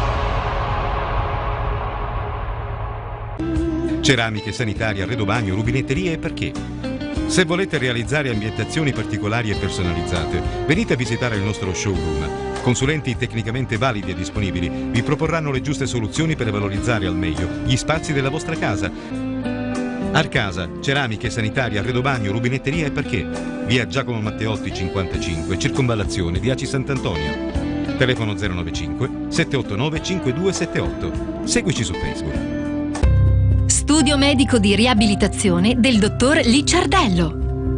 H: Ceramiche, sanitarie, arredo bagno, rubinetterie e perché? Se volete realizzare ambientazioni particolari e personalizzate, venite a visitare il nostro showroom. Consulenti tecnicamente validi e disponibili vi proporranno le giuste soluzioni per valorizzare al meglio gli spazi della vostra casa. Arcasa, ceramiche, sanitarie, arredo bagno, rubinetteria e perché? Via Giacomo Matteotti 55, circonvallazione di Aci Sant'Antonio. Telefono 095 789 5278. Seguici su Facebook.
Q: Studio medico di riabilitazione del dottor Licciardello.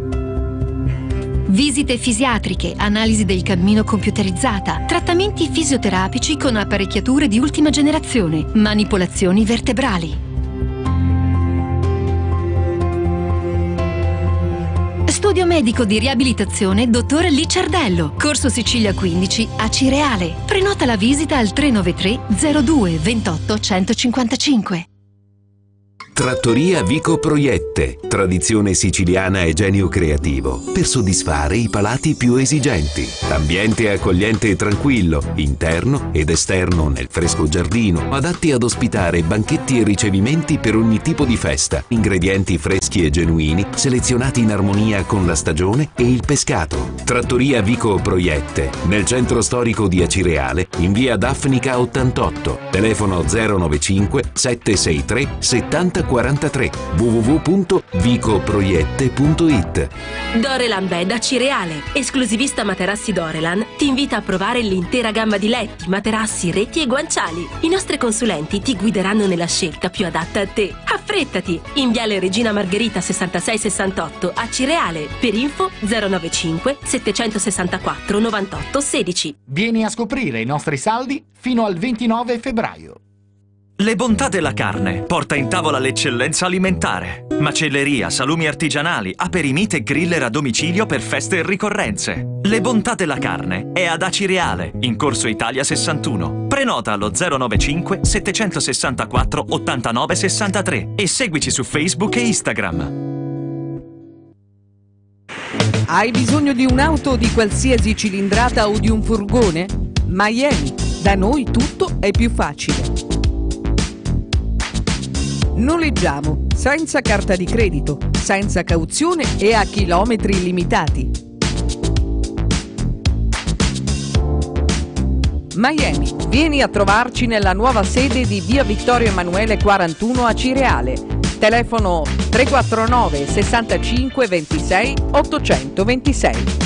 Q: Visite fisiatriche, analisi del cammino computerizzata, trattamenti fisioterapici con apparecchiature di ultima generazione, manipolazioni vertebrali. Studio medico di riabilitazione dottor Licciardello, Corso Sicilia 15 a Cireale. Prenota la visita al 393 02 28 155.
J: Trattoria Vico Proiette, tradizione siciliana e genio creativo, per soddisfare i palati più esigenti. Ambiente accogliente e tranquillo, interno ed esterno nel fresco giardino, adatti ad ospitare banchetti e ricevimenti per ogni tipo di festa. Ingredienti freschi e genuini, selezionati in armonia con la stagione e il pescato. Trattoria Vico Proiette, nel centro storico di Acireale, in via Daffnica 88. Telefono 095 763 70 43, www.vicoproiette.it.
L: Dorelan Bed a Cireale, esclusivista materassi Dorelan, ti invita a provare l'intera gamma di letti, materassi, reti e guanciali. I nostri consulenti ti guideranno nella scelta più adatta a te. Affrettati! In Viale Regina Margherita 6668 a Cireale. Per info 095 764 98 16.
M: Vieni a scoprire i nostri saldi fino al 29 febbraio.
N: Le bontà della carne porta in tavola l'eccellenza alimentare. Macelleria, salumi artigianali, aperimite e griller a domicilio per feste e ricorrenze. Le bontà della carne è ad Acireale, in Corso Italia 61. Prenota allo 095 764 89 63 e seguici su Facebook e Instagram.
O: Hai bisogno di un'auto di qualsiasi cilindrata o di un furgone? Miami. Da noi tutto è più facile. Noleggiamo senza carta di credito, senza cauzione e a chilometri limitati. Miami, vieni a trovarci nella nuova sede di via Vittorio Emanuele 41 a Cireale. Telefono 349 65 26 826.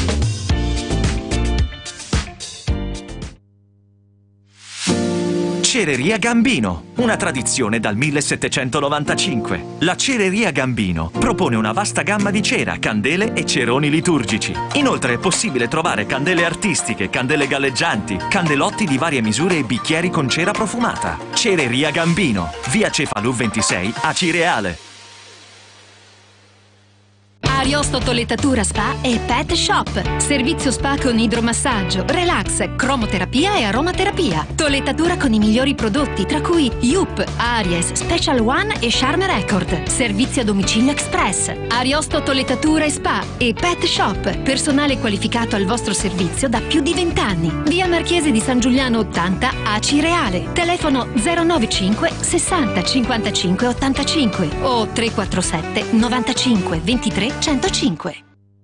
N: Cereria Gambino, una tradizione dal 1795. La Cereria Gambino propone una vasta gamma di cera, candele e ceroni liturgici. Inoltre è possibile trovare candele artistiche, candele galleggianti, candelotti di varie misure e bicchieri con cera profumata. Cereria Gambino, via Cefalù 26 a Cireale.
Q: Ariosto Toilettatura Spa e Pet Shop. Servizio spa con idromassaggio, relax, cromoterapia e aromaterapia. Toilettatura con i migliori prodotti, tra cui Yup, Aries, Special One e Charm Record. Servizio a domicilio express. Ariosto Toilettatura e Spa e Pet Shop. Personale qualificato al vostro servizio da più di 20 anni. Via Marchese di San Giuliano 80 a Cireale. Telefono 095 60 55 85 o 347 95 23 105.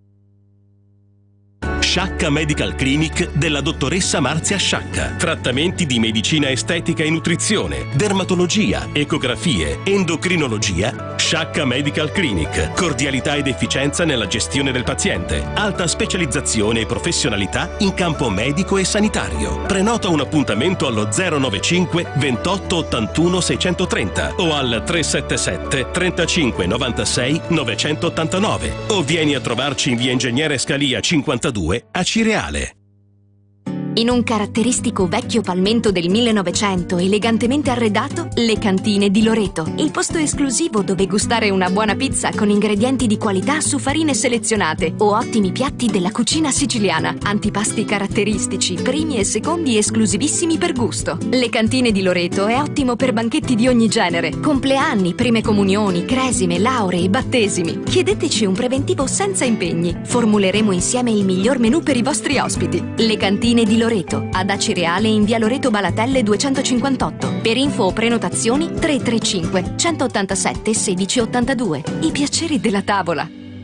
P: Sciacca Medical Clinic della dottoressa Marzia Sciacca. Trattamenti di medicina estetica e nutrizione, dermatologia, ecografie, endocrinologia. Sciacca Medical Clinic. Cordialità ed efficienza nella gestione del paziente. Alta specializzazione e professionalità in campo medico e sanitario. Prenota un appuntamento allo 095 28 81 630 o al 377 35 96 989 o vieni a trovarci in via Ingegnere Scalia 52 a Cireale.
I: In un caratteristico vecchio palmento del 1900 elegantemente arredato, le Cantine di Loreto, il posto esclusivo dove gustare una buona pizza con ingredienti di qualità su farine selezionate o ottimi piatti della cucina siciliana, antipasti caratteristici, primi e secondi esclusivissimi per gusto. Le Cantine di Loreto è ottimo per banchetti di ogni genere, compleanni, prime comunioni, cresime, lauree, battesimi. Chiedeteci un preventivo senza impegni. Formuleremo insieme il miglior menù per i vostri ospiti. Le Cantine di Loreto, ad Acireale in via Loreto Balatelle 258. Per info o prenotazioni 335 187 1682. I piaceri della tavola.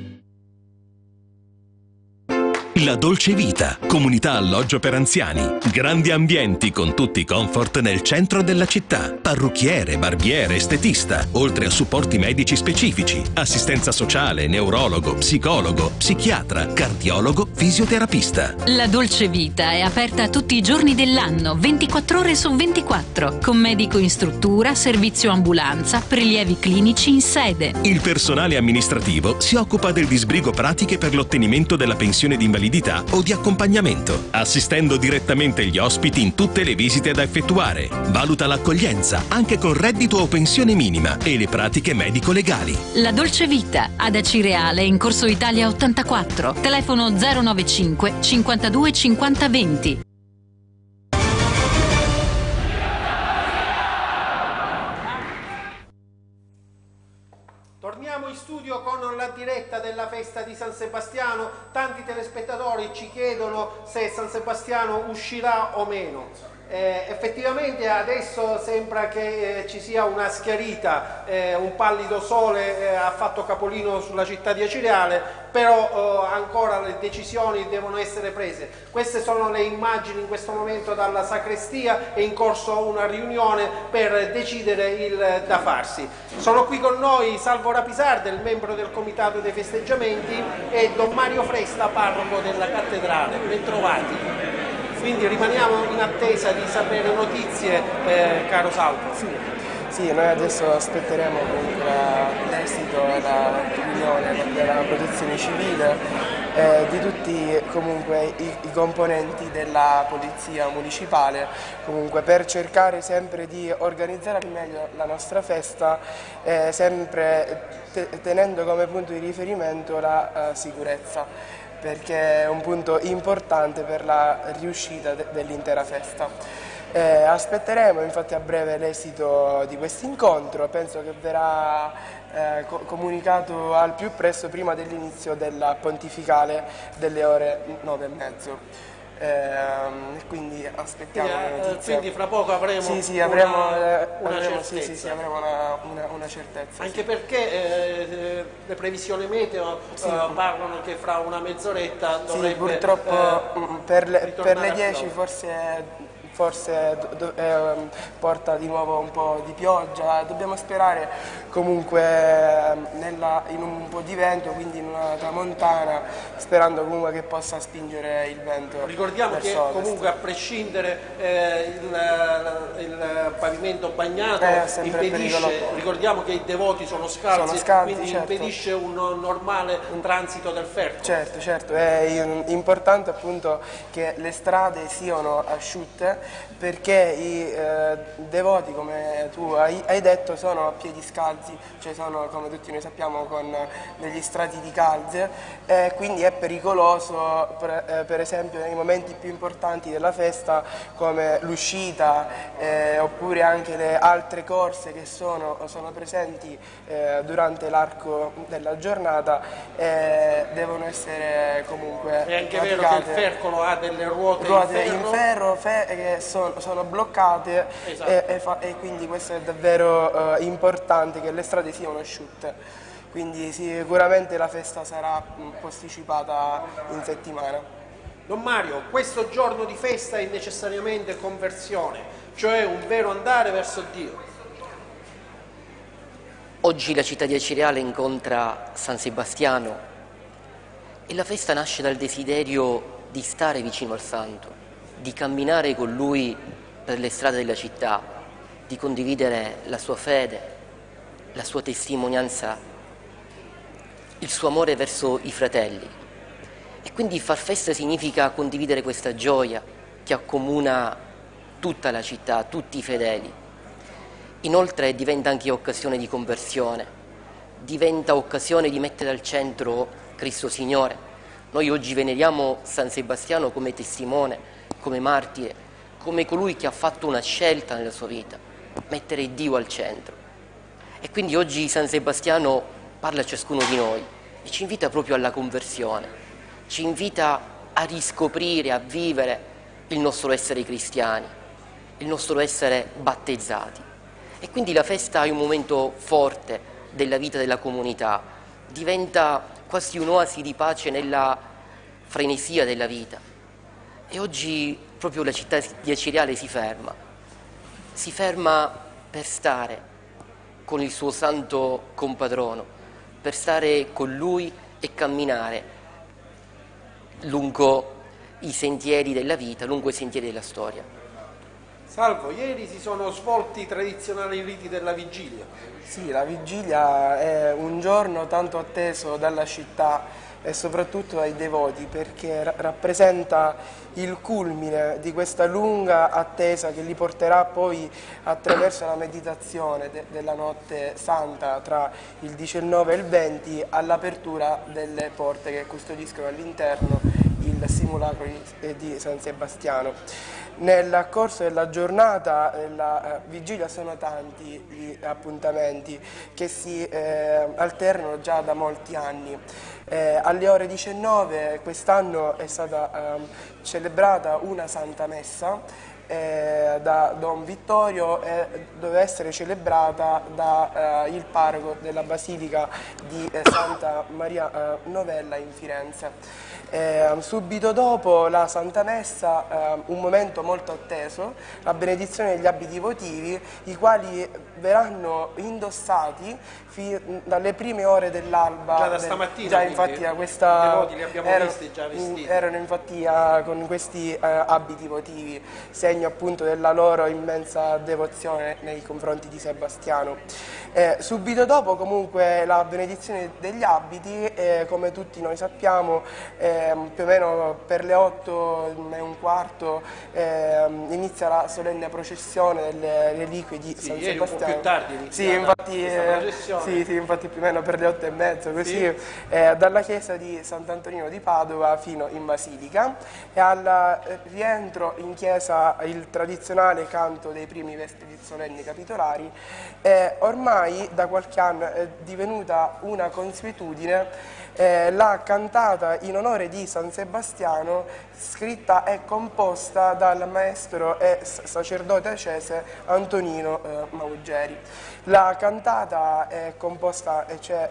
P: La Dolce Vita, comunità alloggio per anziani. Grandi ambienti con tutti i comfort nel centro della città. Parrucchiere, barbiere, estetista, oltre a supporti medici specifici. Assistenza sociale, neurologo, psicologo, psichiatra, cardiologo, fisioterapista.
Q: La Dolce Vita è aperta tutti i giorni dell'anno, 24 ore su 24, con medico in struttura, servizio ambulanza, prelievi clinici in sede.
P: Il personale amministrativo si occupa del disbrigo pratiche per l'ottenimento della pensione di invalidità o di accompagnamento, assistendo direttamente gli ospiti in tutte le visite da effettuare. Valuta l'accoglienza, anche con reddito o pensione minima, e le pratiche medico-legali.
Q: La Dolce Vita, ad Acireale in Corso Italia 84, telefono 095 52 50 20.
A: Torniamo in studio con la diretta della festa di San Sebastiano. Tanti telespettatori ci chiedono se San Sebastiano uscirà o meno. Effettivamente adesso sembra che ci sia una schiarita, un pallido sole ha fatto capolino sulla città di Acireale, però ancora le decisioni devono essere prese. Queste sono le immagini in questo momento dalla sacrestia, è in corso una riunione per decidere il da farsi. Sono qui con noi Salvo Rapisarda, il membro del comitato dei festeggiamenti, e Don Mario Fresta, parroco della cattedrale. Bentrovati. Quindi rimaniamo in attesa di sapere notizie, caro Salvo.
C: Sì, noi adesso aspetteremo comunque l'esito della riunione della protezione civile, di tutti comunque i componenti della polizia municipale, comunque per cercare sempre di organizzare al meglio la nostra festa, sempre tenendo come punto di riferimento la sicurezza, perché è un punto importante per la riuscita dell'intera festa. Aspetteremo infatti a breve l'esito di questo incontro, penso che verrà comunicato al più presto prima dell'inizio della pontificale delle ore 9:30. Quindi aspettiamo le notizie.
A: Quindi fra poco avremo una certezza.
C: Avremo una certezza.
A: Anche perché le previsioni meteo parlano che fra una mezz'oretta dovrebbe
C: purtroppo per le 10 forse porta di nuovo un po' di pioggia, dobbiamo sperare comunque in un po' di vento, quindi in una tramontana, sperando comunque che possa spingere il vento.
A: Ricordiamo che comunque a prescindere il pavimento bagnato impedisce, ricordiamo che i devoti sono scalzi, quindi certo, impedisce un normale transito del ferro.
C: Certo, è importante appunto che le strade siano asciutte, perché i devoti, come tu hai detto, sono a piedi scalzi, cioè sono, come tutti noi sappiamo, con degli strati di calze, quindi è pericoloso per esempio nei momenti più importanti della festa, come l'uscita oppure anche le altre corse che sono presenti durante l'arco della giornata, devono essere comunque
A: è anche vero che il fercolo ha delle ruote
C: in ferro che sono bloccate, esatto, e quindi questo è davvero importante, che le strade siano asciutte, quindi sicuramente la festa sarà posticipata in settimana.
A: Don Mario, questo giorno di festa è necessariamente conversione, cioè un vero andare verso Dio.
R: Oggi la città di Acireale incontra San Sebastiano e la festa nasce dal desiderio di stare vicino al Santo, di camminare con lui per le strade della città, di condividere la sua fede, la sua testimonianza, il suo amore verso i fratelli. E quindi far festa significa condividere questa gioia che accomuna tutta la città, tutti i fedeli. Inoltre diventa anche occasione di conversione, diventa occasione di mettere al centro Cristo Signore. Noi oggi veneriamo San Sebastiano come testimone, come martire, come colui che ha fatto una scelta nella sua vita, mettere Dio al centro. E quindi oggi San Sebastiano parla a ciascuno di noi e ci invita proprio alla conversione, ci invita a riscoprire, a vivere il nostro essere cristiani, il nostro essere battezzati. E quindi la festa è un momento forte della vita della comunità, diventa quasi un'oasi di pace nella frenesia della vita. E oggi proprio la città di Acireale si ferma per stare con il suo santo compatrono, per stare con lui e camminare lungo i sentieri della vita, lungo i sentieri della storia.
A: Salvo, ieri si sono svolti i tradizionali riti della vigilia.
C: Sì, la vigilia è un giorno tanto atteso dalla città e soprattutto dai devoti, perché rappresenta il culmine di questa lunga attesa che li porterà poi, attraverso la meditazione della notte santa tra il 19 e il 20, all'apertura delle porte che custodiscono all'interno il simulacro di San Sebastiano. Nel corso della giornata della vigilia sono tanti gli appuntamenti che si alternano già da molti anni. Alle ore 19 quest'anno è stata celebrata una Santa Messa da Don Vittorio doveva essere celebrata dal parroco della Basilica di Santa Maria Novella in Firenze. Subito dopo la Santa Messa, un momento molto atteso, la benedizione degli abiti votivi, i quali verranno indossati dalle prime ore dell'alba.
A: Già da stamattina,
C: già infatti a questa,
A: i devoti li abbiamo visti già vestiti.
C: Erano infatti con questi abiti votivi, segno appunto della loro immensa devozione nei confronti di Sebastiano. Subito dopo comunque la benedizione degli abiti, come tutti noi sappiamo, più o meno per le 8:15 inizia la solenne processione delle reliquie di San Sebastiano.
A: Un po' più tardi
C: sì, infatti più o meno per le 8:30 così, dalla chiesa di Sant'Antonino di Padova fino in Basilica, e al rientro in chiesa il tradizionale canto dei primi vespri solenni capitolari. Ormai da qualche anno è divenuta una consuetudine la cantata in onore di San Sebastiano, scritta e composta dal maestro e sacerdote acese Antonino Maugeri. La cantata è composta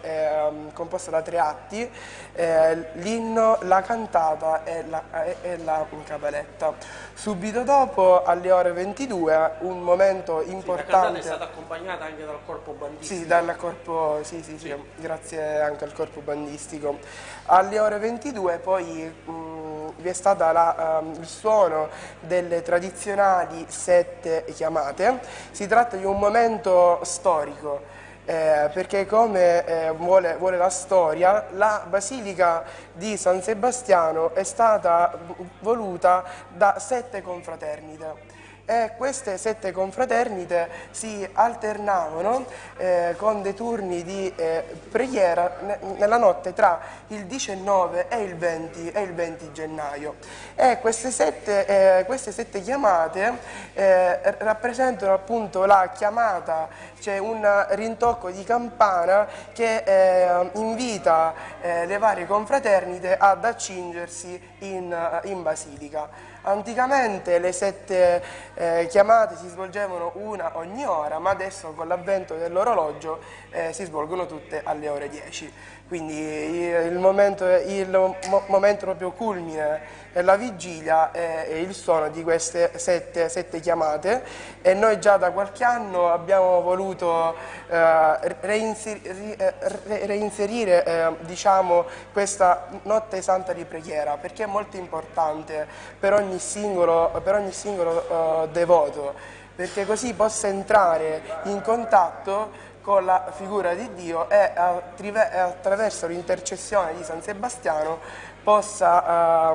C: da 3 atti, l'inno, la cantata e la capelletta. Subito dopo, alle ore 22, un momento importante. La
A: cantata è stata accompagnata anche dal corpo bandistico.
C: Sì, grazie anche al corpo bandistico. Alle ore 22 poi vi è stata il suono delle tradizionali 7 chiamate. Si tratta di un momento storico, perché come vuole la storia, la Basilica di San Sebastiano è stata voluta da 7 confraternite. E queste 7 confraternite si alternavano con dei turni di preghiera nella notte tra il 19 e il 20 gennaio. E queste 7 chiamate rappresentano appunto la chiamata, c'è un rintocco di campana che invita le varie confraternite ad accingersi in Basilica. Anticamente le 7 chiamate si svolgevano una ogni ora, ma adesso con l'avvento dell'orologio si svolgono tutte alle ore 10. Quindi il momento proprio culmine della vigilia è il suono di queste 7 chiamate, e noi già da qualche anno abbiamo voluto reinserire diciamo, questa notte santa di preghiera, perché è molto importante per ogni singolo devoto, perché così possa entrare in contatto con la figura di Dio e attraverso l'intercessione di San Sebastiano possa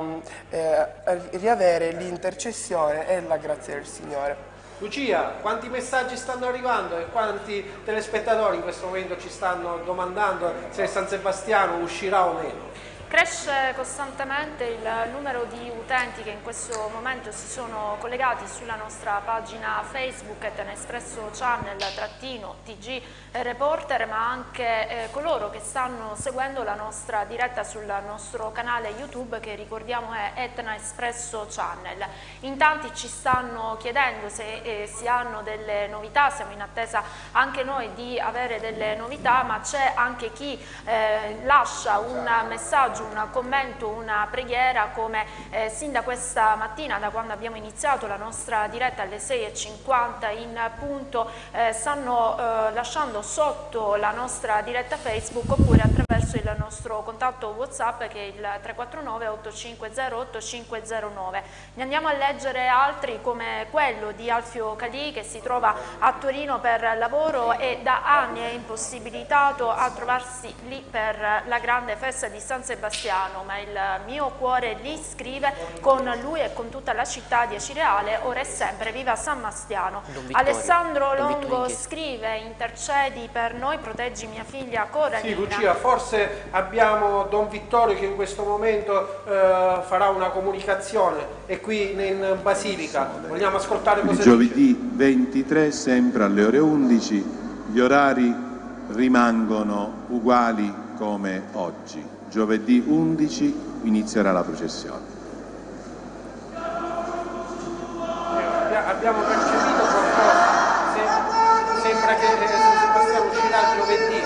C: riavere l'intercessione e la grazia del Signore.
A: Lucia, quanti messaggi stanno arrivando e quanti telespettatori in questo momento ci stanno domandando se San Sebastiano uscirà o meno?
D: Cresce costantemente il numero di utenti che in questo momento si sono collegati sulla nostra pagina Facebook Nespresso Channel _TG Reporter, ma anche coloro che stanno seguendo la nostra diretta sul nostro canale YouTube, che ricordiamo è Etna Espresso Channel. In tanti ci stanno chiedendo se si hanno delle novità, siamo in attesa anche noi di avere delle novità, ma c'è anche chi lascia un messaggio, un commento, una preghiera, come sin da questa mattina, da quando abbiamo iniziato la nostra diretta alle 6:50 in punto, stanno lasciando sotto la nostra diretta Facebook, oppure attraverso il nostro contatto WhatsApp, che è il 349 850 8509. Ne andiamo a leggere altri, come quello di Alfio Calì, che si trova a Torino per lavoro e da anni è impossibilitato a trovarsi lì per la grande festa di San Sebastiano, ma il mio cuore lì, scrive, con lui e con tutta la città di Acireale, ora e sempre, viva San Bastiano. Alessandro Longo scrive: intercedi per noi, proteggi mia figlia Coralina.
A: Sì, Lucia, forse abbiamo Don Vittorio che in questo momento farà una comunicazione, è qui in Basilica. Vogliamo ascoltare cosa dice?
T: Giovedì 23, sempre alle ore 11, gli orari rimangono uguali come oggi. Giovedì 11 inizierà la processione.
A: abbiamo percepito qualcosa, sembra che San Sebastiano uscirà giovedì.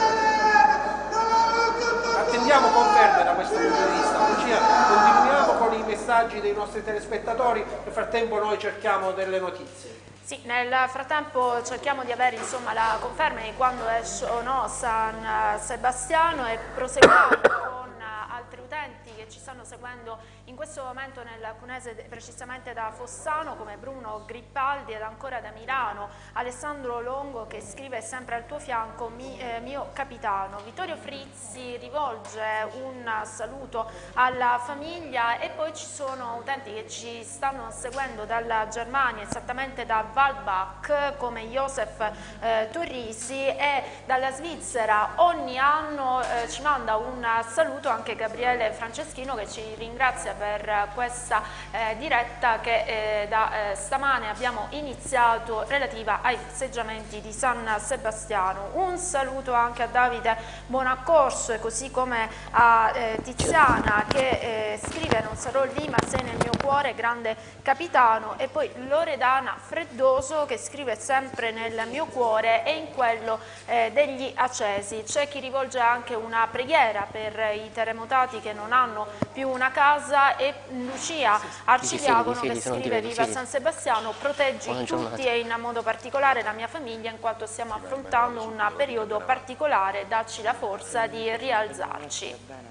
A: Attendiamo conferme da questo punto di vista. Lucia, continuiamo con i messaggi dei nostri telespettatori, nel frattempo noi cerchiamo delle notizie.
D: Sì, nel frattempo cerchiamo di avere insomma la conferma di quando esce o no San Sebastiano e proseguiamo con altri utenti che ci stanno seguendo in questo momento nel Cunese, precisamente da Fossano, come Bruno Grippaldi, ed ancora da Milano Alessandro Longo che scrive sempre al tuo fianco mio capitano. Vittorio Frizzi rivolge un saluto alla famiglia e poi ci sono utenti che ci stanno seguendo dalla Germania, esattamente da Walbach, come Josef Torrisi, e dalla Svizzera ogni anno ci manda un saluto anche Gabriele Franceschino, che ci ringrazia per questa diretta che da stamane abbiamo iniziato relativa ai festeggiamenti di San Sebastiano. Un saluto anche a Davide Bonaccorso, così come a Tiziana che scrive: non sarò lì ma sei nel mio cuore, grande capitano. E poi Loredana Freddoso che scrive sempre nel mio cuore e in quello degli Acesi. C'è chi rivolge anche una preghiera per i terremotati che non hanno più una casa, e Lucia Arcidiacono che scrive: viva San Sebastiano, proteggi tutti e in modo particolare la mia famiglia, in quanto stiamo affrontando un periodo particolare, dacci la forza di rialzarci.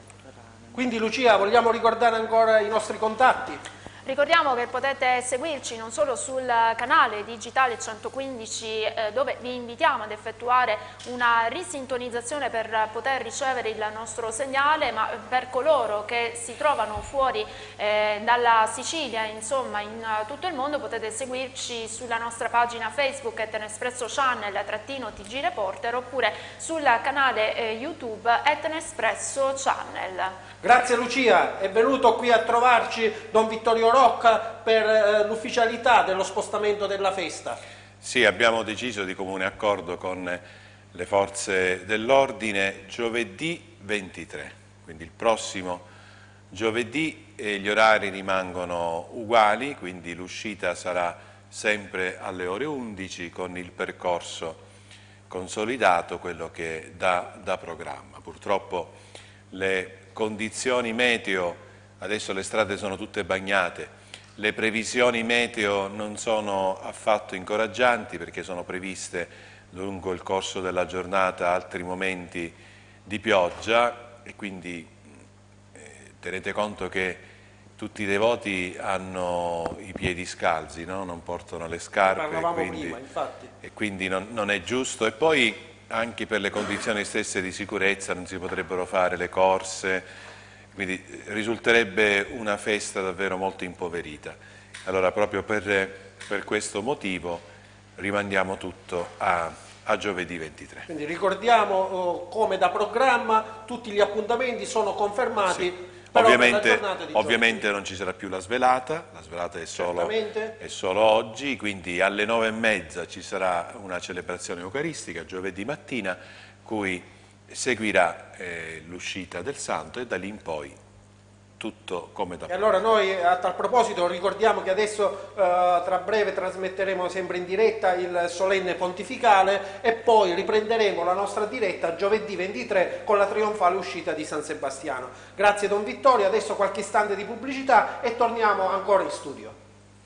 A: Quindi Lucia, vogliamo ricordare ancora i nostri contatti?
D: Ricordiamo che potete seguirci non solo sul canale Digitale 115, dove vi invitiamo ad effettuare una risintonizzazione per poter ricevere il nostro segnale, ma per coloro che si trovano fuori dalla Sicilia, insomma in tutto il mondo, potete seguirci sulla nostra pagina Facebook @Nespresso Channel _TG Reporter, oppure sul canale YouTube @Nespresso Channel.
A: Grazie Lucia, è venuto qui a trovarci Don Vittorio Rocca per l'ufficialità dello spostamento della festa.
E: Sì, abbiamo deciso di comune accordo con le forze dell'ordine giovedì 23, quindi il prossimo giovedì, e gli orari rimangono uguali, quindi l'uscita sarà sempre alle ore 11 con il percorso consolidato, quello che da programma. Purtroppo le condizioni meteo, adesso le strade sono tutte bagnate, le previsioni meteo non sono affatto incoraggianti, perché sono previste lungo il corso della giornata altri momenti di pioggia, e quindi tenete conto che tutti i devoti hanno i piedi scalzi, no? Non portano le scarpe, e quindi non è giusto. E poi anche per le condizioni stesse di sicurezza non si potrebbero fare le corse, quindi risulterebbe una festa davvero molto impoverita. Allora proprio per questo motivo rimandiamo tutto a giovedì 23.
A: Quindi ricordiamo come da programma tutti gli appuntamenti sono confermati.
E: Sì.
A: Però
E: Ovviamente non ci sarà più la svelata è solo oggi, quindi alle 9:30 ci sarà una celebrazione eucaristica giovedì mattina, cui seguirà l'uscita del santo, e da lì in poi tutto come da
A: prima. E allora noi a tal proposito ricordiamo che adesso tra breve trasmetteremo sempre in diretta il solenne pontificale, e poi riprenderemo la nostra diretta giovedì 23 con la trionfale uscita di San Sebastiano. Grazie Don Vittorio, adesso qualche istante di pubblicità e torniamo ancora in studio.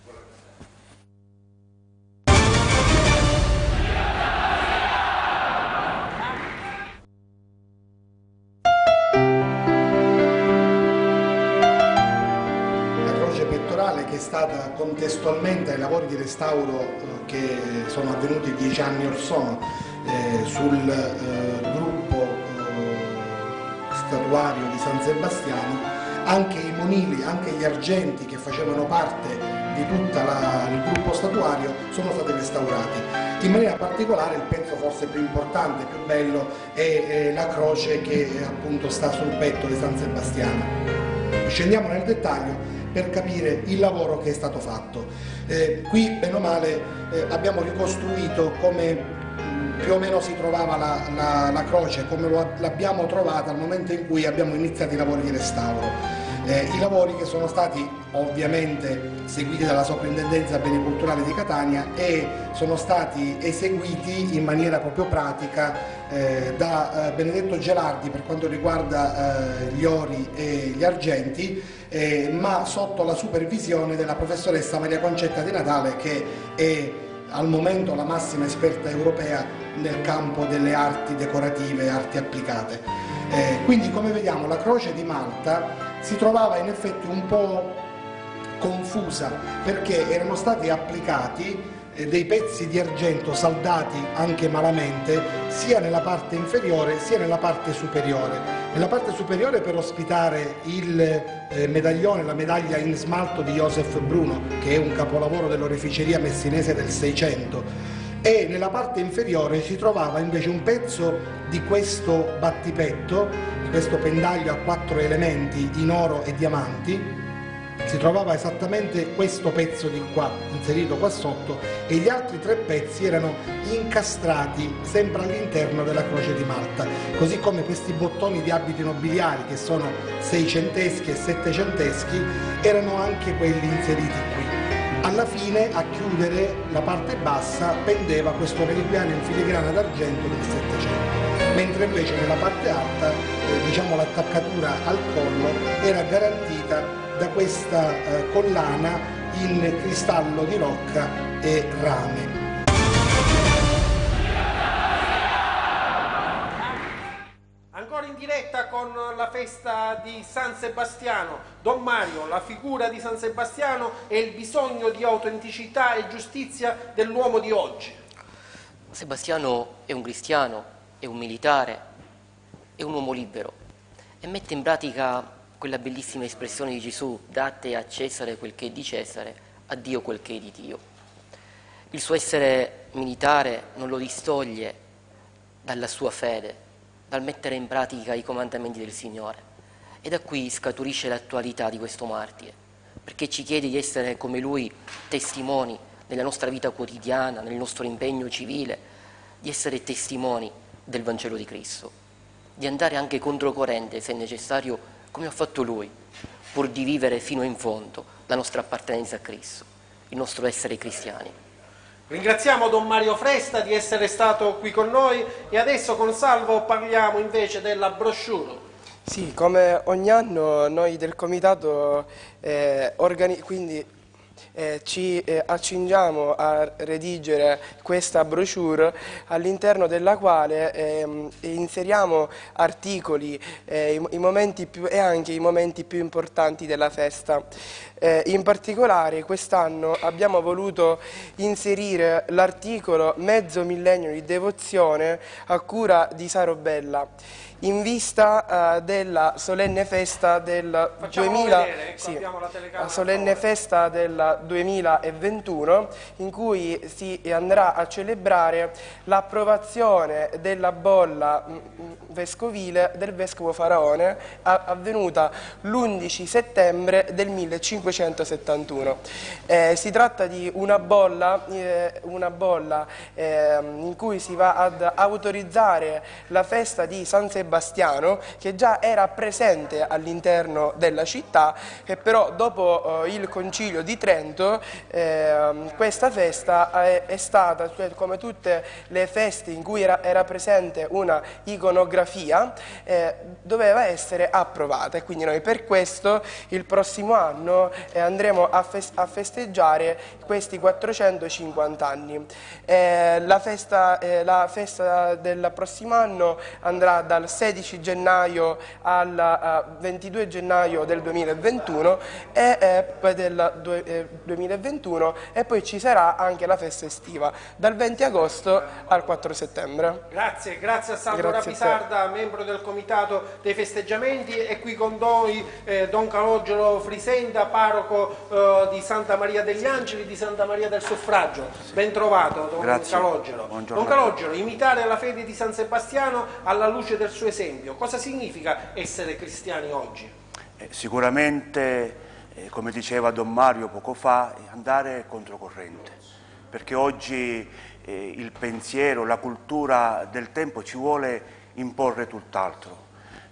U: Che è stata contestualmente ai lavori di restauro che sono avvenuti 10 anni or sono sul gruppo statuario di San Sebastiano, anche i monili, anche gli argenti che facevano parte di tutto il gruppo statuario sono stati restaurati. In maniera particolare il pezzo forse più importante, più bello, è la croce che appunto sta sul petto di San Sebastiano. Scendiamo nel dettaglio per capire il lavoro che è stato fatto. Qui, bene o male, abbiamo ricostruito come più o meno si trovava la croce, come l'abbiamo trovata al momento in cui abbiamo iniziato i lavori di restauro. I lavori che sono stati ovviamente seguiti dalla Soprintendenza Beni Culturali di Catania e sono stati eseguiti in maniera proprio pratica da Benedetto Gelardi per quanto riguarda gli ori e gli argenti, ma sotto la supervisione della professoressa Maria Concetta Di Natale, che è al momento la massima esperta europea nel campo delle arti decorative e arti applicate. Quindi, come vediamo, la croce di Malta si trovava in effetti un po' confusa perché erano stati applicati dei pezzi di argento saldati anche malamente sia nella parte inferiore sia nella parte superiore. Nella parte superiore per ospitare il medaglione, la medaglia in smalto di Joseph Bruno, che è un capolavoro dell'oreficeria messinese del 600, e nella parte inferiore si trovava invece un pezzo di questo battipetto, di questo pendaglio a 4 elementi in oro e diamanti. Si trovava esattamente questo pezzo di qua, inserito qua sotto, e gli altri 3 pezzi erano incastrati sempre all'interno della croce di Malta, così come questi bottoni di abiti nobiliari, che sono seicenteschi e settecenteschi, erano anche quelli inseriti qui. Alla fine, a chiudere la parte bassa, pendeva questo reliquiario in filigrana d'argento del Settecento, mentre invece nella parte alta, diciamo, l'attaccatura al collo era garantita da questa collana in cristallo di rocca e rame.
A: Ancora in diretta con la festa di San Sebastiano. Don Mario, la figura di San Sebastiano e il bisogno di autenticità e giustizia dell'uomo di oggi.
R: Sebastiano è un cristiano, è un militare, è un uomo libero e mette in pratica quella bellissima espressione di Gesù: date a Cesare quel che è di Cesare, a Dio quel che è di Dio. Il suo essere militare non lo distoglie dalla sua fede, dal mettere in pratica i comandamenti del Signore. E da qui scaturisce l'attualità di questo martire, perché ci chiede di essere come lui testimoni nella nostra vita quotidiana, nel nostro impegno civile, di essere testimoni del Vangelo di Cristo, di andare anche controcorrente se necessario, come ha fatto lui, pur di vivere fino in fondo la nostra appartenenza a Cristo, il nostro essere cristiani.
A: Ringraziamo Don Mario Fresta di essere stato qui con noi e adesso con Salvo parliamo invece della brochure.
C: Sì, come ogni anno noi del Comitato ci accingiamo a redigere questa brochure all'interno della quale inseriamo articoli e anche i momenti più importanti della festa. In particolare quest'anno abbiamo voluto inserire l'articolo Mezzo millennio di devozione a cura di Saro Bella, in vista della solenne festa del 2021, in cui si andrà a celebrare l'approvazione della bolla vescovile del vescovo Faraone, avvenuta l'11 settembre del 1571. Si tratta di una bolla in cui si va ad autorizzare la festa di San Sebastiano, che già era presente all'interno della città, e però dopo il Concilio di Trento questa festa è stata, cioè, come tutte le feste in cui era presente una iconografia, doveva essere approvata, e quindi noi per questo il prossimo anno andremo a festeggiare questi 450 anni. La festa del prossimo anno andrà dal 16 gennaio al 22 gennaio del 2021 e poi ci sarà anche la festa estiva dal 20 agosto al 4 settembre.
A: Grazie a Salvo Rapisarda, membro del Comitato dei Festeggiamenti, e qui con noi Don Calogero Frisenda, parroco di Santa Maria degli Angeli, di Santa Maria del Suffragio. Ben trovato, Don Calogero. Don Calogero, imitare la fede di San Sebastiano alla luce del suo esempio, cosa significa essere cristiani oggi?
S: Sicuramente, come diceva Don Mario poco fa, andare controcorrente, perché oggi il pensiero, la cultura del tempo ci vuole imporre tutt'altro.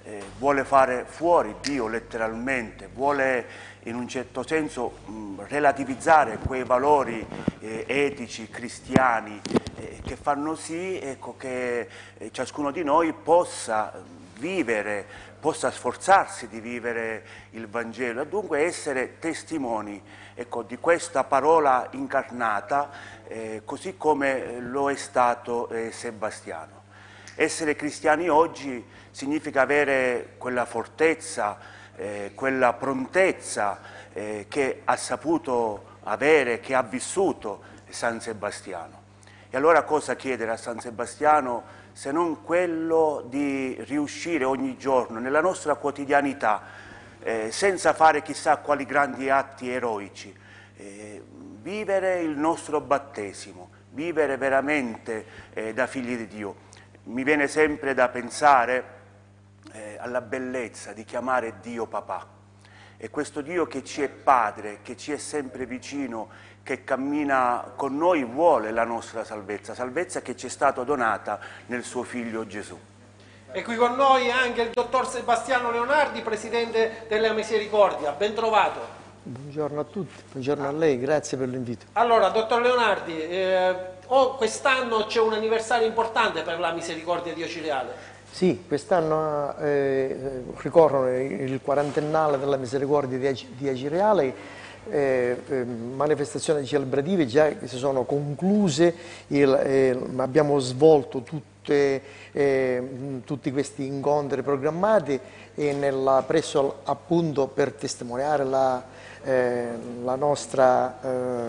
S: vuole fare fuori Dio letteralmente, vuole in un certo senso relativizzare quei valori etici, cristiani, che fanno sì, ecco, che ciascuno di noi possa vivere, possa sforzarsi di vivere il Vangelo e dunque essere testimoni, ecco, di questa parola incarnata, così come lo è stato Sebastiano. Essere cristiani oggi significa avere quella fortezza, quella prontezza che ha saputo avere, che ha vissuto San Sebastiano. E allora cosa chiedere a San Sebastiano se non quello di riuscire ogni giorno nella nostra quotidianità, senza fare chissà quali grandi atti eroici, vivere il nostro battesimo, vivere veramente da figli di Dio. Mi viene sempre da pensare alla bellezza di chiamare Dio papà. E questo Dio che ci è padre, che ci è sempre vicino, che cammina con noi, vuole la nostra salvezza, salvezza che ci è stata donata nel suo figlio Gesù.
A: E qui con noi anche il dottor Sebastiano Leonardi, presidente della Misericordia. Ben trovato.
B: Buongiorno a tutti, buongiorno a lei, grazie per l'invito.
A: Allora, dottor Leonardi, quest'anno c'è un anniversario importante per la Misericordia di Acireale.
B: Sì, quest'anno ricorrono il quarantennale della Misericordia di Acireale, manifestazioni celebrative già che si sono concluse, abbiamo svolto tutti questi incontri programmati presso appunto per testimoniare la nostra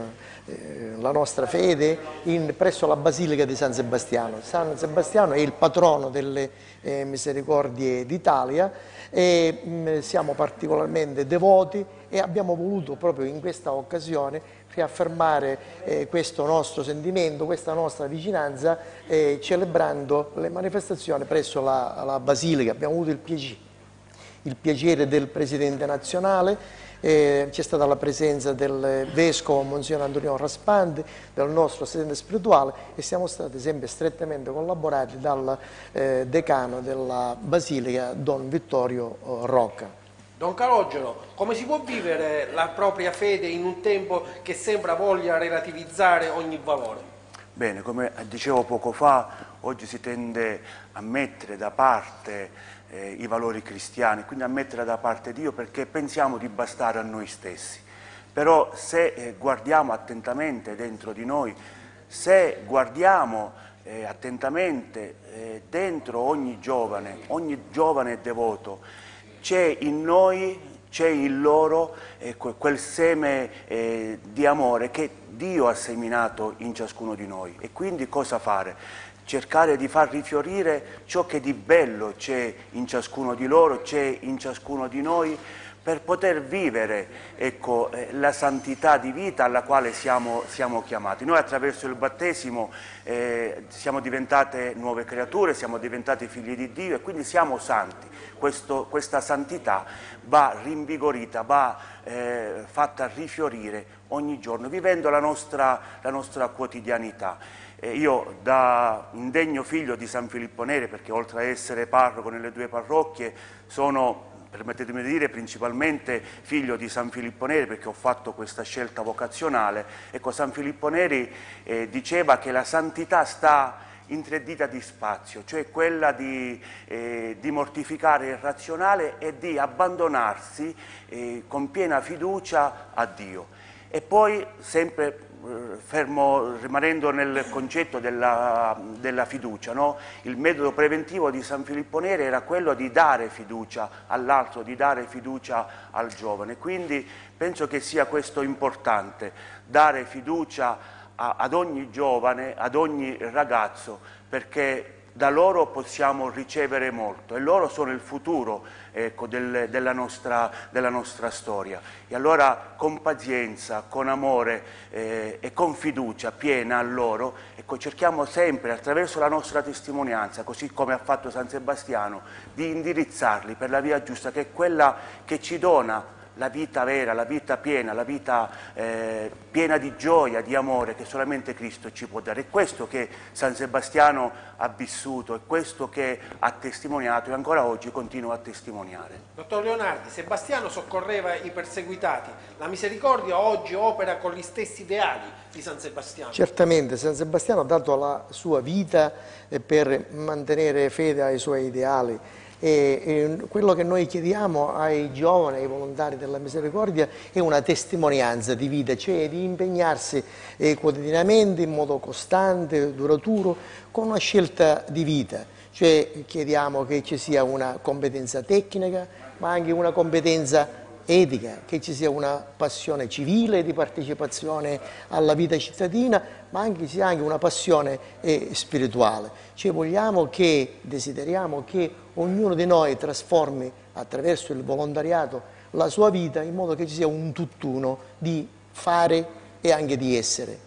B: fede presso la Basilica di San Sebastiano. San Sebastiano è il patrono delle Misericordie d'Italia e siamo particolarmente devoti e abbiamo voluto proprio in questa occasione riaffermare questo nostro sentimento, questa nostra vicinanza, celebrando le manifestazioni presso la Basilica. Abbiamo avuto il piacere del Presidente nazionale, c'è stata la presenza del Vescovo Monsignor Antonio Raspandi, del nostro assistente spirituale, e siamo stati sempre strettamente collaborati dal Decano della Basilica, Don Vittorio Rocca.
A: Don Calogero, come si può vivere la propria fede in un tempo che sembra voglia relativizzare ogni valore?
S: Bene, come dicevo poco fa, oggi si tende a mettere da parte i valori cristiani, quindi a mettere da parte Dio perché pensiamo di bastare a noi stessi. Però se guardiamo attentamente dentro di noi, se guardiamo attentamente dentro ogni giovane devoto, c'è in noi, c'è in loro quel seme di amore che Dio ha seminato in ciascuno di noi. E quindi cosa fare? Cercare di far rifiorire ciò che di bello c'è in ciascuno di loro, c'è in ciascuno di noi, per poter vivere, ecco, la santità di vita alla quale siamo chiamati. Noi attraverso il battesimo siamo diventate nuove creature, siamo diventati figli di Dio e quindi siamo santi. Questa santità va rinvigorita, va fatta rifiorire ogni giorno, vivendo la nostra quotidianità. Io, da indegno figlio di San Filippo Neri, perché oltre a essere parroco nelle due parrocchie, sono, permettetemi di dire, principalmente figlio di San Filippo Neri, perché ho fatto questa scelta vocazionale. Ecco, San Filippo Neri diceva che la santità sta in 3 dita di spazio, cioè quella di mortificare il razionale e di abbandonarsi con piena fiducia a Dio. E poi sempre rimanendo nel concetto della fiducia, no? Il metodo preventivo di San Filippo Neri era quello di dare fiducia all'altro, di dare fiducia al giovane. Quindi penso che sia questo importante, dare fiducia ad ogni giovane, ad ogni ragazzo, perché da loro possiamo ricevere molto e loro sono il futuro, ecco, della nostra storia. E allora con pazienza, con amore e con fiducia piena a loro, ecco, cerchiamo sempre attraverso la nostra testimonianza, così come ha fatto San Sebastiano, di indirizzarli per la via giusta, che è quella che ci dona la vita vera, la vita piena, la vita piena di gioia, di amore che solamente Cristo ci può dare. È questo che San Sebastiano ha vissuto, è questo che ha testimoniato e ancora oggi continua a testimoniare.
A: Dottor Leonardi, Sebastiano soccorreva i perseguitati, la misericordia oggi opera con gli stessi ideali di San Sebastiano?
B: Certamente, San Sebastiano ha dato la sua vita per mantenere fede ai suoi ideali. E quello che noi chiediamo ai giovani, ai volontari della misericordia è una testimonianza di vita, cioè di impegnarsi quotidianamente in modo costante, duraturo, con una scelta di vita. Cioè chiediamo che ci sia una competenza tecnica, ma anche una competenza etica, che ci sia una passione civile di partecipazione alla vita cittadina, ma anche sia anche una passione spirituale. Cioè desideriamo che ognuno di noi trasformi attraverso il volontariato la sua vita in modo che ci sia un tutt'uno di fare e anche di essere.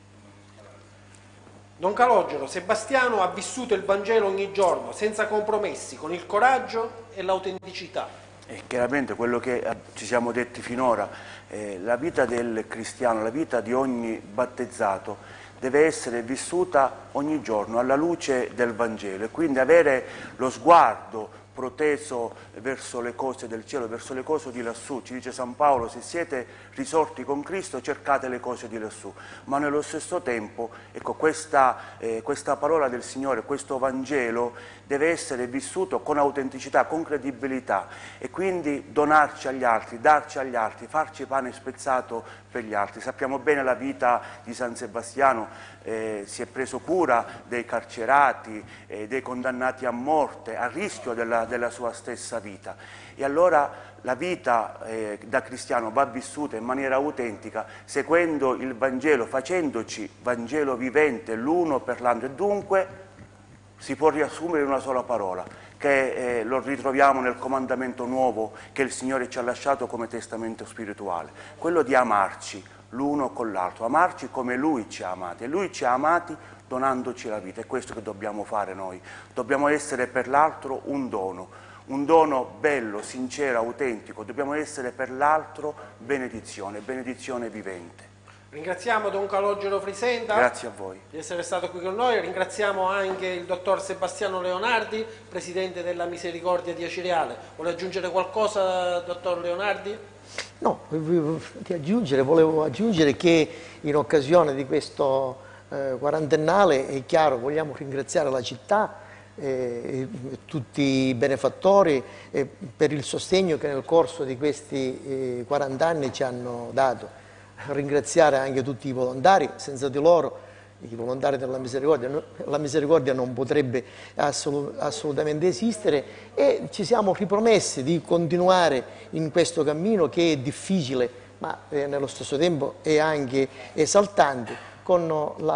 A: Don Calogero, Sebastiano ha vissuto il Vangelo ogni giorno, senza compromessi, con il coraggio e l'autenticità.
S: E chiaramente quello che ci siamo detti finora, la vita del cristiano, la vita di ogni battezzato deve essere vissuta ogni giorno alla luce del Vangelo e quindi avere lo sguardo proteso verso le cose del cielo, verso le cose di lassù. Ci dice San Paolo: se siete risorti con Cristo cercate le cose di lassù, ma nello stesso tempo ecco, questa parola del Signore, questo Vangelo deve essere vissuto con autenticità, con credibilità e quindi donarci agli altri, darci agli altri, farci pane spezzato per gli altri. Sappiamo bene la vita di San Sebastiano, si è preso cura dei carcerati, dei condannati a morte, a rischio della sua stessa vita. E allora la vita da cristiano va vissuta in maniera autentica, seguendo il Vangelo, facendoci Vangelo vivente l'uno per l'altro. E dunque si può riassumere in una sola parola, che lo ritroviamo nel comandamento nuovo che il Signore ci ha lasciato come testamento spirituale, quello di amarci l'uno con l'altro, amarci come Lui ci ha amati, e Lui ci ha amati donandoci la vita. È questo che dobbiamo fare noi, dobbiamo essere per l'altro un dono bello, sincero, autentico, dobbiamo essere per l'altro benedizione, benedizione vivente.
A: Ringraziamo Don Calogero Frisenda.
S: Grazie a voi
A: di essere stato qui con noi. Ringraziamo anche il dottor Sebastiano Leonardi, presidente della Misericordia di Acireale. Vuole aggiungere qualcosa, dottor Leonardi?
B: No, volevo aggiungere che in occasione di questo quarantennale, è chiaro, vogliamo ringraziare la città, tutti i benefattori per il sostegno che nel corso di questi 40 anni ci hanno dato. Ringraziare anche tutti i volontari, senza di loro, i volontari della Misericordia, la Misericordia non potrebbe assolutamente esistere, e ci siamo ripromessi di continuare in questo cammino che è difficile ma nello stesso tempo è anche esaltante, con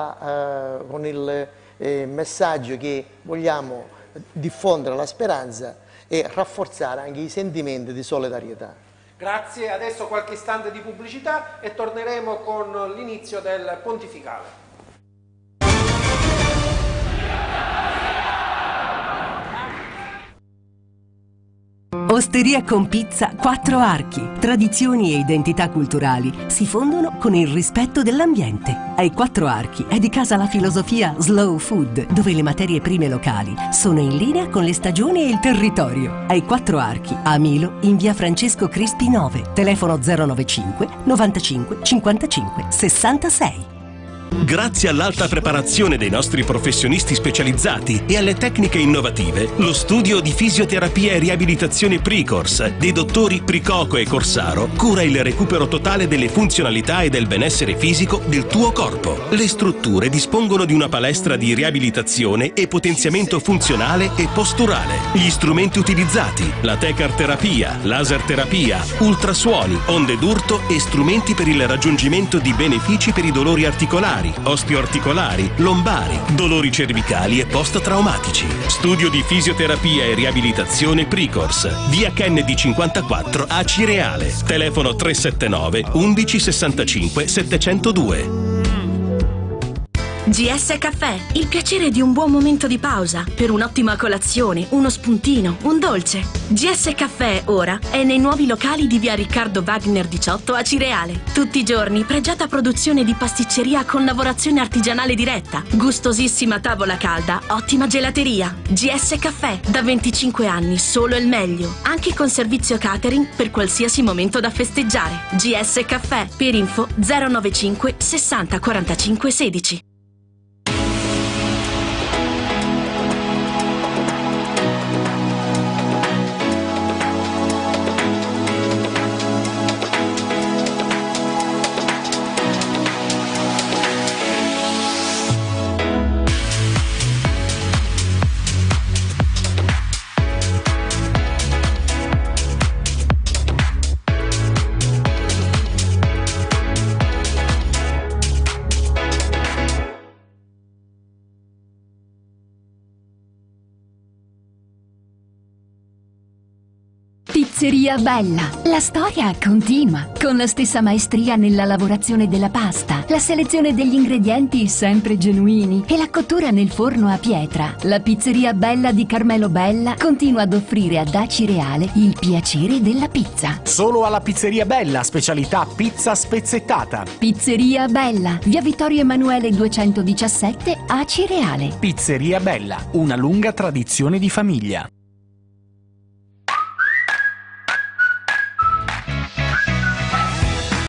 B: il messaggio che vogliamo diffondere la speranza e rafforzare anche i sentimenti di solidarietà.
A: Grazie, adesso qualche istante di pubblicità e torneremo con l'inizio del pontificale.
K: Osteria con pizza Quattro Archi. Tradizioni e identità culturali si fondono con il rispetto dell'ambiente. Ai Quattro Archi è di casa la filosofia Slow Food, dove le materie prime locali sono in linea con le stagioni e il territorio. Ai Quattro Archi, a Milo, in via Francesco Crispi 9, telefono 095 95 55 66.
P: Grazie all'alta preparazione dei nostri professionisti specializzati e alle tecniche innovative, lo studio di fisioterapia e riabilitazione Precors dei dottori Pricoco e Corsaro cura il recupero totale delle funzionalità e del benessere fisico del tuo corpo. Le strutture dispongono di una palestra di riabilitazione e potenziamento funzionale e posturale. Gli strumenti utilizzati: la Tecar terapia, laser terapia, ultrasuoni, onde d'urto e strumenti per il raggiungimento di benefici per i dolori articolari, osteoarticolari, lombari, dolori cervicali e post-traumatici. Studio di fisioterapia e riabilitazione Precors, via Kennedy 54 a Acireale. Telefono 379 11 65 702.
L: GS Caffè, il piacere di un buon momento di pausa per un'ottima colazione, uno spuntino, un dolce. GS Caffè ora è nei nuovi locali di via Riccardo Wagner 18 a Cireale. Tutti i giorni pregiata produzione di pasticceria con lavorazione artigianale diretta, gustosissima tavola calda, ottima gelateria. GS Caffè, da 25 anni solo il meglio, anche con servizio catering per qualsiasi momento da festeggiare. GS Caffè, per info 095 60 45 16.
Q: Pizzeria Bella. La storia continua, con la stessa maestria nella lavorazione della pasta, la selezione degli ingredienti sempre genuini e la cottura nel forno a pietra. La Pizzeria Bella di Carmelo Bella continua ad offrire ad Acireale il piacere della pizza.
M: Solo alla Pizzeria Bella, specialità pizza spezzettata.
Q: Pizzeria Bella, via Vittorio Emanuele 217 Acireale.
M: Pizzeria Bella, una lunga tradizione di famiglia.